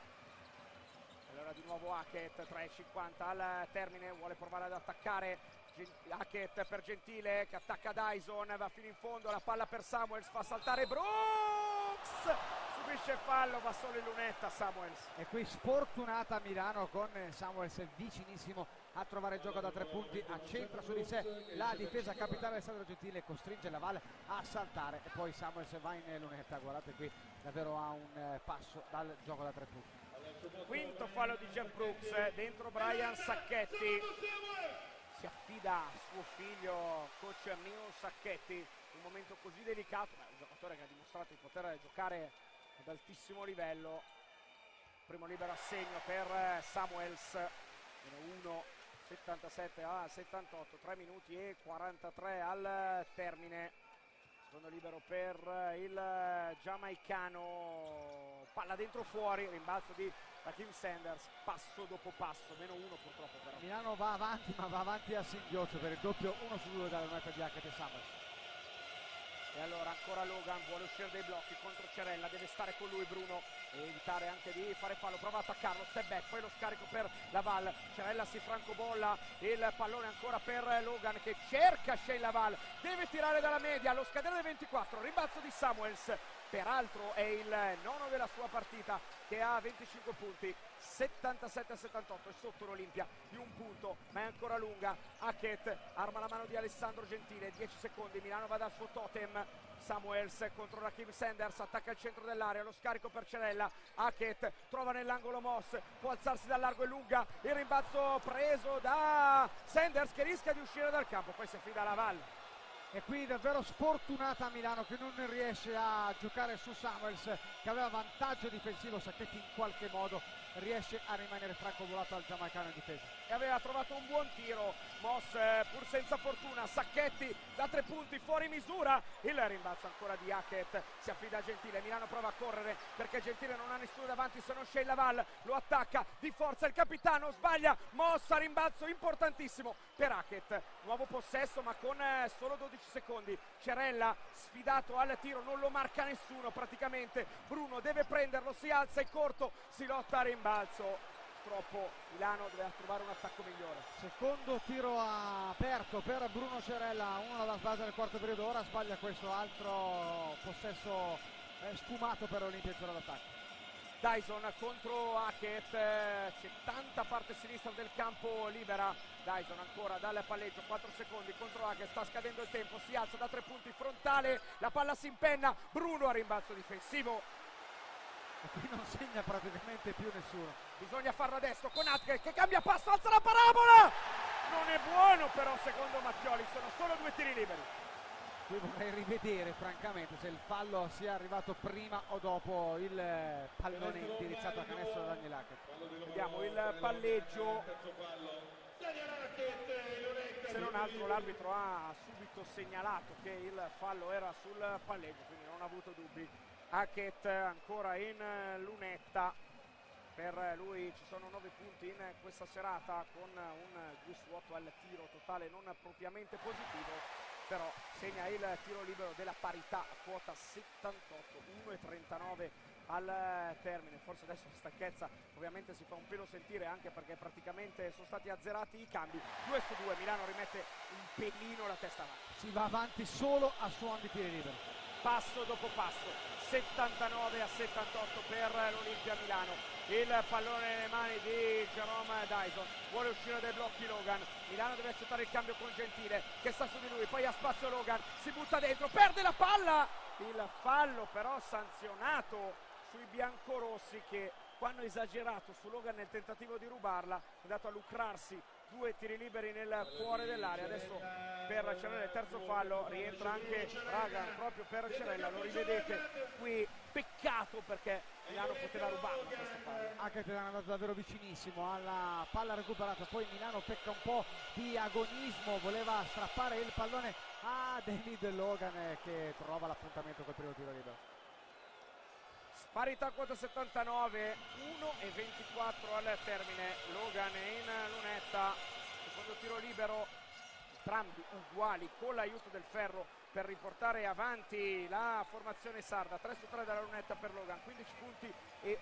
Allora di nuovo Hackett, 3,50 al termine, vuole provare ad attaccare. Hackett per Gentile che attacca Dyson, va fino in fondo, la palla per Samuels, fa saltare Brooks, subisce fallo, va solo in lunetta Samuels. E qui sfortunata Milano con Samuels vicinissimo a trovare gioco da 3 punti, accentra su di sé la difesa capitale Alessandro Gentile, costringe Laval a saltare e poi Samuels va in lunetta. Guardate qui, davvero a un passo dal gioco da 3 punti. Quinto fallo di Jeff Brooks, dentro Brian Sacchetti, si affida a suo figlio coach Mino Sacchetti, un momento così delicato, un giocatore che ha dimostrato di poter giocare ad altissimo livello. Primo libero assegno per Samuels, -1, 77 a 78, 3 minuti e 43 al termine. Secondo libero per il giamaicano, palla dentro fuori, rimbalzo di Raheem Sanders, passo dopo passo, -1 purtroppo però. Milano va avanti, ma va avanti a singhiozzo per il doppio 1 su 2 dalla lunetta di Hackett e Samuels. E allora ancora Logan vuole uscire dai blocchi contro Cerella, deve stare con lui Bruno e evitare anche di fare fallo, prova a attaccarlo, step back, poi lo scarico per Laval, Cerella si francobolla, il pallone ancora per Logan che cerca Shane Laval, deve tirare dalla media, allo scadere del 24, rimbalzo di Samuels, peraltro è il nono della sua partita che ha 25 punti, 77-78, è sotto l'Olimpia di un punto, ma è ancora lunga. Hackett arma la mano di Alessandro Gentile, 10 secondi, Milano va dal suo totem. Samuels contro Raheem Sanders, attacca il centro dell'area, lo scarico per Cerella. Hackett trova nell'angolo Moss, può alzarsi dal largo e lunga, il rimbalzo preso da Sanders che rischia di uscire dal campo, poi si affida alla Laval. E qui davvero sfortunata Milano che non riesce a giocare su Samuels, che aveva vantaggio difensivo. Sacchetti in qualche modo riesce a rimanere francobolata al giamaicano in difesa. E aveva trovato un buon tiro Moss, pur senza fortuna. Sacchetti da 3 punti fuori misura, il rimbalzo ancora di Hackett, si affida a Gentile, Milano prova a correre perché Gentile non ha nessuno davanti se non Shane Laval, lo attacca di forza il capitano, sbaglia Moss, rimbalzo importantissimo per Hackett, nuovo possesso ma con solo 12 secondi. Cerella sfidato al tiro, non lo marca nessuno praticamente, Bruno deve prenderlo, si alza, è corto, si lotta a rimbalzo. Purtroppo Milano deve trovare un attacco migliore. Secondo tiro aperto per Bruno Cerella, uno l'aveva sbagliato nel quarto periodo, ora sbaglia questo altro possesso sfumato per Olimpia in zona d'attacco. Dyson contro Hackett, c'è tanta parte sinistra del campo libera. Dyson ancora dal palleggio, 4 secondi contro Hackett, sta scadendo il tempo, si alza da 3 punti frontale, la palla si impenna, Bruno a rimbalzo difensivo. e qui non segna praticamente più nessuno. Bisogna farlo adesso con Hackett che cambia passo, alza la parabola, non è buono però secondo Mattioli, sono solo 2 tiri liberi. Qui vorrei rivedere francamente se il fallo sia arrivato prima o dopo il pallone indirizzato a canestro da Daniel Hackett. Vediamo il palleggio, se non altro l'arbitro ha subito segnalato che il fallo era sul palleggio, quindi non ha avuto dubbi. Hackett ancora in lunetta, per lui ci sono 9 punti in questa serata con un +8 al tiro totale non propriamente positivo, però segna il tiro libero della parità a quota 78, 1,39 al termine. Forse adesso la stanchezza ovviamente si fa un pelo sentire, anche perché praticamente sono stati azzerati i cambi. 2-2, Milano rimette un pelino la testa avanti. Si va avanti solo a suon di tiri liberi. Passo dopo passo, 79-78 per l'Olimpia Milano. Il pallone nelle mani di Jerome Dyson, vuole uscire dai blocchi Logan, Milano deve accettare il cambio con Gentile che sta su di lui, poi ha spazio Logan, si butta dentro, perde la palla, il fallo però sanzionato sui biancorossi che hanno esagerato su Logan nel tentativo di rubarla, è andato a lucrarsi 2 tiri liberi nel cuore dell'area. Adesso per Cerella il terzo fallo, rientra anche Ragan proprio per Cerella, lo rivedete qui, peccato perché Milano poteva rubarla questa palla. Hackett è andato davvero vicinissimo alla palla recuperata, poi Milano pecca un po' di agonismo, voleva strappare il pallone a David Logan che trova l'appuntamento col primo tiro libero. Parità quota 79, 1:24 al termine, Logan è in lunetta, secondo tiro libero, entrambi uguali con l'aiuto del ferro per riportare avanti la formazione sarda. 3 su 3 dalla lunetta per Logan, 15 punti e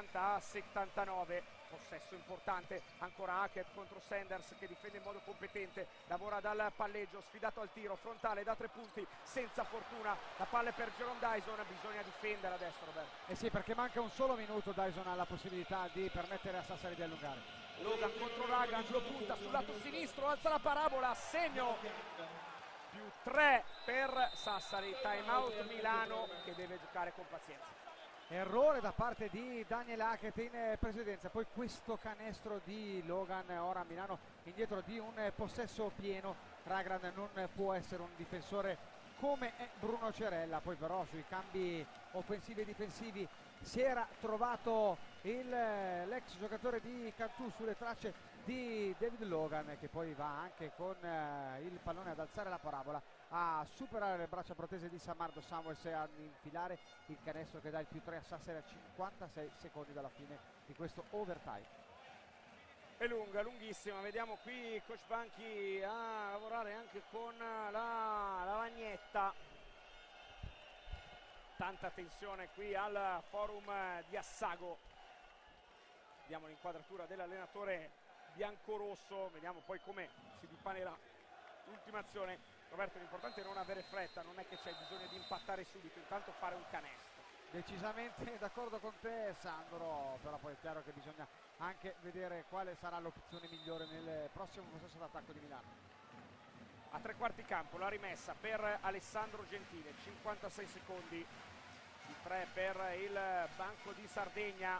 80-79. Possesso importante, ancora Hackett contro Sanders che difende in modo competente, lavora dal palleggio, sfidato al tiro, frontale da 3 punti, senza fortuna, la palla è per Jerome Dyson, bisogna difendere adesso Roberto. Eh sì, perché manca un solo minuto, Dyson ha la possibilità di permettere a Sassari di allungare. Logan contro Ragan, lo punta sul lato sinistro, alza la parabola, segno, più 3 per Sassari, time out Milano che deve giocare con pazienza. Errore da parte di Daniel Hackett in precedenza, poi questo canestro di Logan, ora Milano indietro di un possesso pieno. Ragland non può essere un difensore come è Bruno Cerella, poi però sui cambi offensivi e difensivi si era trovato l'ex giocatore di Cantù sulle tracce di David Logan, che poi va anche con il pallone ad alzare la parabola, a superare le braccia protese di Samardo Samuels e ad infilare il canestro che dà il più 3 a Sassari a 56 secondi dalla fine di questo overtime. È lunga, lunghissima, vediamo qui Coach Banchi a lavorare anche con la lavagnetta, tanta tensione qui al forum di Assago. Vediamo l'inquadratura dell'allenatore biancorosso, vediamo poi come si dipanerà l'ultima azione. Roberto, l'importante è non avere fretta, non è che c'è bisogno di impattare subito, intanto fare un canestro. Decisamente d'accordo con te Sandro, però poi è chiaro che bisogna anche vedere quale sarà l'opzione migliore nel prossimo possesso d'attacco di Milano. A 3/4 campo la rimessa per Alessandro Gentile, 56 secondi, il 3 per il banco di Sardegna,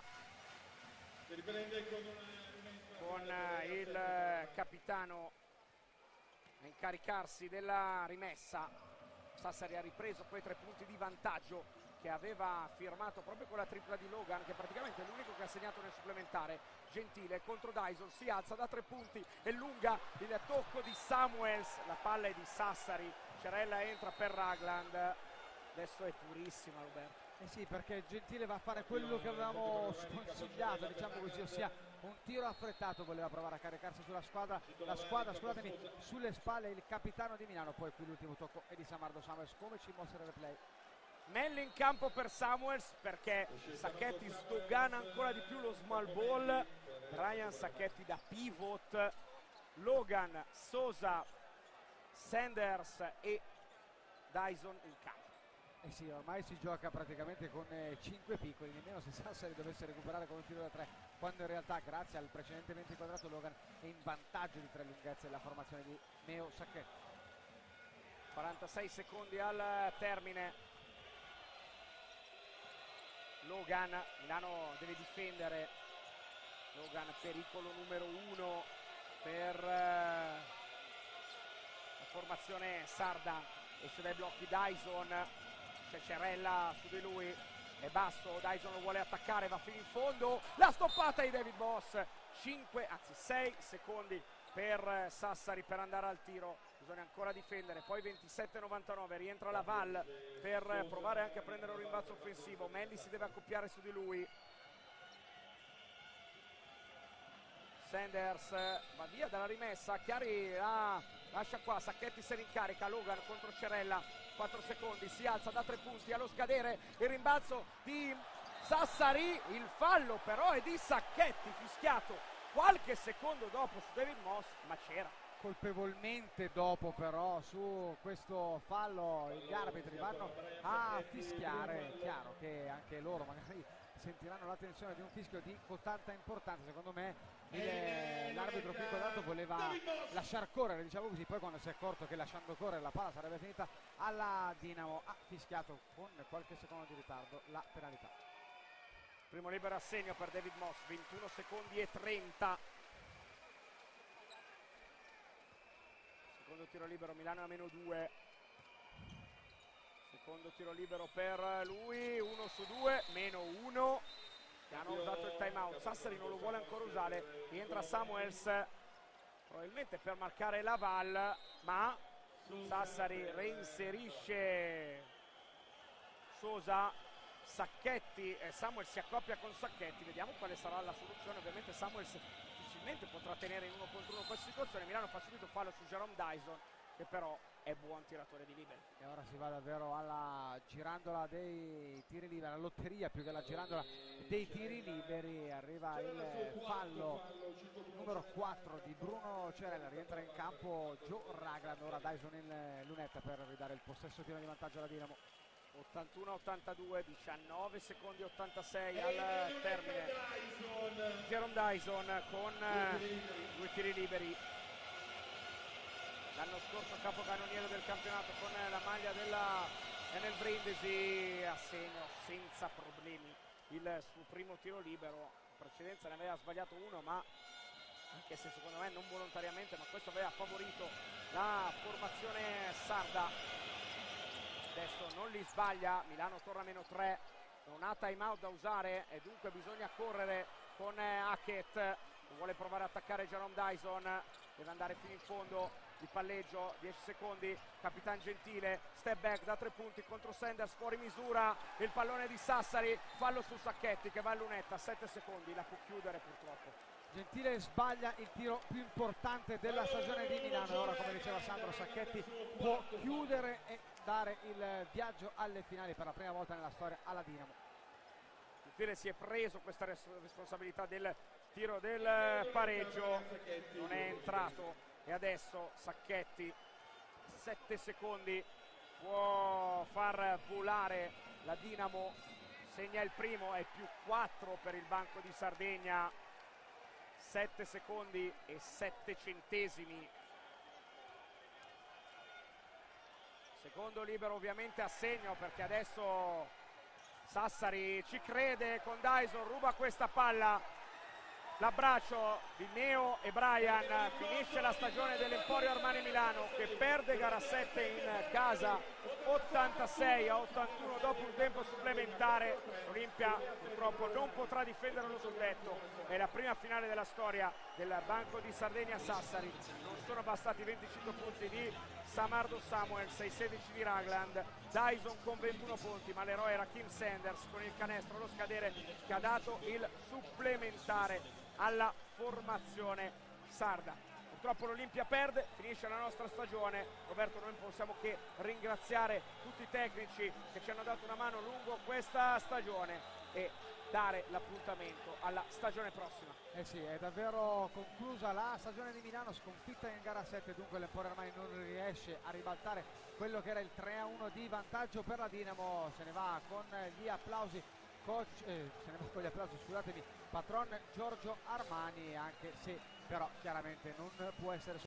con il capitano a incaricarsi della rimessa. Sassari ha ripreso poi 3 punti di vantaggio che aveva firmato proprio con la tripla di Logan, che praticamente è l'unico che ha segnato nel supplementare. Gentile contro Dyson, si alza da 3 punti, è lunga, il tocco di Samuels, la palla è di Sassari, Cerella entra per Ragland, adesso è purissima Roberto. Eh sì, perché Gentile va a fare quello che avevamo sconsigliato, diciamo così, ossia un tiro affrettato, voleva provare a caricarsi sulla squadra, sulle spalle il capitano di Milano, poi qui l'ultimo tocco è di Samardo Samuels, come ci mostra il replay. Melli in campo per Samuels perché Sacchetti sdogana ancora di più lo small ball. Ryan Sacchetti da pivot, Logan, Sosa, Sanders e Dyson in campo. Eh sì, ormai si gioca praticamente con 5 piccoli, nemmeno se Sassari dovesse recuperare con un tiro da 3, quando in realtà grazie al precedentemente inquadrato Logan è in vantaggio di 3 lunghezze la formazione di Meo Sacchetti. 46 secondi al termine. Logan, Milano deve difendere, Logan pericolo numero 1 per la formazione sarda, esce dai blocchi Dyson, c'è Cerella su di lui, è basso, Dyson lo vuole attaccare, va fino in fondo, la stoppata di David Moss, 6 secondi per Sassari per andare al tiro, bisogna ancora difendere, poi 27-99, rientra la Val per provare anche a prendere un rimbalzo offensivo, Melli si deve accoppiare su di lui, Sanders va via dalla rimessa, Chiari lascia qua, Sacchetti se rincarica, Logan contro Cerella, 4 secondi, si alza da 3 punti, allo scadere il rimbalzo di Sassari, il fallo però è di Sacchetti, fischiato qualche secondo dopo su David Moss, ma c'era. Colpevolmente dopo però su questo fallo gli arbitri vanno a fischiare, è chiaro che anche loro magari sentiranno la tensione di un fischio di tanta importanza, secondo me l'arbitro qui inquadrato voleva lasciar correre, diciamo così, poi quando si è accorto che lasciando correre la palla sarebbe finita alla Dinamo ha fischiato con qualche secondo di ritardo la penalità. Primo libero a segno per David Moss, 21 secondi e 30. Secondo tiro libero, Milano a -2. Secondo tiro libero per lui, 1 su 2, -1. Che hanno usato il timeout. Sassari non lo vuole ancora usare. Rientra Samuels, probabilmente per marcare la Val, ma Sassari reinserisce Sosa. Sacchetti, Samuels si accoppia con Sacchetti, vediamo quale sarà la soluzione. Ovviamente Samuels difficilmente potrà tenere in 1 contro 1 questa situazione. Milano fa subito fallo su Jerome Dyson, che però è buon tiratore di liberi. E ora si va davvero alla girandola dei tiri liberi, alla lotteria più che alla girandola dei tiri liberi. Arriva il fallo numero 4 di Bruno Cerella, rientra in campo Joe Ragland, ora Dyson in lunetta per ridare il possesso tiro di vantaggio alla Dinamo. 81-82, 19 secondi 86 al termine. Jerome Dyson con 2 tiri liberi. L'anno scorso capocannoniere del campionato con la maglia della Enel Brindisi, a segno senza problemi il suo primo tiro libero. In precedenza ne aveva sbagliato uno, ma anche se secondo me non volontariamente, ma questo aveva favorito la formazione sarda. Adesso non li sbaglia, Milano torna a -3, non ha timeout da usare e dunque bisogna correre con Hackett, vuole provare a attaccare Jerome Dyson, deve andare fino in fondo, il palleggio, 10 secondi, Capitan Gentile, step back da 3 punti contro Sanders, fuori misura, il pallone di Sassari, fallo su Sacchetti che va a lunetta, 7 secondi, la può chiudere purtroppo. Gentile sbaglia il tiro più importante della stagione di Milano e ora, come diceva Sandro, Sacchetti può chiudere e dare il viaggio alle finali per la prima volta nella storia alla Dinamo. Gentile si è preso questa responsabilità del tiro del pareggio, non è entrato e adesso Sacchetti, 7 secondi, può far volare la Dinamo, segna il primo, è +4 per il Banco di Sardegna. 7 secondi e 7 centesimi. Secondo libero ovviamente a segno perché adesso Sassari ci crede con Dyson, ruba questa palla. L'abbraccio di Neo e Brian, finisce la stagione dell'Emporio Armani Milano che perde gara 7 in casa 86-81 dopo un tempo supplementare. L'Olimpia purtroppo non potrà difendere lo scudetto, è la prima finale della storia del Banco di Sardegna Sassari. Non sono bastati 25 punti di Samardo Samuels e i 16 di Ragland, Dyson con 21 punti, ma l'eroe era Kim Sanders con il canestro allo scadere che ha dato il supplementare alla formazione sarda. Purtroppo l'Olimpia perde, finisce la nostra stagione. Roberto, noi non possiamo che ringraziare tutti i tecnici che ci hanno dato una mano lungo questa stagione e dare l'appuntamento alla stagione prossima. Eh sì, è davvero conclusa la stagione di Milano, sconfitta in gara 7, dunque l'Emporio Armani non riesce a ribaltare quello che era il 3-1 di vantaggio per la Dinamo. Se ne va con gli applausi scusatemi, patron Giorgio Armani, anche se però chiaramente non può essere